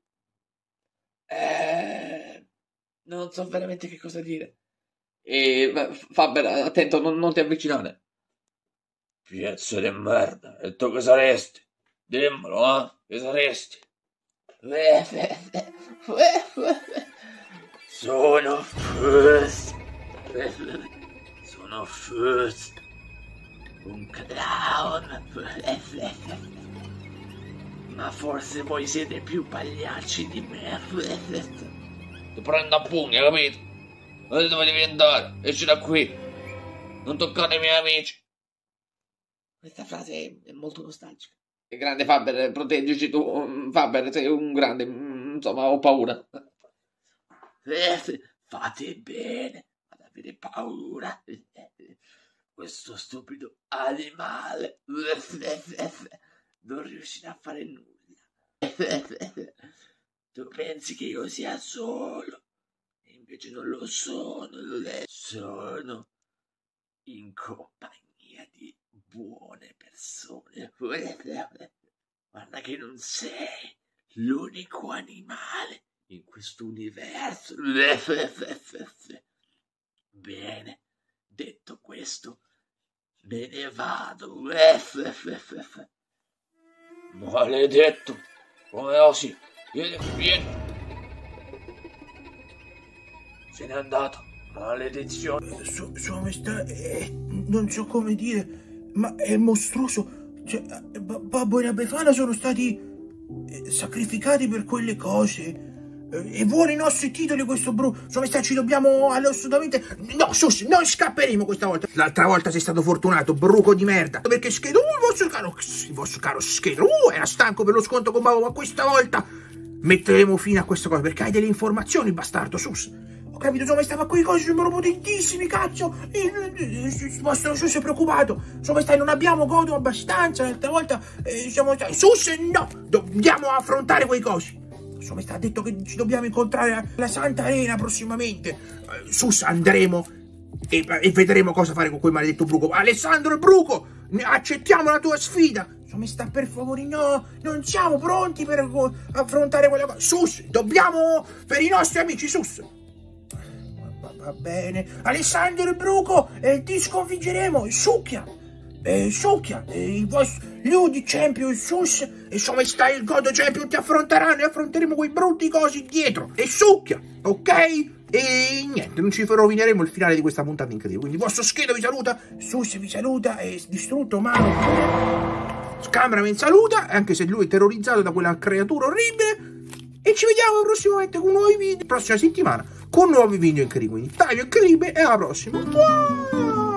Non so veramente che cosa dire. E Faber, attento, non ti avvicinare. Piazza di merda, e tu che saresti? Dimmelo, che saresti? Sono Fuzz. Sono Fuzz. Un clown. Ma forse voi siete più pagliacci di me. Ti prendo a pugni, capito? Dove devi andare? Esci da qui. Non toccare i miei amici. Questa frase è molto nostalgica. Grande Faber, proteggici tu. Faber, sei un grande. Insomma, ho paura. Fate bene ad avere paura. Questo stupido animale non riuscirà a fare nulla. Tu pensi che io sia solo? E invece non lo sono. Sono in compagnia di buone persone. Guarda che non sei l'unico animale in questo universo. Bene, detto questo, me ne vado. Maledetto, come osi? Vieni. Se n'è andato. Maledizione. Sua Maestà, non so come dire, ma è mostruoso. Cioè, Babbo e la Befana sono stati sacrificati per quelle cose. E vuole i nostri titoli questo Sua Maestà, ci dobbiamo assolutamente... No, Sus, non scapperemo questa volta. L'altra volta sei stato fortunato, bruco di merda. Perché Schedo, il vostro caro Schedo, era stanco per lo sconto con Babbo, ma questa volta metteremo fine a questa cosa, perché hai delle informazioni, bastardo, Sus. Ho capito, Sua Maestà, ma quei cosi sono potentissimi, cazzo. Il vostro Sus è preoccupato. Sua Maestà, non abbiamo godo abbastanza. L'altra volta siamo... Sus, no, dobbiamo affrontare quei cosi. Sua Maestà ha detto che ci dobbiamo incontrare alla Santa Arena prossimamente. Sus, andremo e vedremo cosa fare con quel maledetto Bruco. Alessandro e Bruco, accettiamo la tua sfida. Sua Maestà, per favore, no, non siamo pronti per affrontare quella cosa. Sus, dobbiamo per i nostri amici, Sus. Va bene, Alessandro e Bruco, ti sconfiggeremo. Succhia, i vostri Ludi Champion Sus e Sua Maestà il Godo Champion ti affronteranno e affronteremo quei brutti cosi dietro. E succhia, ok? E niente, non ci rovineremo il finale di questa puntata incredibile. Quindi il vostro Schedo vi saluta, Sus vi saluta, è distrutto, ma Cameraman saluta, anche se lui è terrorizzato da quella creatura orribile. E ci vediamo prossimamente con nuovi video, prossima settimana, con nuovi video incredibili. Quindi taglio incredibile e alla prossima. Ciao!